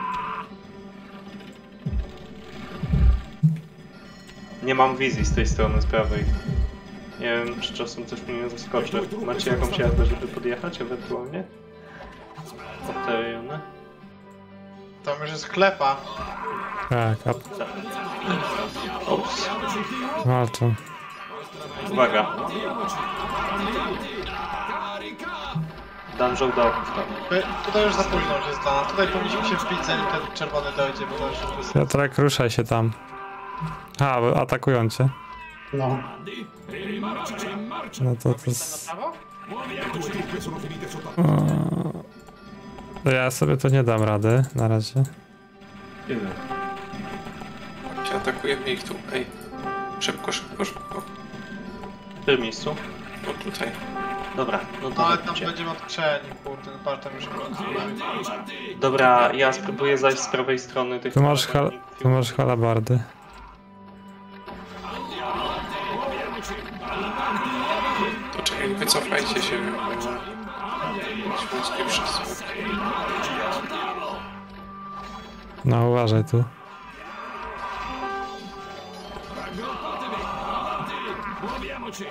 Nie mam wizji z tej strony, z prawej. Nie wiem, czy czasem coś mnie nie zaskoczy. Macie jakąś jazdę, żeby podjechać ewentualnie? Od te rejony? Tam już jest klepa. Tak, a... Ops. Walczą. Uwaga. Dam żołdaków tam. Tutaj już za późno już jest dana. Tutaj powinniśmy się wbić, zanim ten czerwony dojdzie, bo to już jest bez... Piotrek, ruszaj się tam. A, atakują cię. No. No to Na jest... prawo? Ja sobie to nie dam rady, na razie. Się atakujemy ich tu. Ej. Szybko. W tym miejscu? No tutaj. Dobra, no to No ale tam chodźcie. będziemy odkrzeni, kurde, patrz tam już Dobra, ja spróbuję zajść z prawej strony tych... Tu masz halabardy. To czekaj, wycofajcie się. Śląskie wszyscy. No uważaj tu. Muoviamoci!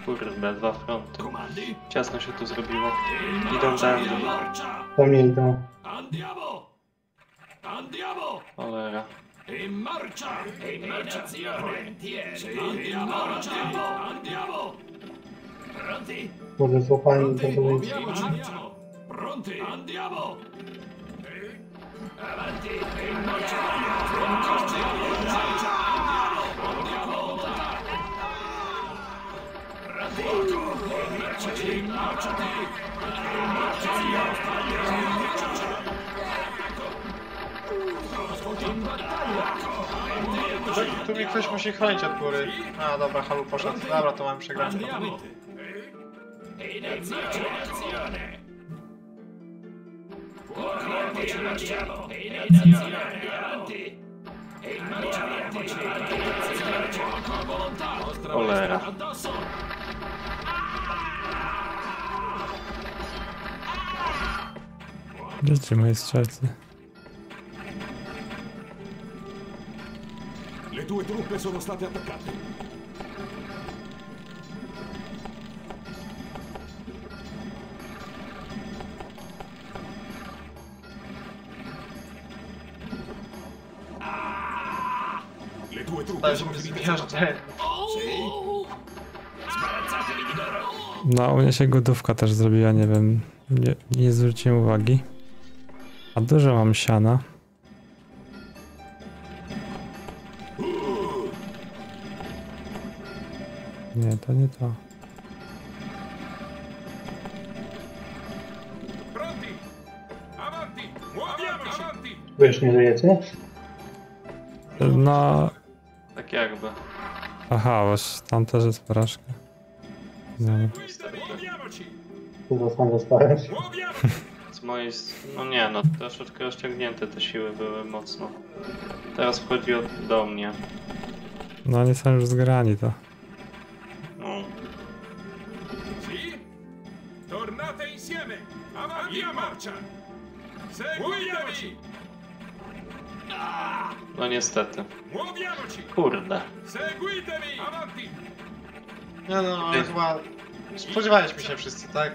Kurde, 2 fronty. Ciasno się tu zrobiło. Idą tędy. To mnie idą. Andiamo! Andiamo! Cholera. In marcia! In marciazione! Andiamo! Andiamo! Pronti? Może złapanie to będzie. Andiamo! Pronti? Andiamo! Avanti! In marcia! Tu mi ktoś musi chronić od góry. A dobra, Halu poszedł. Dobra, to mamy przegrać. Cholera. Gdzie moi strzelcy? Le tue truppe sono state attaccate. Le tue truppe Daj, sono żeby finite zbierać sotto ten. No, u mnie się godówka też zrobiła, nie wiem, nie zwróciłem uwagi. A dużo mam siana. Nie, to nie to. Pronti? Avanti! Muoviamoci! Avanti! Wy już nie żyjecie? No, Tak jakby. aha, właśnie tam też jest porażka. No. Muoviamoci! Tu sam dostałeś. Z mojej... No nie, no troszeczkę rozciągnięte te siły były mocno. Teraz wchodzi do mnie. No, nie są już zgrani to. No. Sì? Tornate insieme! Avanti a marcia! Seguitemi! No niestety. Muoviamoci! Kurde. Seguitemi! Avanti! Nie no, ale chyba... Spodziewaliśmy się wszyscy, tak?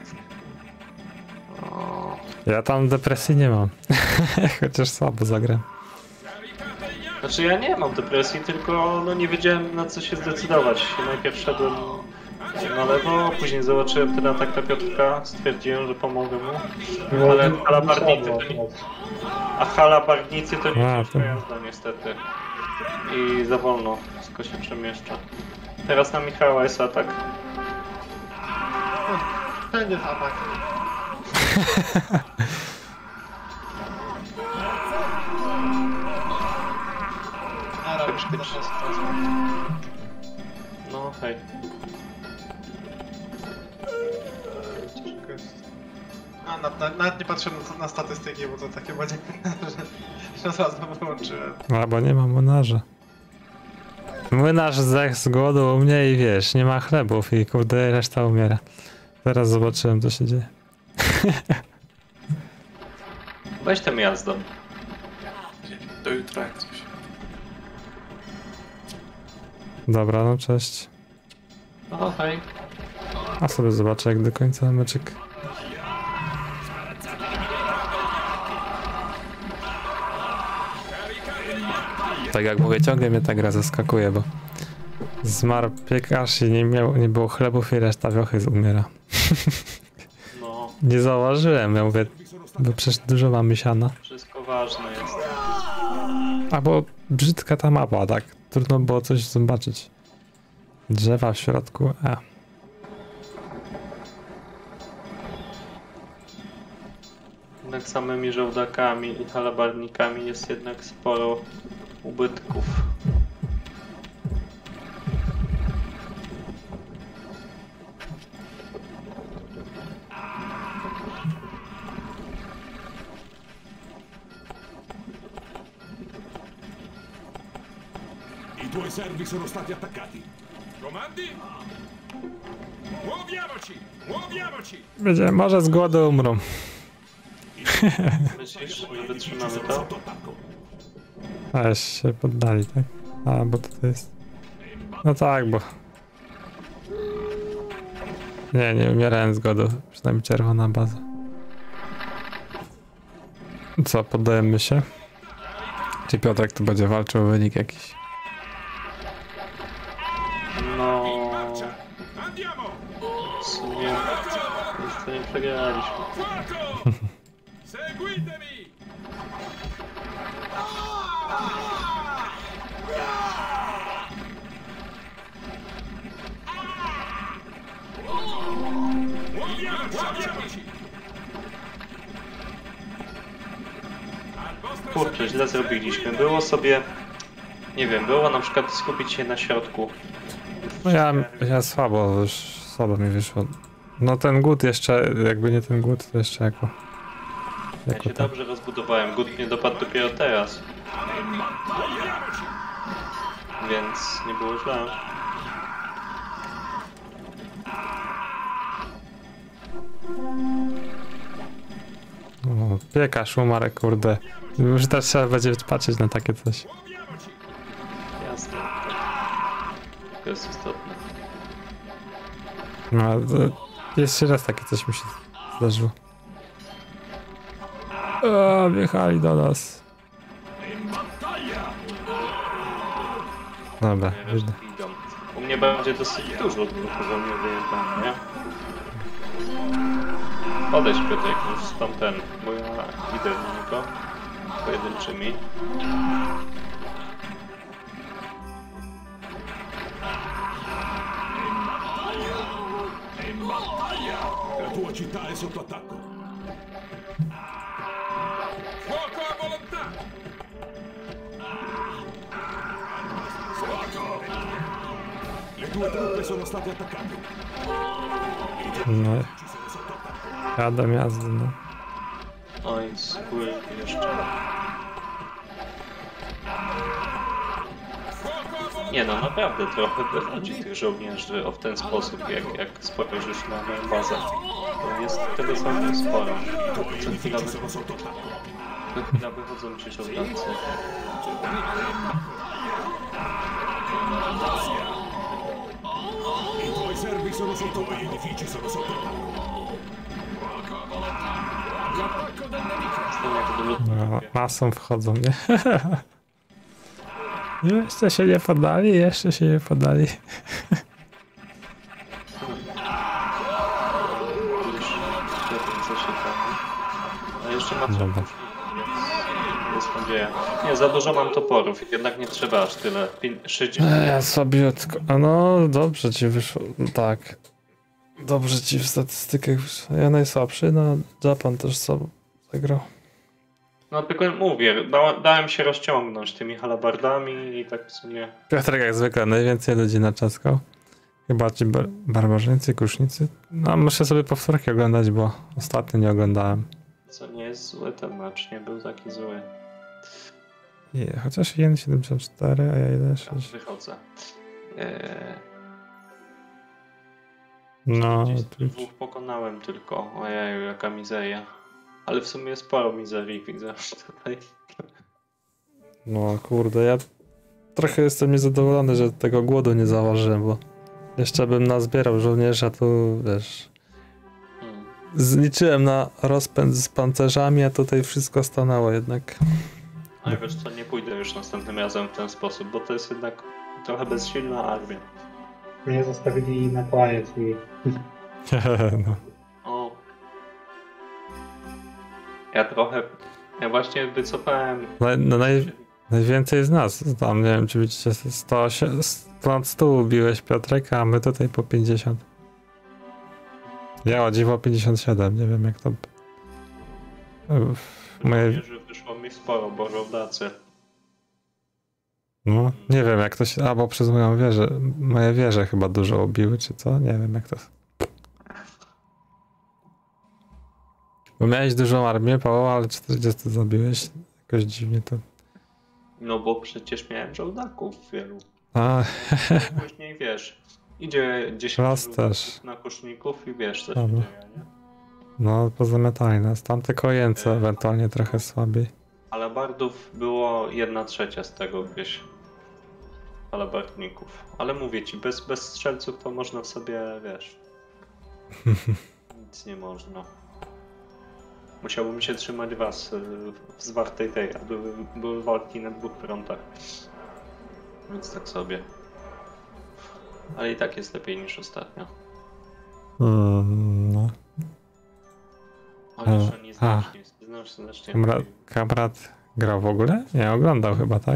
O, Ja tam depresji nie mam. Chociaż słabo zagram. znaczy ja nie mam depresji, tylko no nie wiedziałem na co się zdecydować. Najpierw szedłem na lewo, później zobaczyłem ten atak na Piotrka, stwierdziłem, że pomogę mu. Ale halabarnicy to nie... A halabarnicy to nie A, ciężka jazda niestety. I za wolno wszystko się przemieszcza. Teraz na Michała jest atak. Ten jest atak. A robisz pierwszy sytuację. No hej. Ciężko jest. A nawet nie patrzyłem na statystyki, bo to takie będzie, że od razu wyłączyłem. A, bo nie ma młynarza. Młynarz zdech z głodu u mnie i wiesz, nie ma chlebów i kurde reszta umiera. Teraz zobaczyłem co się dzieje. Weź tym jazdą. Do jutra jak coś. Dobra, no cześć. No hej. A sobie zobaczę jak do końca meczek. Tak jak mówię, ciągle mnie ta gra zaskakuje, bo zmarł piekarz i nie było chlebów i reszta wiochy umiera. No, Nie zauważyłem, ja mówię, bo przecież dużo mamy siana. wszystko ważne jest. Albo brzydka ta mapa, tak? Trudno było coś zobaczyć. Drzewa w środku, Jednak samymi żołdakami i halabarnikami jest jednak sporo ubytków. I tuoi servi sono stati attaccati. Comandi? Muoviamoci! Muoviamoci! Będzie, może z głodu umrą. Myślisz, że wytrzymamy to? Sotto attacco. A się poddali, tak? A, bo to jest... No tak, bo... Nie umierałem z głodu. Przynajmniej czerwona baza. Co, poddajemy się? Czy Piotrek tu będzie walczył o wynik jakiś? No... W sumie... Jeszcze nie przegraliśmy. Kurczę, źle zrobiliśmy. Było sobie... Nie wiem, było na przykład skupić się na środku. No ja słabo mi wyszło. No ten głód jeszcze, jakby nie ten głód, to jeszcze jako Ja się dobrze rozbudowałem. Głód mnie dopadł dopiero teraz. Więc nie było źle. O, piekarz umarł, kurde. Już też trzeba będzie patrzeć na takie coś. Jasne. To jest istotne. No, jeszcze raz takie coś mi się zdarzyło. O, wjechali do nas. Dobra, Resztki idą. U mnie będzie dosyć dużo odruchu, bo mnie wyjechałem, nie? Podejdź Piotrek, już stąd ten, bo ja idę do niego pojedynczymi. La tua città è sotto attacco. Fuoco a volontà! Fuoco! Le tue truppe sono state attaccate. No. Jadę jazdy, no. Oj, skóry jeszcze. Nie no, naprawdę trochę wychodzi tych żołnierzy w ten sposób, jak spojrzysz na moją bazę. To jest tego całkiem sporo. Co chwila wychodzą ci żołnierze. I tuoi servi sono sotto me, gli edifici sono sotto attacco. L'attacco del nemico. No, masą wchodzą, nie? Jeszcze się nie podali, jeszcze się nie podali. Co się tam... A jeszcze ma Dobra. Jest nadzieja. Nie, za dużo mam toporów, jednak nie trzeba aż tyle. 60. Ja słabiutko. A no, dobrze ci wyszło. Tak. Dobrze ci w statystykach wyszło. Ja najsłabszy, no Japan też sobą zagrał. No tylko mówię, dałem się rozciągnąć tymi halabardami i tak w sumie... Piotrek jak zwykle najwięcej ludzi naczaskał. Chyba ci barbarzyńcy, kusznicy. No muszę sobie powtórki oglądać, bo ostatnio nie oglądałem. Co nie jest zły ten mecz, nie był taki zły. Nie, chociaż 1,74, a ja 1,6. Wychodzę. No, Dwóch pokonałem tylko. Ojeju, jaka mizeria. Ale w sumie sporo mizerii widzę tutaj. no kurde, ja trochę jestem niezadowolony, że tego głodu nie założyłem, bo jeszcze bym nazbierał żołnierza, tu wiesz... Zliczyłem na rozpęd z pancerzami, a tutaj wszystko stanęło jednak. Ale wiesz co, nie pójdę już następnym razem w ten sposób, bo to jest jednak trochę bezsilna armia. Mnie zostawili na koniec i... no. O. Ja właśnie wycofałem... Najwięcej z nas, tam nie wiem czy widzicie, 100 ubiłeś Piotrek, a my tutaj po 50. Ja o dziwo 57, nie wiem jak to... Że wyszło mi sporo, bo żołdacy. No, nie wiem jak to się... A, bo przez moją wieżę, moje wieże chyba dużo ubiły, czy co? Nie wiem jak to... Bo miałeś dużą armię, Paweł, ale 40 zabiłeś. Jakoś dziwnie to... No bo przecież miałem żołdaków wielu. A, Później wiesz, idzie 10 Raz też. na kuszników i wiesz co się Dobra. dzieje, nie? no, pozamiatali nas. Tam tylko jęce ewentualnie trochę słabiej. Alabardów było 1/3 z tego gdzieś. Alabardników. Ale mówię ci, bez strzelców to można sobie, wiesz... Nic nie można. Musiałbym się trzymać was w zwartej tej, a były walki na 2 frontach. Więc tak sobie. Ale i tak jest lepiej niż ostatnio. No. Chociaż oni znacznie. Kamrat grał w ogóle? Nie, oglądał chyba, tak?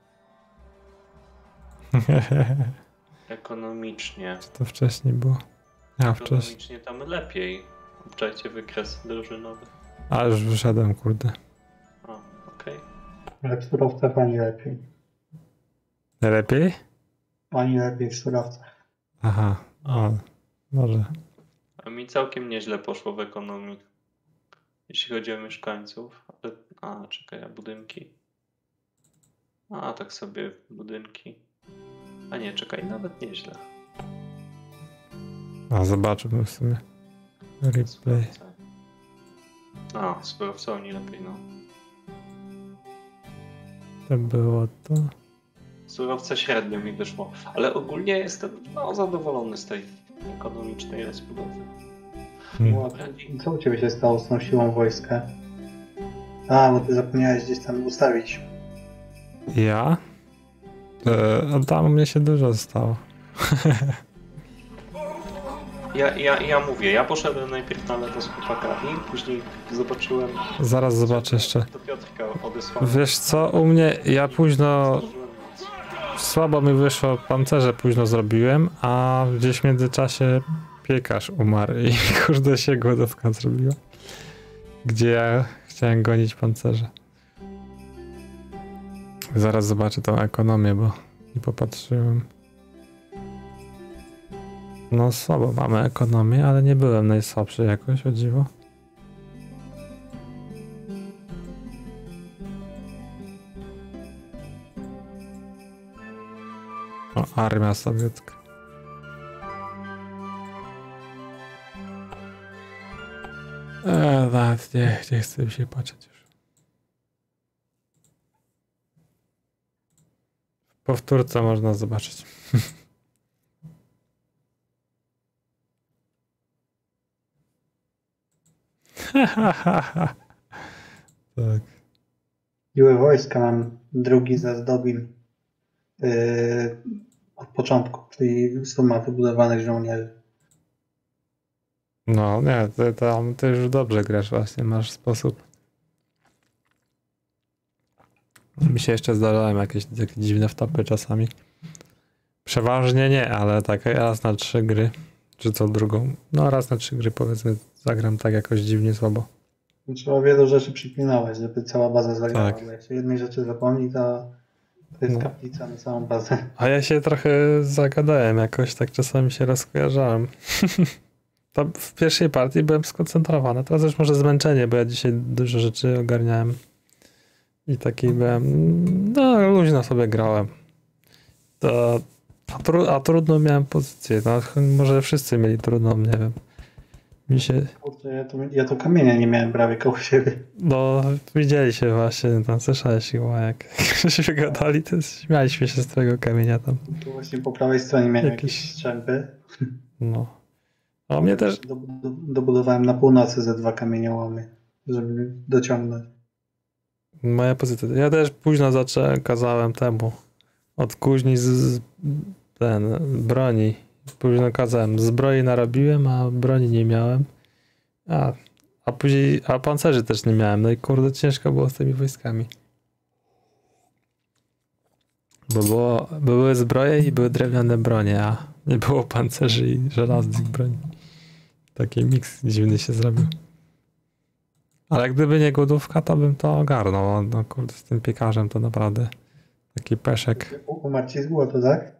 Ekonomicznie. Czy to wcześniej było? Ja wcześniej. Ekonomicznie tam lepiej. Obczajcie wykres drużynowy. A już wyszedłem, kurde. O, okej. Ale w surowcach ani lepiej. Lepiej? Ani lepiej w surowcach. Aha, o, może. A mi całkiem nieźle poszło w ekonomii. Jeśli chodzi o mieszkańców. Ale, czekaj, a budynki? A, tak sobie budynki. A nie, czekaj, nawet nieźle. A, zobaczymy w sumie. Replay. A, surowce oni lepiej, no. To było to. Surowce średnio mi wyszło, ale ogólnie jestem zadowolony z tej ekonomicznej rozbudowy. Co u ciebie się stało z tą siłą wojska? A, bo ty zapomniałeś gdzieś tam ustawić. Ja? Tam u mnie się dużo stało. Ja mówię, ja poszedłem najpierw na lewo z chłopakami, później zobaczyłem... Zaraz zobaczę jeszcze. Do Piotrka odesłałem. Wiesz co, u mnie, ja późno... Słabo mi wyszło, pancerze późno zrobiłem, a gdzieś w międzyczasie piekarz umarł i kurde się głodówka zrobiła. Gdzie ja chciałem gonić pancerze. Zaraz zobaczę tą ekonomię, bo nie popatrzyłem. No słabo mamy ekonomię, ale nie byłem najsłabszy jakoś, o dziwo. O, armia sowiecka. Nawet nie chcę mi się patrzeć już. W powtórce można zobaczyć. Tak. Siłę wojska mam drugi za Zdobin od początku, czyli suma wybudowanych żołnierzy. No nie, ty już dobrze grasz właśnie, masz sposób. Mi się jeszcze zdarzają jakieś takie dziwne wtopy czasami. Przeważnie nie, ale tak raz na 3 gry, czy co drugą. No raz na 3 gry powiedzmy zagram tak jakoś dziwnie słabo. Trzeba wielu rzeczy przypilnować, żeby cała baza zagrała. Tak. Bo jak się jednej rzeczy zapomni, to jest kaplica na całą bazę. A ja się trochę zagadałem jakoś, tak czasami się rozkojarzałem. To w pierwszej partii byłem skoncentrowany, teraz już może zmęczenie, bo ja dzisiaj dużo rzeczy ogarniałem. I taki byłem, no luźno sobie grałem. A trudno miałem pozycję, no może wszyscy mieli trudną, nie wiem. Mi się... Kurczę, ja to kamienia nie miałem prawie koło siebie. No, widzieli się właśnie, tam słyszałeś chyba, jak się gadali, to śmialiśmy się z tego kamienia tam. Tu właśnie po prawej stronie miałem jakieś strzępy. No. A mnie też... Dobudowałem na północy ze 2 kamieniołomy, żeby dociągnąć. Moja pozycja. Ja też późno kazałem temu. Od kuźni z broni. Późno kazałem. Zbroi narobiłem, a broni nie miałem. A później, pancerzy też nie miałem. No i kurde, ciężko było z tymi wojskami. Bo były zbroje i były drewniane bronie, a nie było pancerzy i żelaznych broni. Taki miks dziwny się zrobił. Ale gdyby nie głodówka, to bym to ogarnął. No kurde, z tym piekarzem to naprawdę taki peszek. Umarł ci z głodu, tak?